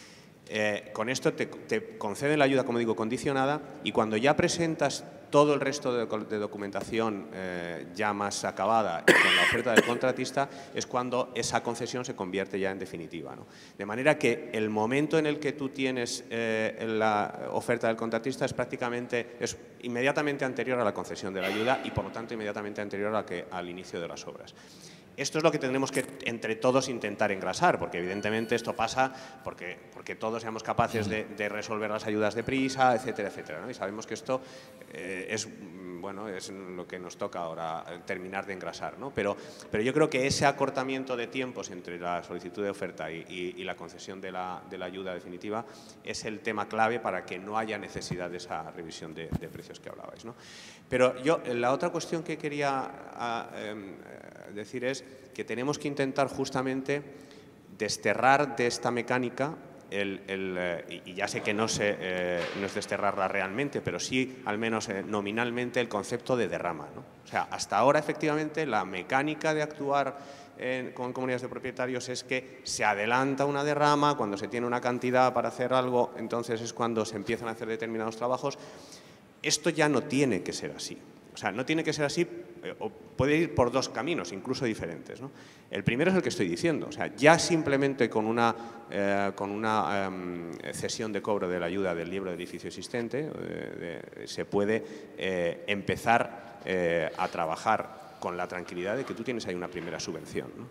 S9: Eh, con esto te, te conceden la ayuda, como digo, condicionada, y cuando ya presentas todo el resto de, de documentación eh, ya más acabada y con la oferta del contratista, es cuando esa concesión se convierte ya en definitiva, ¿no? De manera que el momento en el que tú tienes eh, la oferta del contratista es prácticamente, es inmediatamente anterior a la concesión de la ayuda y por lo tanto inmediatamente anterior a que, al inicio de las obras. Esto es lo que tendremos que entre todos intentar engrasar, porque evidentemente esto pasa porque, porque todos seamos capaces de, de resolver las ayudas deprisa, etcétera, etcétera, ¿no? Y sabemos que esto eh, es, bueno, es lo que nos toca ahora, terminar de engrasar, ¿no? Pero, pero yo creo que ese acortamiento de tiempos entre la solicitud de oferta y, y, y la concesión de la, de la ayuda definitiva es el tema clave para que no haya necesidad de esa revisión de, de precios que hablabais, ¿no? Pero yo, la otra cuestión que quería a, eh, decir es que tenemos que intentar justamente desterrar de esta mecánica el, el, eh, y ya sé que no, se, eh, no es desterrarla realmente, pero sí al menos eh, nominalmente el concepto de derrama, ¿no? O sea, hasta ahora efectivamente la mecánica de actuar en, con comunidades de propietarios es que se adelanta una derrama, cuando se tiene una cantidad para hacer algo, entonces es cuando se empiezan a hacer determinados trabajos. Esto ya no tiene que ser así. O sea, no tiene que ser así, o puede ir por dos caminos, incluso diferentes, ¿no? El primero es el que estoy diciendo, o sea, ya simplemente con una, eh, con una eh, cesión de cobro de la ayuda del libro de edificio existente eh, de, se puede eh, empezar eh, a trabajar con la tranquilidad de que tú tienes ahí una primera subvención, ¿no?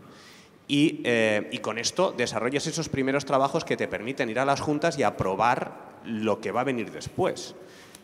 S9: Y, eh, y con esto desarrollas esos primeros trabajos que te permiten ir a las juntas y aprobar lo que va a venir después.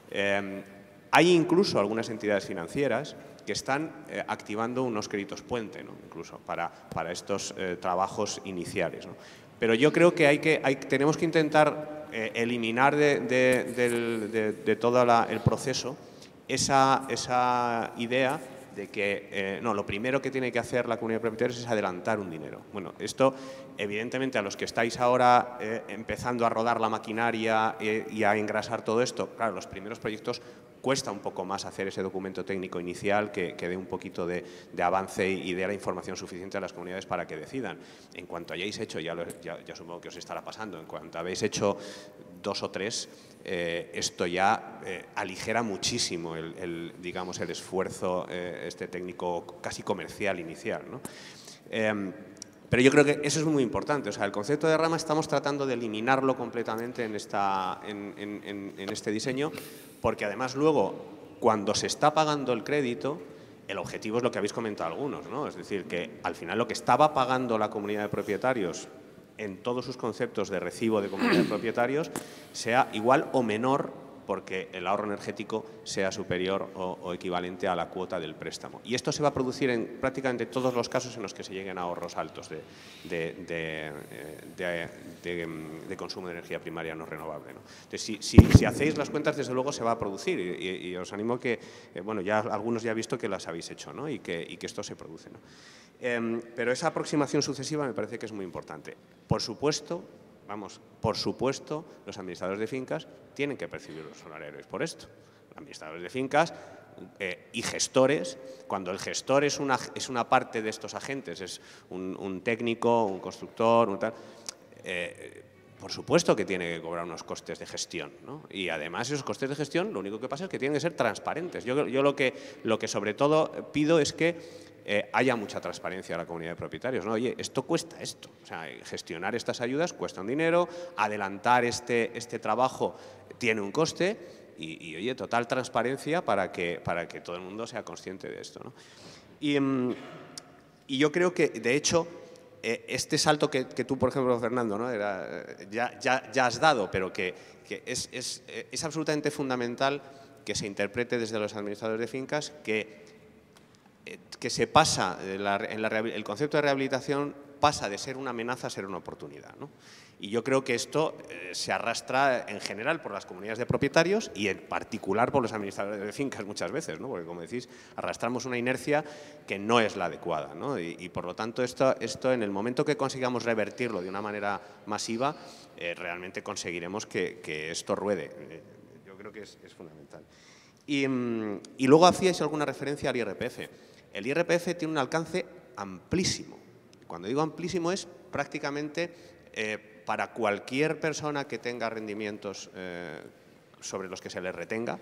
S9: Eh, Hay incluso algunas entidades financieras que están eh, activando unos créditos puente, ¿no? Incluso para, para estos eh, trabajos iniciales, ¿no? Pero yo creo que, hay que hay, tenemos que intentar eh, eliminar de, de, de, de, de todo la, el proceso esa, esa idea de que eh, no, lo primero que tiene que hacer la comunidad de propietarios es adelantar un dinero. Bueno, esto evidentemente a los que estáis ahora eh, empezando a rodar la maquinaria eh, y a engrasar todo esto, claro, los primeros proyectos cuesta un poco más hacer ese documento técnico inicial que, que dé un poquito de, de avance y dé la información suficiente a las comunidades para que decidan. En cuanto hayáis hecho, ya, lo, ya, ya supongo que os estará pasando, en cuanto habéis hecho dos o tres, eh, esto ya eh, aligera muchísimo el, el, digamos, el esfuerzo eh, este técnico casi comercial inicial, ¿no? Eh, Pero yo creo que eso es muy importante. O sea, el concepto de rama estamos tratando de eliminarlo completamente en, esta, en, en, en este diseño, porque además luego, cuando se está pagando el crédito, el objetivo es lo que habéis comentado algunos, ¿no? Es decir, que al final lo que estaba pagando la comunidad de propietarios en todos sus conceptos de recibo de comunidad de propietarios sea igual o menor, porque el ahorro energético sea superior o, o equivalente a la cuota del préstamo. Y esto se va a producir en prácticamente todos los casos en los que se lleguen a ahorros altos de, de, de, de, de, de consumo de energía primaria no renovable, ¿no? Entonces, si, si, si hacéis las cuentas, desde luego se va a producir y, y, y os animo a que, eh, bueno, ya algunos ya he visto que las habéis hecho, ¿no? y, que, y que esto se produce, ¿no? Eh, pero esa aproximación sucesiva me parece que es muy importante. Por supuesto, Vamos, por supuesto, los administradores de fincas tienen que percibir los honorarios por esto. administradores de fincas eh, y gestores. Cuando el gestor es una, es una parte de estos agentes, es un, un técnico, un constructor, un tal, eh, por supuesto que tiene que cobrar unos costes de gestión, ¿no? Y además esos costes de gestión lo único que pasa es que tienen que ser transparentes. Yo, yo lo, que, lo que sobre todo pido es que eh, haya mucha transparencia en la comunidad de propietarios, ¿no? Oye, esto cuesta esto. O sea, gestionar estas ayudas cuesta un dinero, adelantar este, este trabajo tiene un coste y, y, oye, total transparencia para que, para que todo el mundo sea consciente de esto, ¿no? Y, y yo creo que, de hecho, este salto que, que tú, por ejemplo, Fernando, ¿no? Era, ya, ya, ya has dado, pero que, que es, es, es absolutamente fundamental que se interprete desde los administradores de fincas que, que se pasa, la, en la, el concepto de rehabilitación pasa de ser una amenaza a ser una oportunidad, ¿no? Y yo creo que esto eh, se arrastra en general por las comunidades de propietarios y en particular por los administradores de fincas muchas veces, ¿no? Porque, como decís, arrastramos una inercia que no es la adecuada, ¿no? Y, y por lo tanto, esto, esto en el momento que consigamos revertirlo de una manera masiva, eh, realmente conseguiremos que, que esto ruede. Eh, yo creo que es, es fundamental. Y, y luego hacíais alguna referencia al I R P F. El I R P F tiene un alcance amplísimo. Cuando digo amplísimo es prácticamente eh, para cualquier persona que tenga rendimientos eh, sobre los que se le retenga,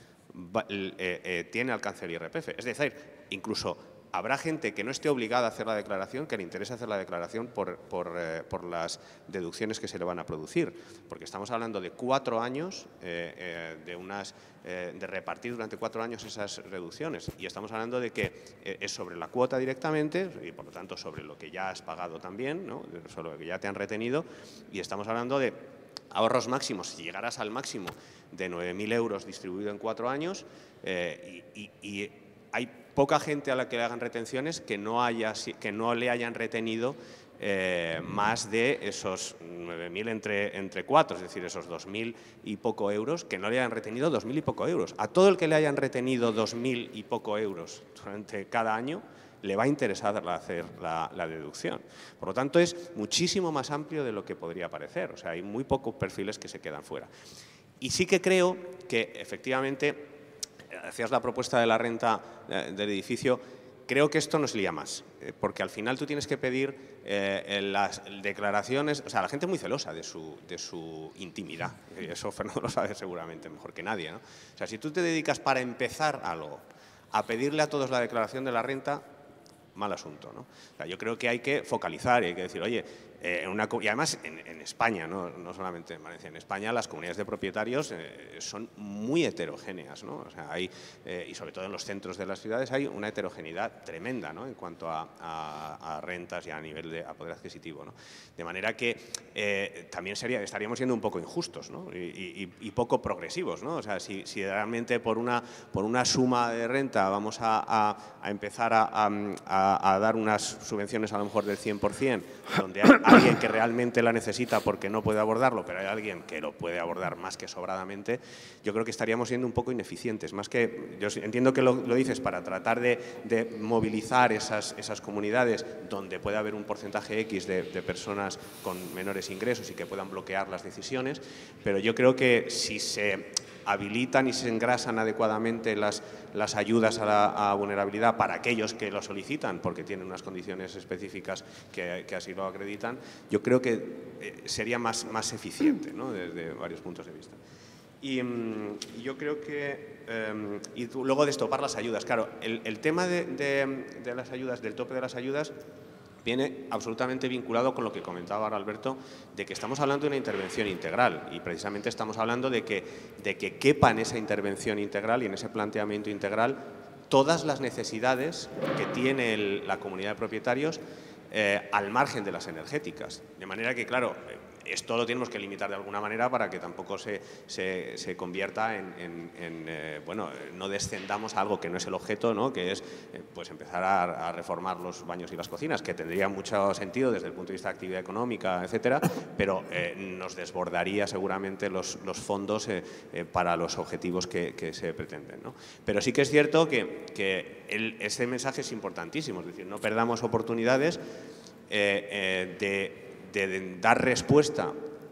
S9: va, eh, eh, tiene alcance el I R P F. Es decir, incluso habrá gente que no esté obligada a hacer la declaración, que le interese hacer la declaración por, por, eh, por las deducciones que se le van a producir, porque estamos hablando de cuatro años, eh, eh, de, unas, eh, de repartir durante cuatro años esas reducciones, y estamos hablando de que eh, es sobre la cuota directamente, y por lo tanto sobre lo que ya has pagado también, ¿no? Sobre lo que ya te han retenido, y estamos hablando de ahorros máximos, si llegaras al máximo de nueve mil euros distribuido en cuatro años, eh, y, y, y hay poca gente a la que le hagan retenciones que no, haya, que no le hayan retenido eh, más de esos nueve mil entre, entre cuatro, es decir, esos dos mil y poco euros, que no le hayan retenido dos mil y poco euros. A todo el que le hayan retenido dos mil y poco euros durante cada año, le va a interesar hacer la, la deducción. Por lo tanto, es muchísimo más amplio de lo que podría parecer. O sea, hay muy pocos perfiles que se quedan fuera. Y sí que creo que, efectivamente, hacías la propuesta de la renta del edificio, creo que esto nos lía más, eh, porque al final tú tienes que pedir eh, las declaraciones, o sea, la gente es muy celosa de su, de su intimidad, y eso Fernando lo sabe seguramente mejor que nadie, ¿no? O sea, si tú te dedicas para empezar algo a pedirle a todos la declaración de la renta, mal asunto, ¿no? O sea, yo creo que hay que focalizar y hay que decir, oye, eh, en una, y además en, en España, ¿no? No solamente en Valencia, en España las comunidades de propietarios eh, son muy heterogéneas, ¿no? O sea, hay, eh, y sobre todo en los centros de las ciudades hay una heterogeneidad tremenda, ¿no? En cuanto a, a, a rentas y a nivel de a poder adquisitivo, ¿no? De manera que eh, también sería, estaríamos siendo un poco injustos, ¿no? Y, y, y poco progresivos, ¿no? O sea, si, si realmente por una, por una suma de renta vamos a, a, a empezar a, a, a dar unas subvenciones a lo mejor del cien por cien, donde hay alguien que realmente la necesita porque no puede abordarlo, pero hay alguien que lo puede abordar más que sobradamente, yo creo que estaríamos siendo un poco ineficientes. Más que, yo entiendo que lo, lo dices para tratar de, de movilizar esas, esas comunidades donde puede haber un porcentaje X de, de personas con menores ingresos y que puedan bloquear las decisiones, pero yo creo que si se habilitan y se engrasan adecuadamente las, las ayudas a la a vulnerabilidad para aquellos que lo solicitan porque tienen unas condiciones específicas que, que así lo acreditan, yo creo que eh, sería más, más eficiente, ¿no? Desde varios puntos de vista. Y um, yo creo que, um, y tú, luego destopar las ayudas, claro, el, el tema de, de, de las ayudas, del tope de las ayudas, viene absolutamente vinculado con lo que comentaba ahora Alberto, de que estamos hablando de una intervención integral y precisamente estamos hablando de que, de que quepa en esa intervención integral y en ese planteamiento integral todas las necesidades que tiene el, la comunidad de propietarios eh, al margen de las energéticas. De manera que, claro, esto lo tenemos que limitar de alguna manera para que tampoco se, se, se convierta en, en, en eh, bueno, no descendamos a algo que no es el objeto, ¿no? Que es eh, pues empezar a, a reformar los baños y las cocinas, que tendría mucho sentido desde el punto de vista de actividad económica, etcétera, pero eh, nos desbordaría seguramente los, los fondos eh, eh, para los objetivos que, que se pretenden, ¿no? Pero sí que es cierto que, que el, ese mensaje es importantísimo, es decir, no perdamos oportunidades eh, eh, de de dar respuesta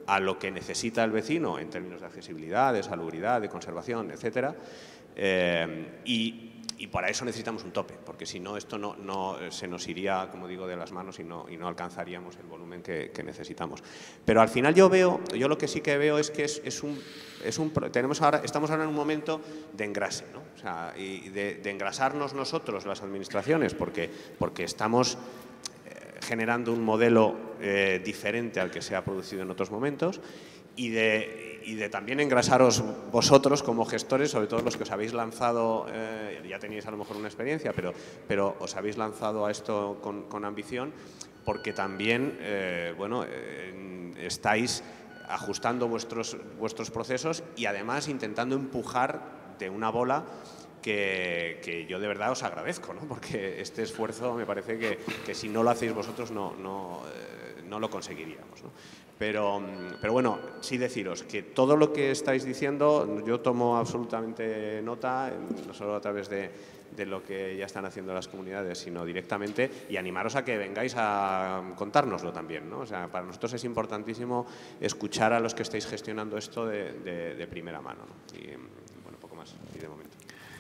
S9: a lo que necesita el vecino en términos de accesibilidad, de salubridad, de conservación, etcétera. Eh, y, y para eso necesitamos un tope, porque si no, esto no, no se nos iría, como digo, de las manos y no, y no alcanzaríamos el volumen que, que necesitamos. Pero al final yo veo, yo lo que sí que veo es que es, es un, es un, tenemos ahora, estamos ahora en un momento de engrase, ¿no? O sea, y de, de engrasarnos nosotros, las administraciones, porque, porque estamos generando un modelo eh, diferente al que se ha producido en otros momentos y de, y de también engrasaros vosotros como gestores, sobre todo los que os habéis lanzado, eh, ya teníais a lo mejor una experiencia, pero, pero os habéis lanzado a esto con, con ambición, porque también eh, bueno, eh, estáis ajustando vuestros, vuestros procesos y además intentando empujar de una bola Que, que yo de verdad os agradezco, ¿no? Porque este esfuerzo me parece que, que si no lo hacéis vosotros no, no, eh, no lo conseguiríamos, ¿no? Pero, pero bueno, sí deciros que todo lo que estáis diciendo yo tomo absolutamente nota, no solo a través de, de lo que ya están haciendo las comunidades, sino directamente, y animaros a que vengáis a contárnoslo también, ¿no? O sea, para nosotros es importantísimo escuchar a los que estáis gestionando esto de, de, de primera mano, ¿no? Y bueno, poco más, y de momento.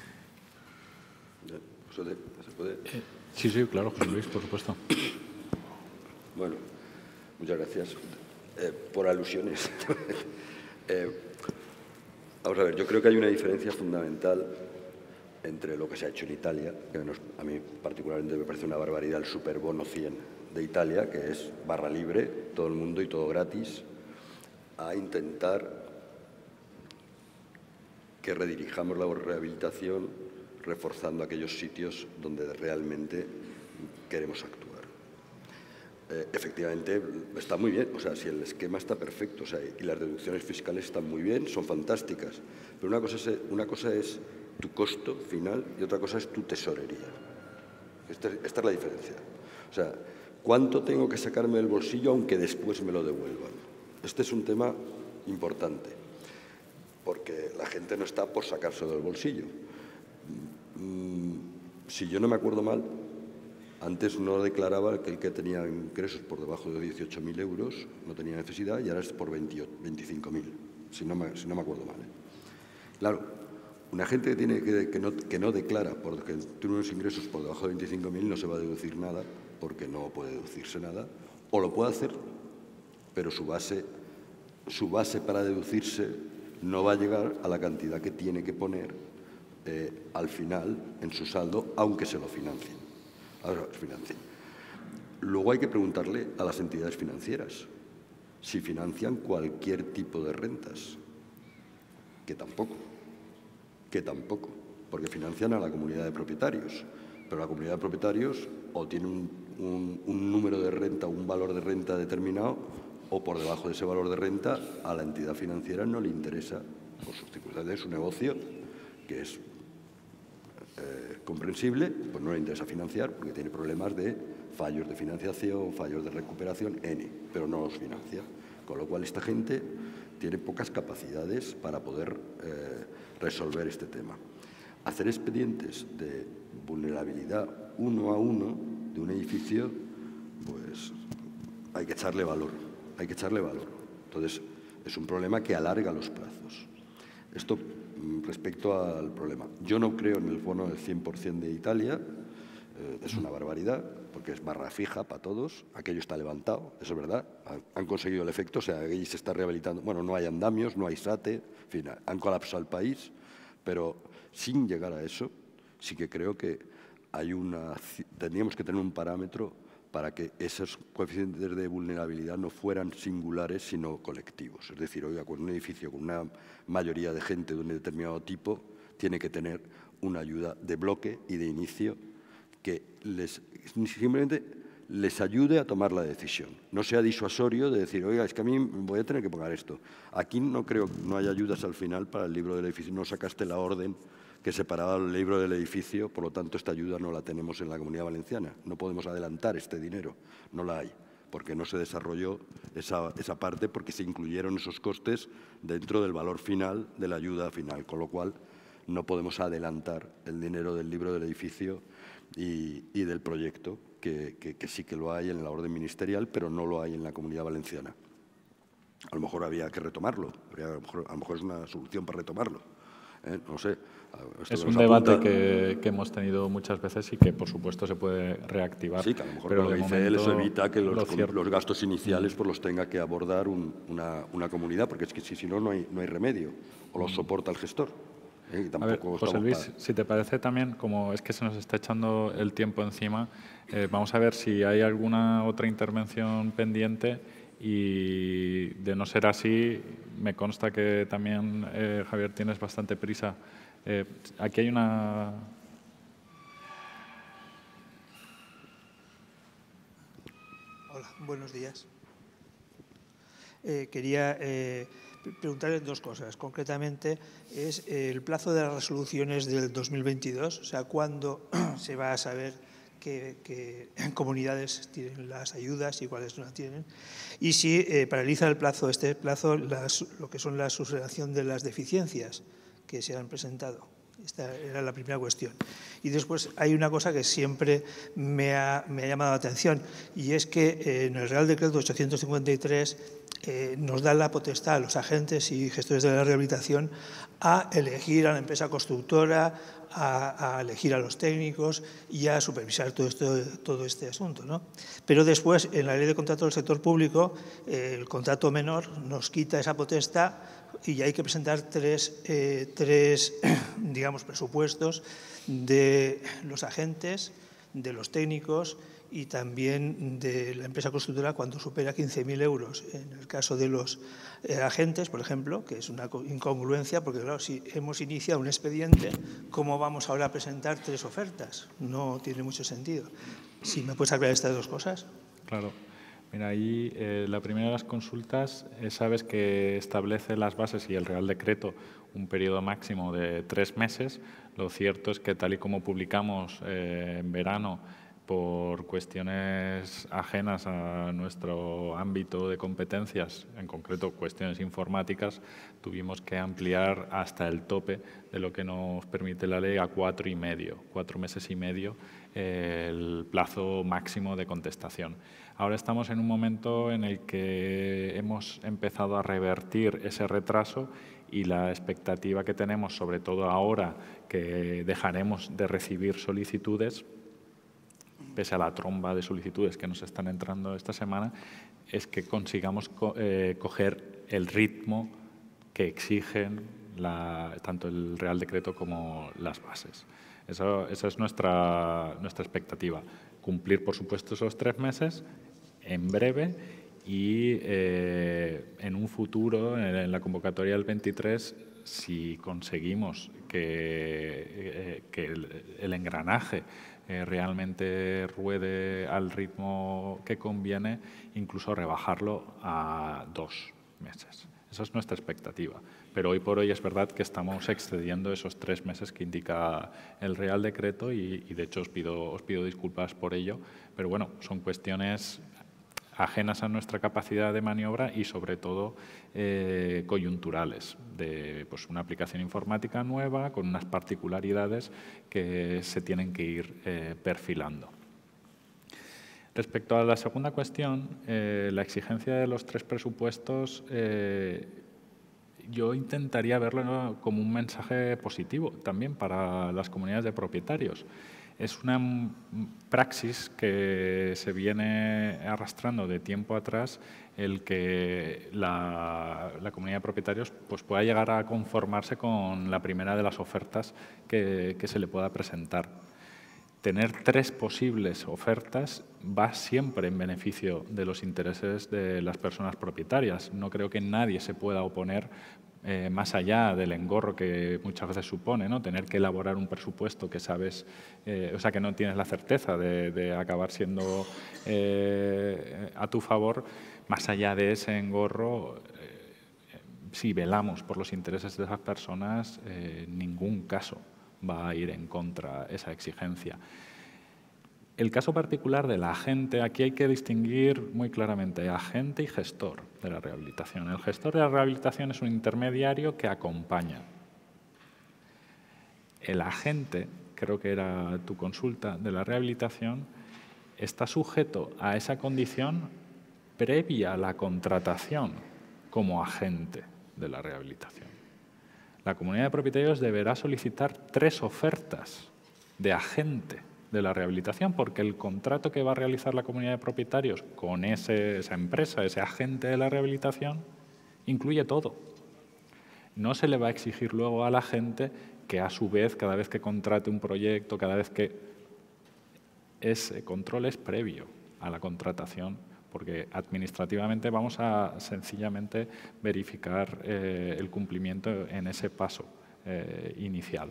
S7: ¿Se puede?
S2: Eh, sí, sí, claro, José Luis, por supuesto.
S7: Bueno, muchas gracias. Eh, por alusiones. eh, vamos a ver, yo creo que hay una diferencia fundamental entre lo que se ha hecho en Italia, que nos, a mí particularmente me parece una barbaridad, el superbono cien de Italia, que es barra libre, todo el mundo y todo gratis, a intentar que redirijamos la rehabilitación reforzando aquellos sitios donde realmente queremos actuar. Eh, efectivamente, está muy bien, o sea, si el esquema está perfecto, o sea, y las deducciones fiscales están muy bien, son fantásticas, pero una cosa es, una cosa es tu costo final y otra cosa es tu tesorería. Esta, esta es la diferencia. O sea, ¿cuánto tengo que sacarme del bolsillo aunque después me lo devuelvan? Este es un tema importante, porque la gente no está por sacarse del bolsillo. Si yo no me acuerdo mal, antes no declaraba que el que tenía ingresos por debajo de dieciocho mil euros no tenía necesidad y ahora es por veinticinco mil, si no me, si no me acuerdo mal. ¿eh? Claro, una gente que, tiene que, que, no, que no declara porque tiene unos ingresos por debajo de veinticinco mil no se va a deducir nada porque no puede deducirse nada, o lo puede hacer, pero su base, su base para deducirse no va a llegar a la cantidad que tiene que poner Eh, al final en su saldo, aunque se lo financien. Ahora, financien. Luego hay que preguntarle a las entidades financieras si financian cualquier tipo de rentas, que tampoco, que tampoco, porque financian a la comunidad de propietarios, pero la comunidad de propietarios o tiene un, un, un número de renta, un valor de renta determinado, o por debajo de ese valor de renta a la entidad financiera no le interesa, por sus circunstancias de su negocio, que es eh, comprensible, pues no le interesa financiar porque tiene problemas de fallos de financiación, fallos de recuperación, N, pero no los financia. Con lo cual esta gente tiene pocas capacidades para poder eh, resolver este tema. Hacer expedientes de vulnerabilidad uno a uno de un edificio, pues hay que echarle valor, hay que echarle valor. Entonces, es un problema que alarga los plazos. Esto respecto al problema. Yo no creo en el bono del cien por cien de Italia, eh, es una barbaridad, porque es barra fija para todos, aquello está levantado, eso es verdad, han, han conseguido el efecto, o sea, ahí se está rehabilitando, bueno, no hay andamios, no hay SATE, en fin, han colapsado el país, pero sin llegar a eso, sí que creo que hay una, tendríamos que tener un parámetro para que esos coeficientes de vulnerabilidad no fueran singulares, sino colectivos. Es decir, oiga, con un edificio con una mayoría de gente de un determinado tipo, tiene que tener una ayuda de bloque y de inicio que les, simplemente les ayude a tomar la decisión. No sea disuasorio de decir, oiga, es que a mí voy a tener que pagar esto. Aquí no creo que no haya ayudas al final para el libro del edificio. No sacaste la orden que separaba el libro del edificio, por lo tanto, esta ayuda no la tenemos en la Comunidad Valenciana. No podemos adelantar este dinero, no la hay, porque no se desarrolló esa, esa parte, porque se incluyeron esos costes dentro del valor final de la ayuda final, con lo cual no podemos adelantar el dinero del libro del edificio y, y del proyecto, que, que, que sí que lo hay en la orden ministerial, pero no lo hay en la Comunidad Valenciana. a lo mejor había que retomarlo, a lo mejor, a lo mejor es una solución para retomarlo. ¿eh? No sé. Esto
S2: es
S7: que
S2: un
S7: nos
S2: debate
S7: apunta,
S2: que, que hemos tenido muchas veces y que, por supuesto, se puede reactivar.
S7: Sí, que a lo mejor
S2: pero
S7: lo
S2: de
S7: que dice él, eso
S2: momento,
S7: evita que los,
S2: lo cierto-
S7: los gastos iniciales pues, los tenga que abordar un- una, una comunidad, porque es que si, si no, no hay, no hay remedio, o los soporta el gestor. ¿eh? Y
S2: A ver,
S7: tampoco
S2: José
S7: estamos
S2: Luis,
S7: para-
S2: si te parece también, como es que se nos está echando el tiempo encima, eh, vamos a ver si hay alguna otra intervención pendiente y, de no ser así, me consta que también, eh, Javier, tienes bastante prisa. Eh, aquí hay una...
S10: Hola, buenos días. Eh, quería eh, preguntarles dos cosas. Concretamente, es el plazo de las resoluciones del dos mil veintidós, o sea, cuándo se va a saber qué, qué comunidades tienen las ayudas y cuáles no las tienen, y si eh, paraliza el plazo, este plazo, las, lo que son la subsanación de las deficiencias que se han presentado. Esta era la primera cuestión. Y después hay una cosa que siempre me ha, me ha llamado la atención, y es que eh, en el Real Decreto ochocientos cincuenta y tres eh, nos da la potestad a los agentes y gestores de la rehabilitación a elegir a la empresa constructora, a, a elegir a los técnicos y a supervisar todo, esto, todo este asunto, ¿no? Pero después, en la Ley de Contrato del Sector Público, eh, el contrato menor nos quita esa potestad y hay que presentar tres, eh, tres digamos, presupuestos de los agentes, de los técnicos y también de la empresa constructora cuando supera quince mil euros. En el caso de los eh, agentes, por ejemplo, que es una incongruencia, porque claro, si hemos iniciado un expediente, ¿cómo vamos ahora a presentar tres ofertas? No tiene mucho sentido. Si me puedes aclarar estas dos cosas.
S2: Claro. Mira, ahí eh, la primera de las consultas, eh, sabes que establece las bases y el Real Decreto un periodo máximo de tres meses. Lo cierto es que, tal y como publicamos eh, en verano, por cuestiones ajenas a nuestro ámbito de competencias, en concreto cuestiones informáticas, tuvimos que ampliar hasta el tope de lo que nos permite la ley a cuatro y medio, cuatro meses y medio, eh, el plazo máximo de contestación. Ahora estamos en un momento en el que hemos empezado a revertir ese retraso y la expectativa que tenemos, sobre todo ahora que dejaremos de recibir solicitudes, pese a la tromba de solicitudes que nos están entrando esta semana, es que consigamos co eh, coger el ritmo que exigen la, tanto el Real Decreto como las bases. Eso, esa es nuestra, nuestra expectativa. Cumplir, por supuesto, esos tres meses en breve y eh, en un futuro, en, en la convocatoria del veintitrés, si conseguimos que, eh, que el, el engranaje eh, realmente ruede al ritmo que conviene, incluso rebajarlo a dos meses. Esa es nuestra expectativa. Pero hoy por hoy es verdad que estamos excediendo esos tres meses que indica el Real Decreto y, y de hecho, os pido, os pido disculpas por ello. Pero bueno, son cuestiones ajenas a nuestra capacidad de maniobra y, sobre todo, eh, coyunturales, de pues, una aplicación informática nueva con unas particularidades que se tienen que ir eh, perfilando. Respecto a la segunda cuestión, eh, la exigencia de los tres presupuestos, eh, yo intentaría verlo, ¿no?, como un mensaje positivo también para las comunidades de propietarios. Es una praxis que se viene arrastrando de tiempo atrás el que la, la comunidad de propietarios pues, pueda llegar a conformarse con la primera de las ofertas que, que se le pueda presentar. Tener tres posibles ofertas va siempre en beneficio de los intereses de las personas propietarias. No creo que nadie se pueda oponer eh, más allá del engorro que muchas veces supone, ¿no? Tener que elaborar un presupuesto que sabes, eh, o sea, que no tienes la certeza de, de acabar siendo eh, a tu favor. Más allá de ese engorro, eh, si velamos por los intereses de esas personas, eh, en ningún caso va a ir en contra esa exigencia. El caso particular del agente, aquí hay que distinguir muy claramente agente y gestor de la rehabilitación. El gestor de la rehabilitación es un intermediario que acompaña. El agente, creo que era tu consulta, de la rehabilitación, está sujeto a esa condición previa a la contratación como agente de la rehabilitación. La comunidad de propietarios deberá solicitar tres ofertas de agente de la rehabilitación, porque el contrato que va a realizar la comunidad de propietarios con ese, esa empresa, ese agente de la rehabilitación, incluye todo. No se le va a exigir luego a la gente que, a su vez, cada vez que contrate un proyecto, cada vez que... Ese control es previo a la contratación, porque administrativamente vamos a sencillamente verificar eh, el cumplimiento en ese paso eh, inicial.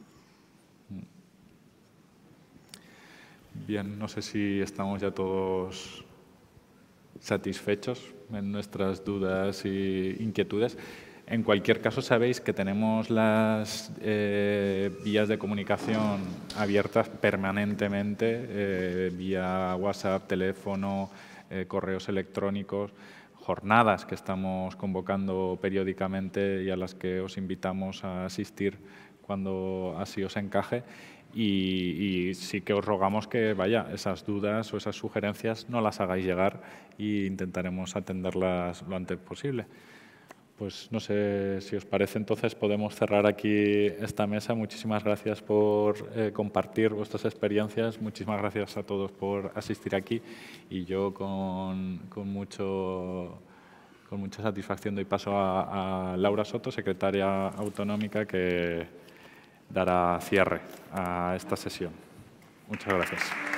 S2: Bien, no sé si estamos ya todos satisfechos en nuestras dudas e inquietudes. En cualquier caso, sabéis que tenemos las eh, vías de comunicación abiertas permanentemente, eh, vía WhatsApp, teléfono, eh, correos electrónicos, jornadas que estamos convocando periódicamente y a las que os invitamos a asistir cuando así os encaje. Y, y sí que os rogamos que, vaya, esas dudas o esas sugerencias no las hagáis llegar e intentaremos atenderlas lo antes posible. Pues no sé si os parece, entonces podemos cerrar aquí esta mesa. Muchísimas gracias por eh, compartir vuestras experiencias. Muchísimas gracias a todos por asistir aquí. Y yo con, con, mucho, con mucha satisfacción doy paso a, a Laura Soto, secretaria autonómica, que dará cierre a esta sesión. Muchas gracias.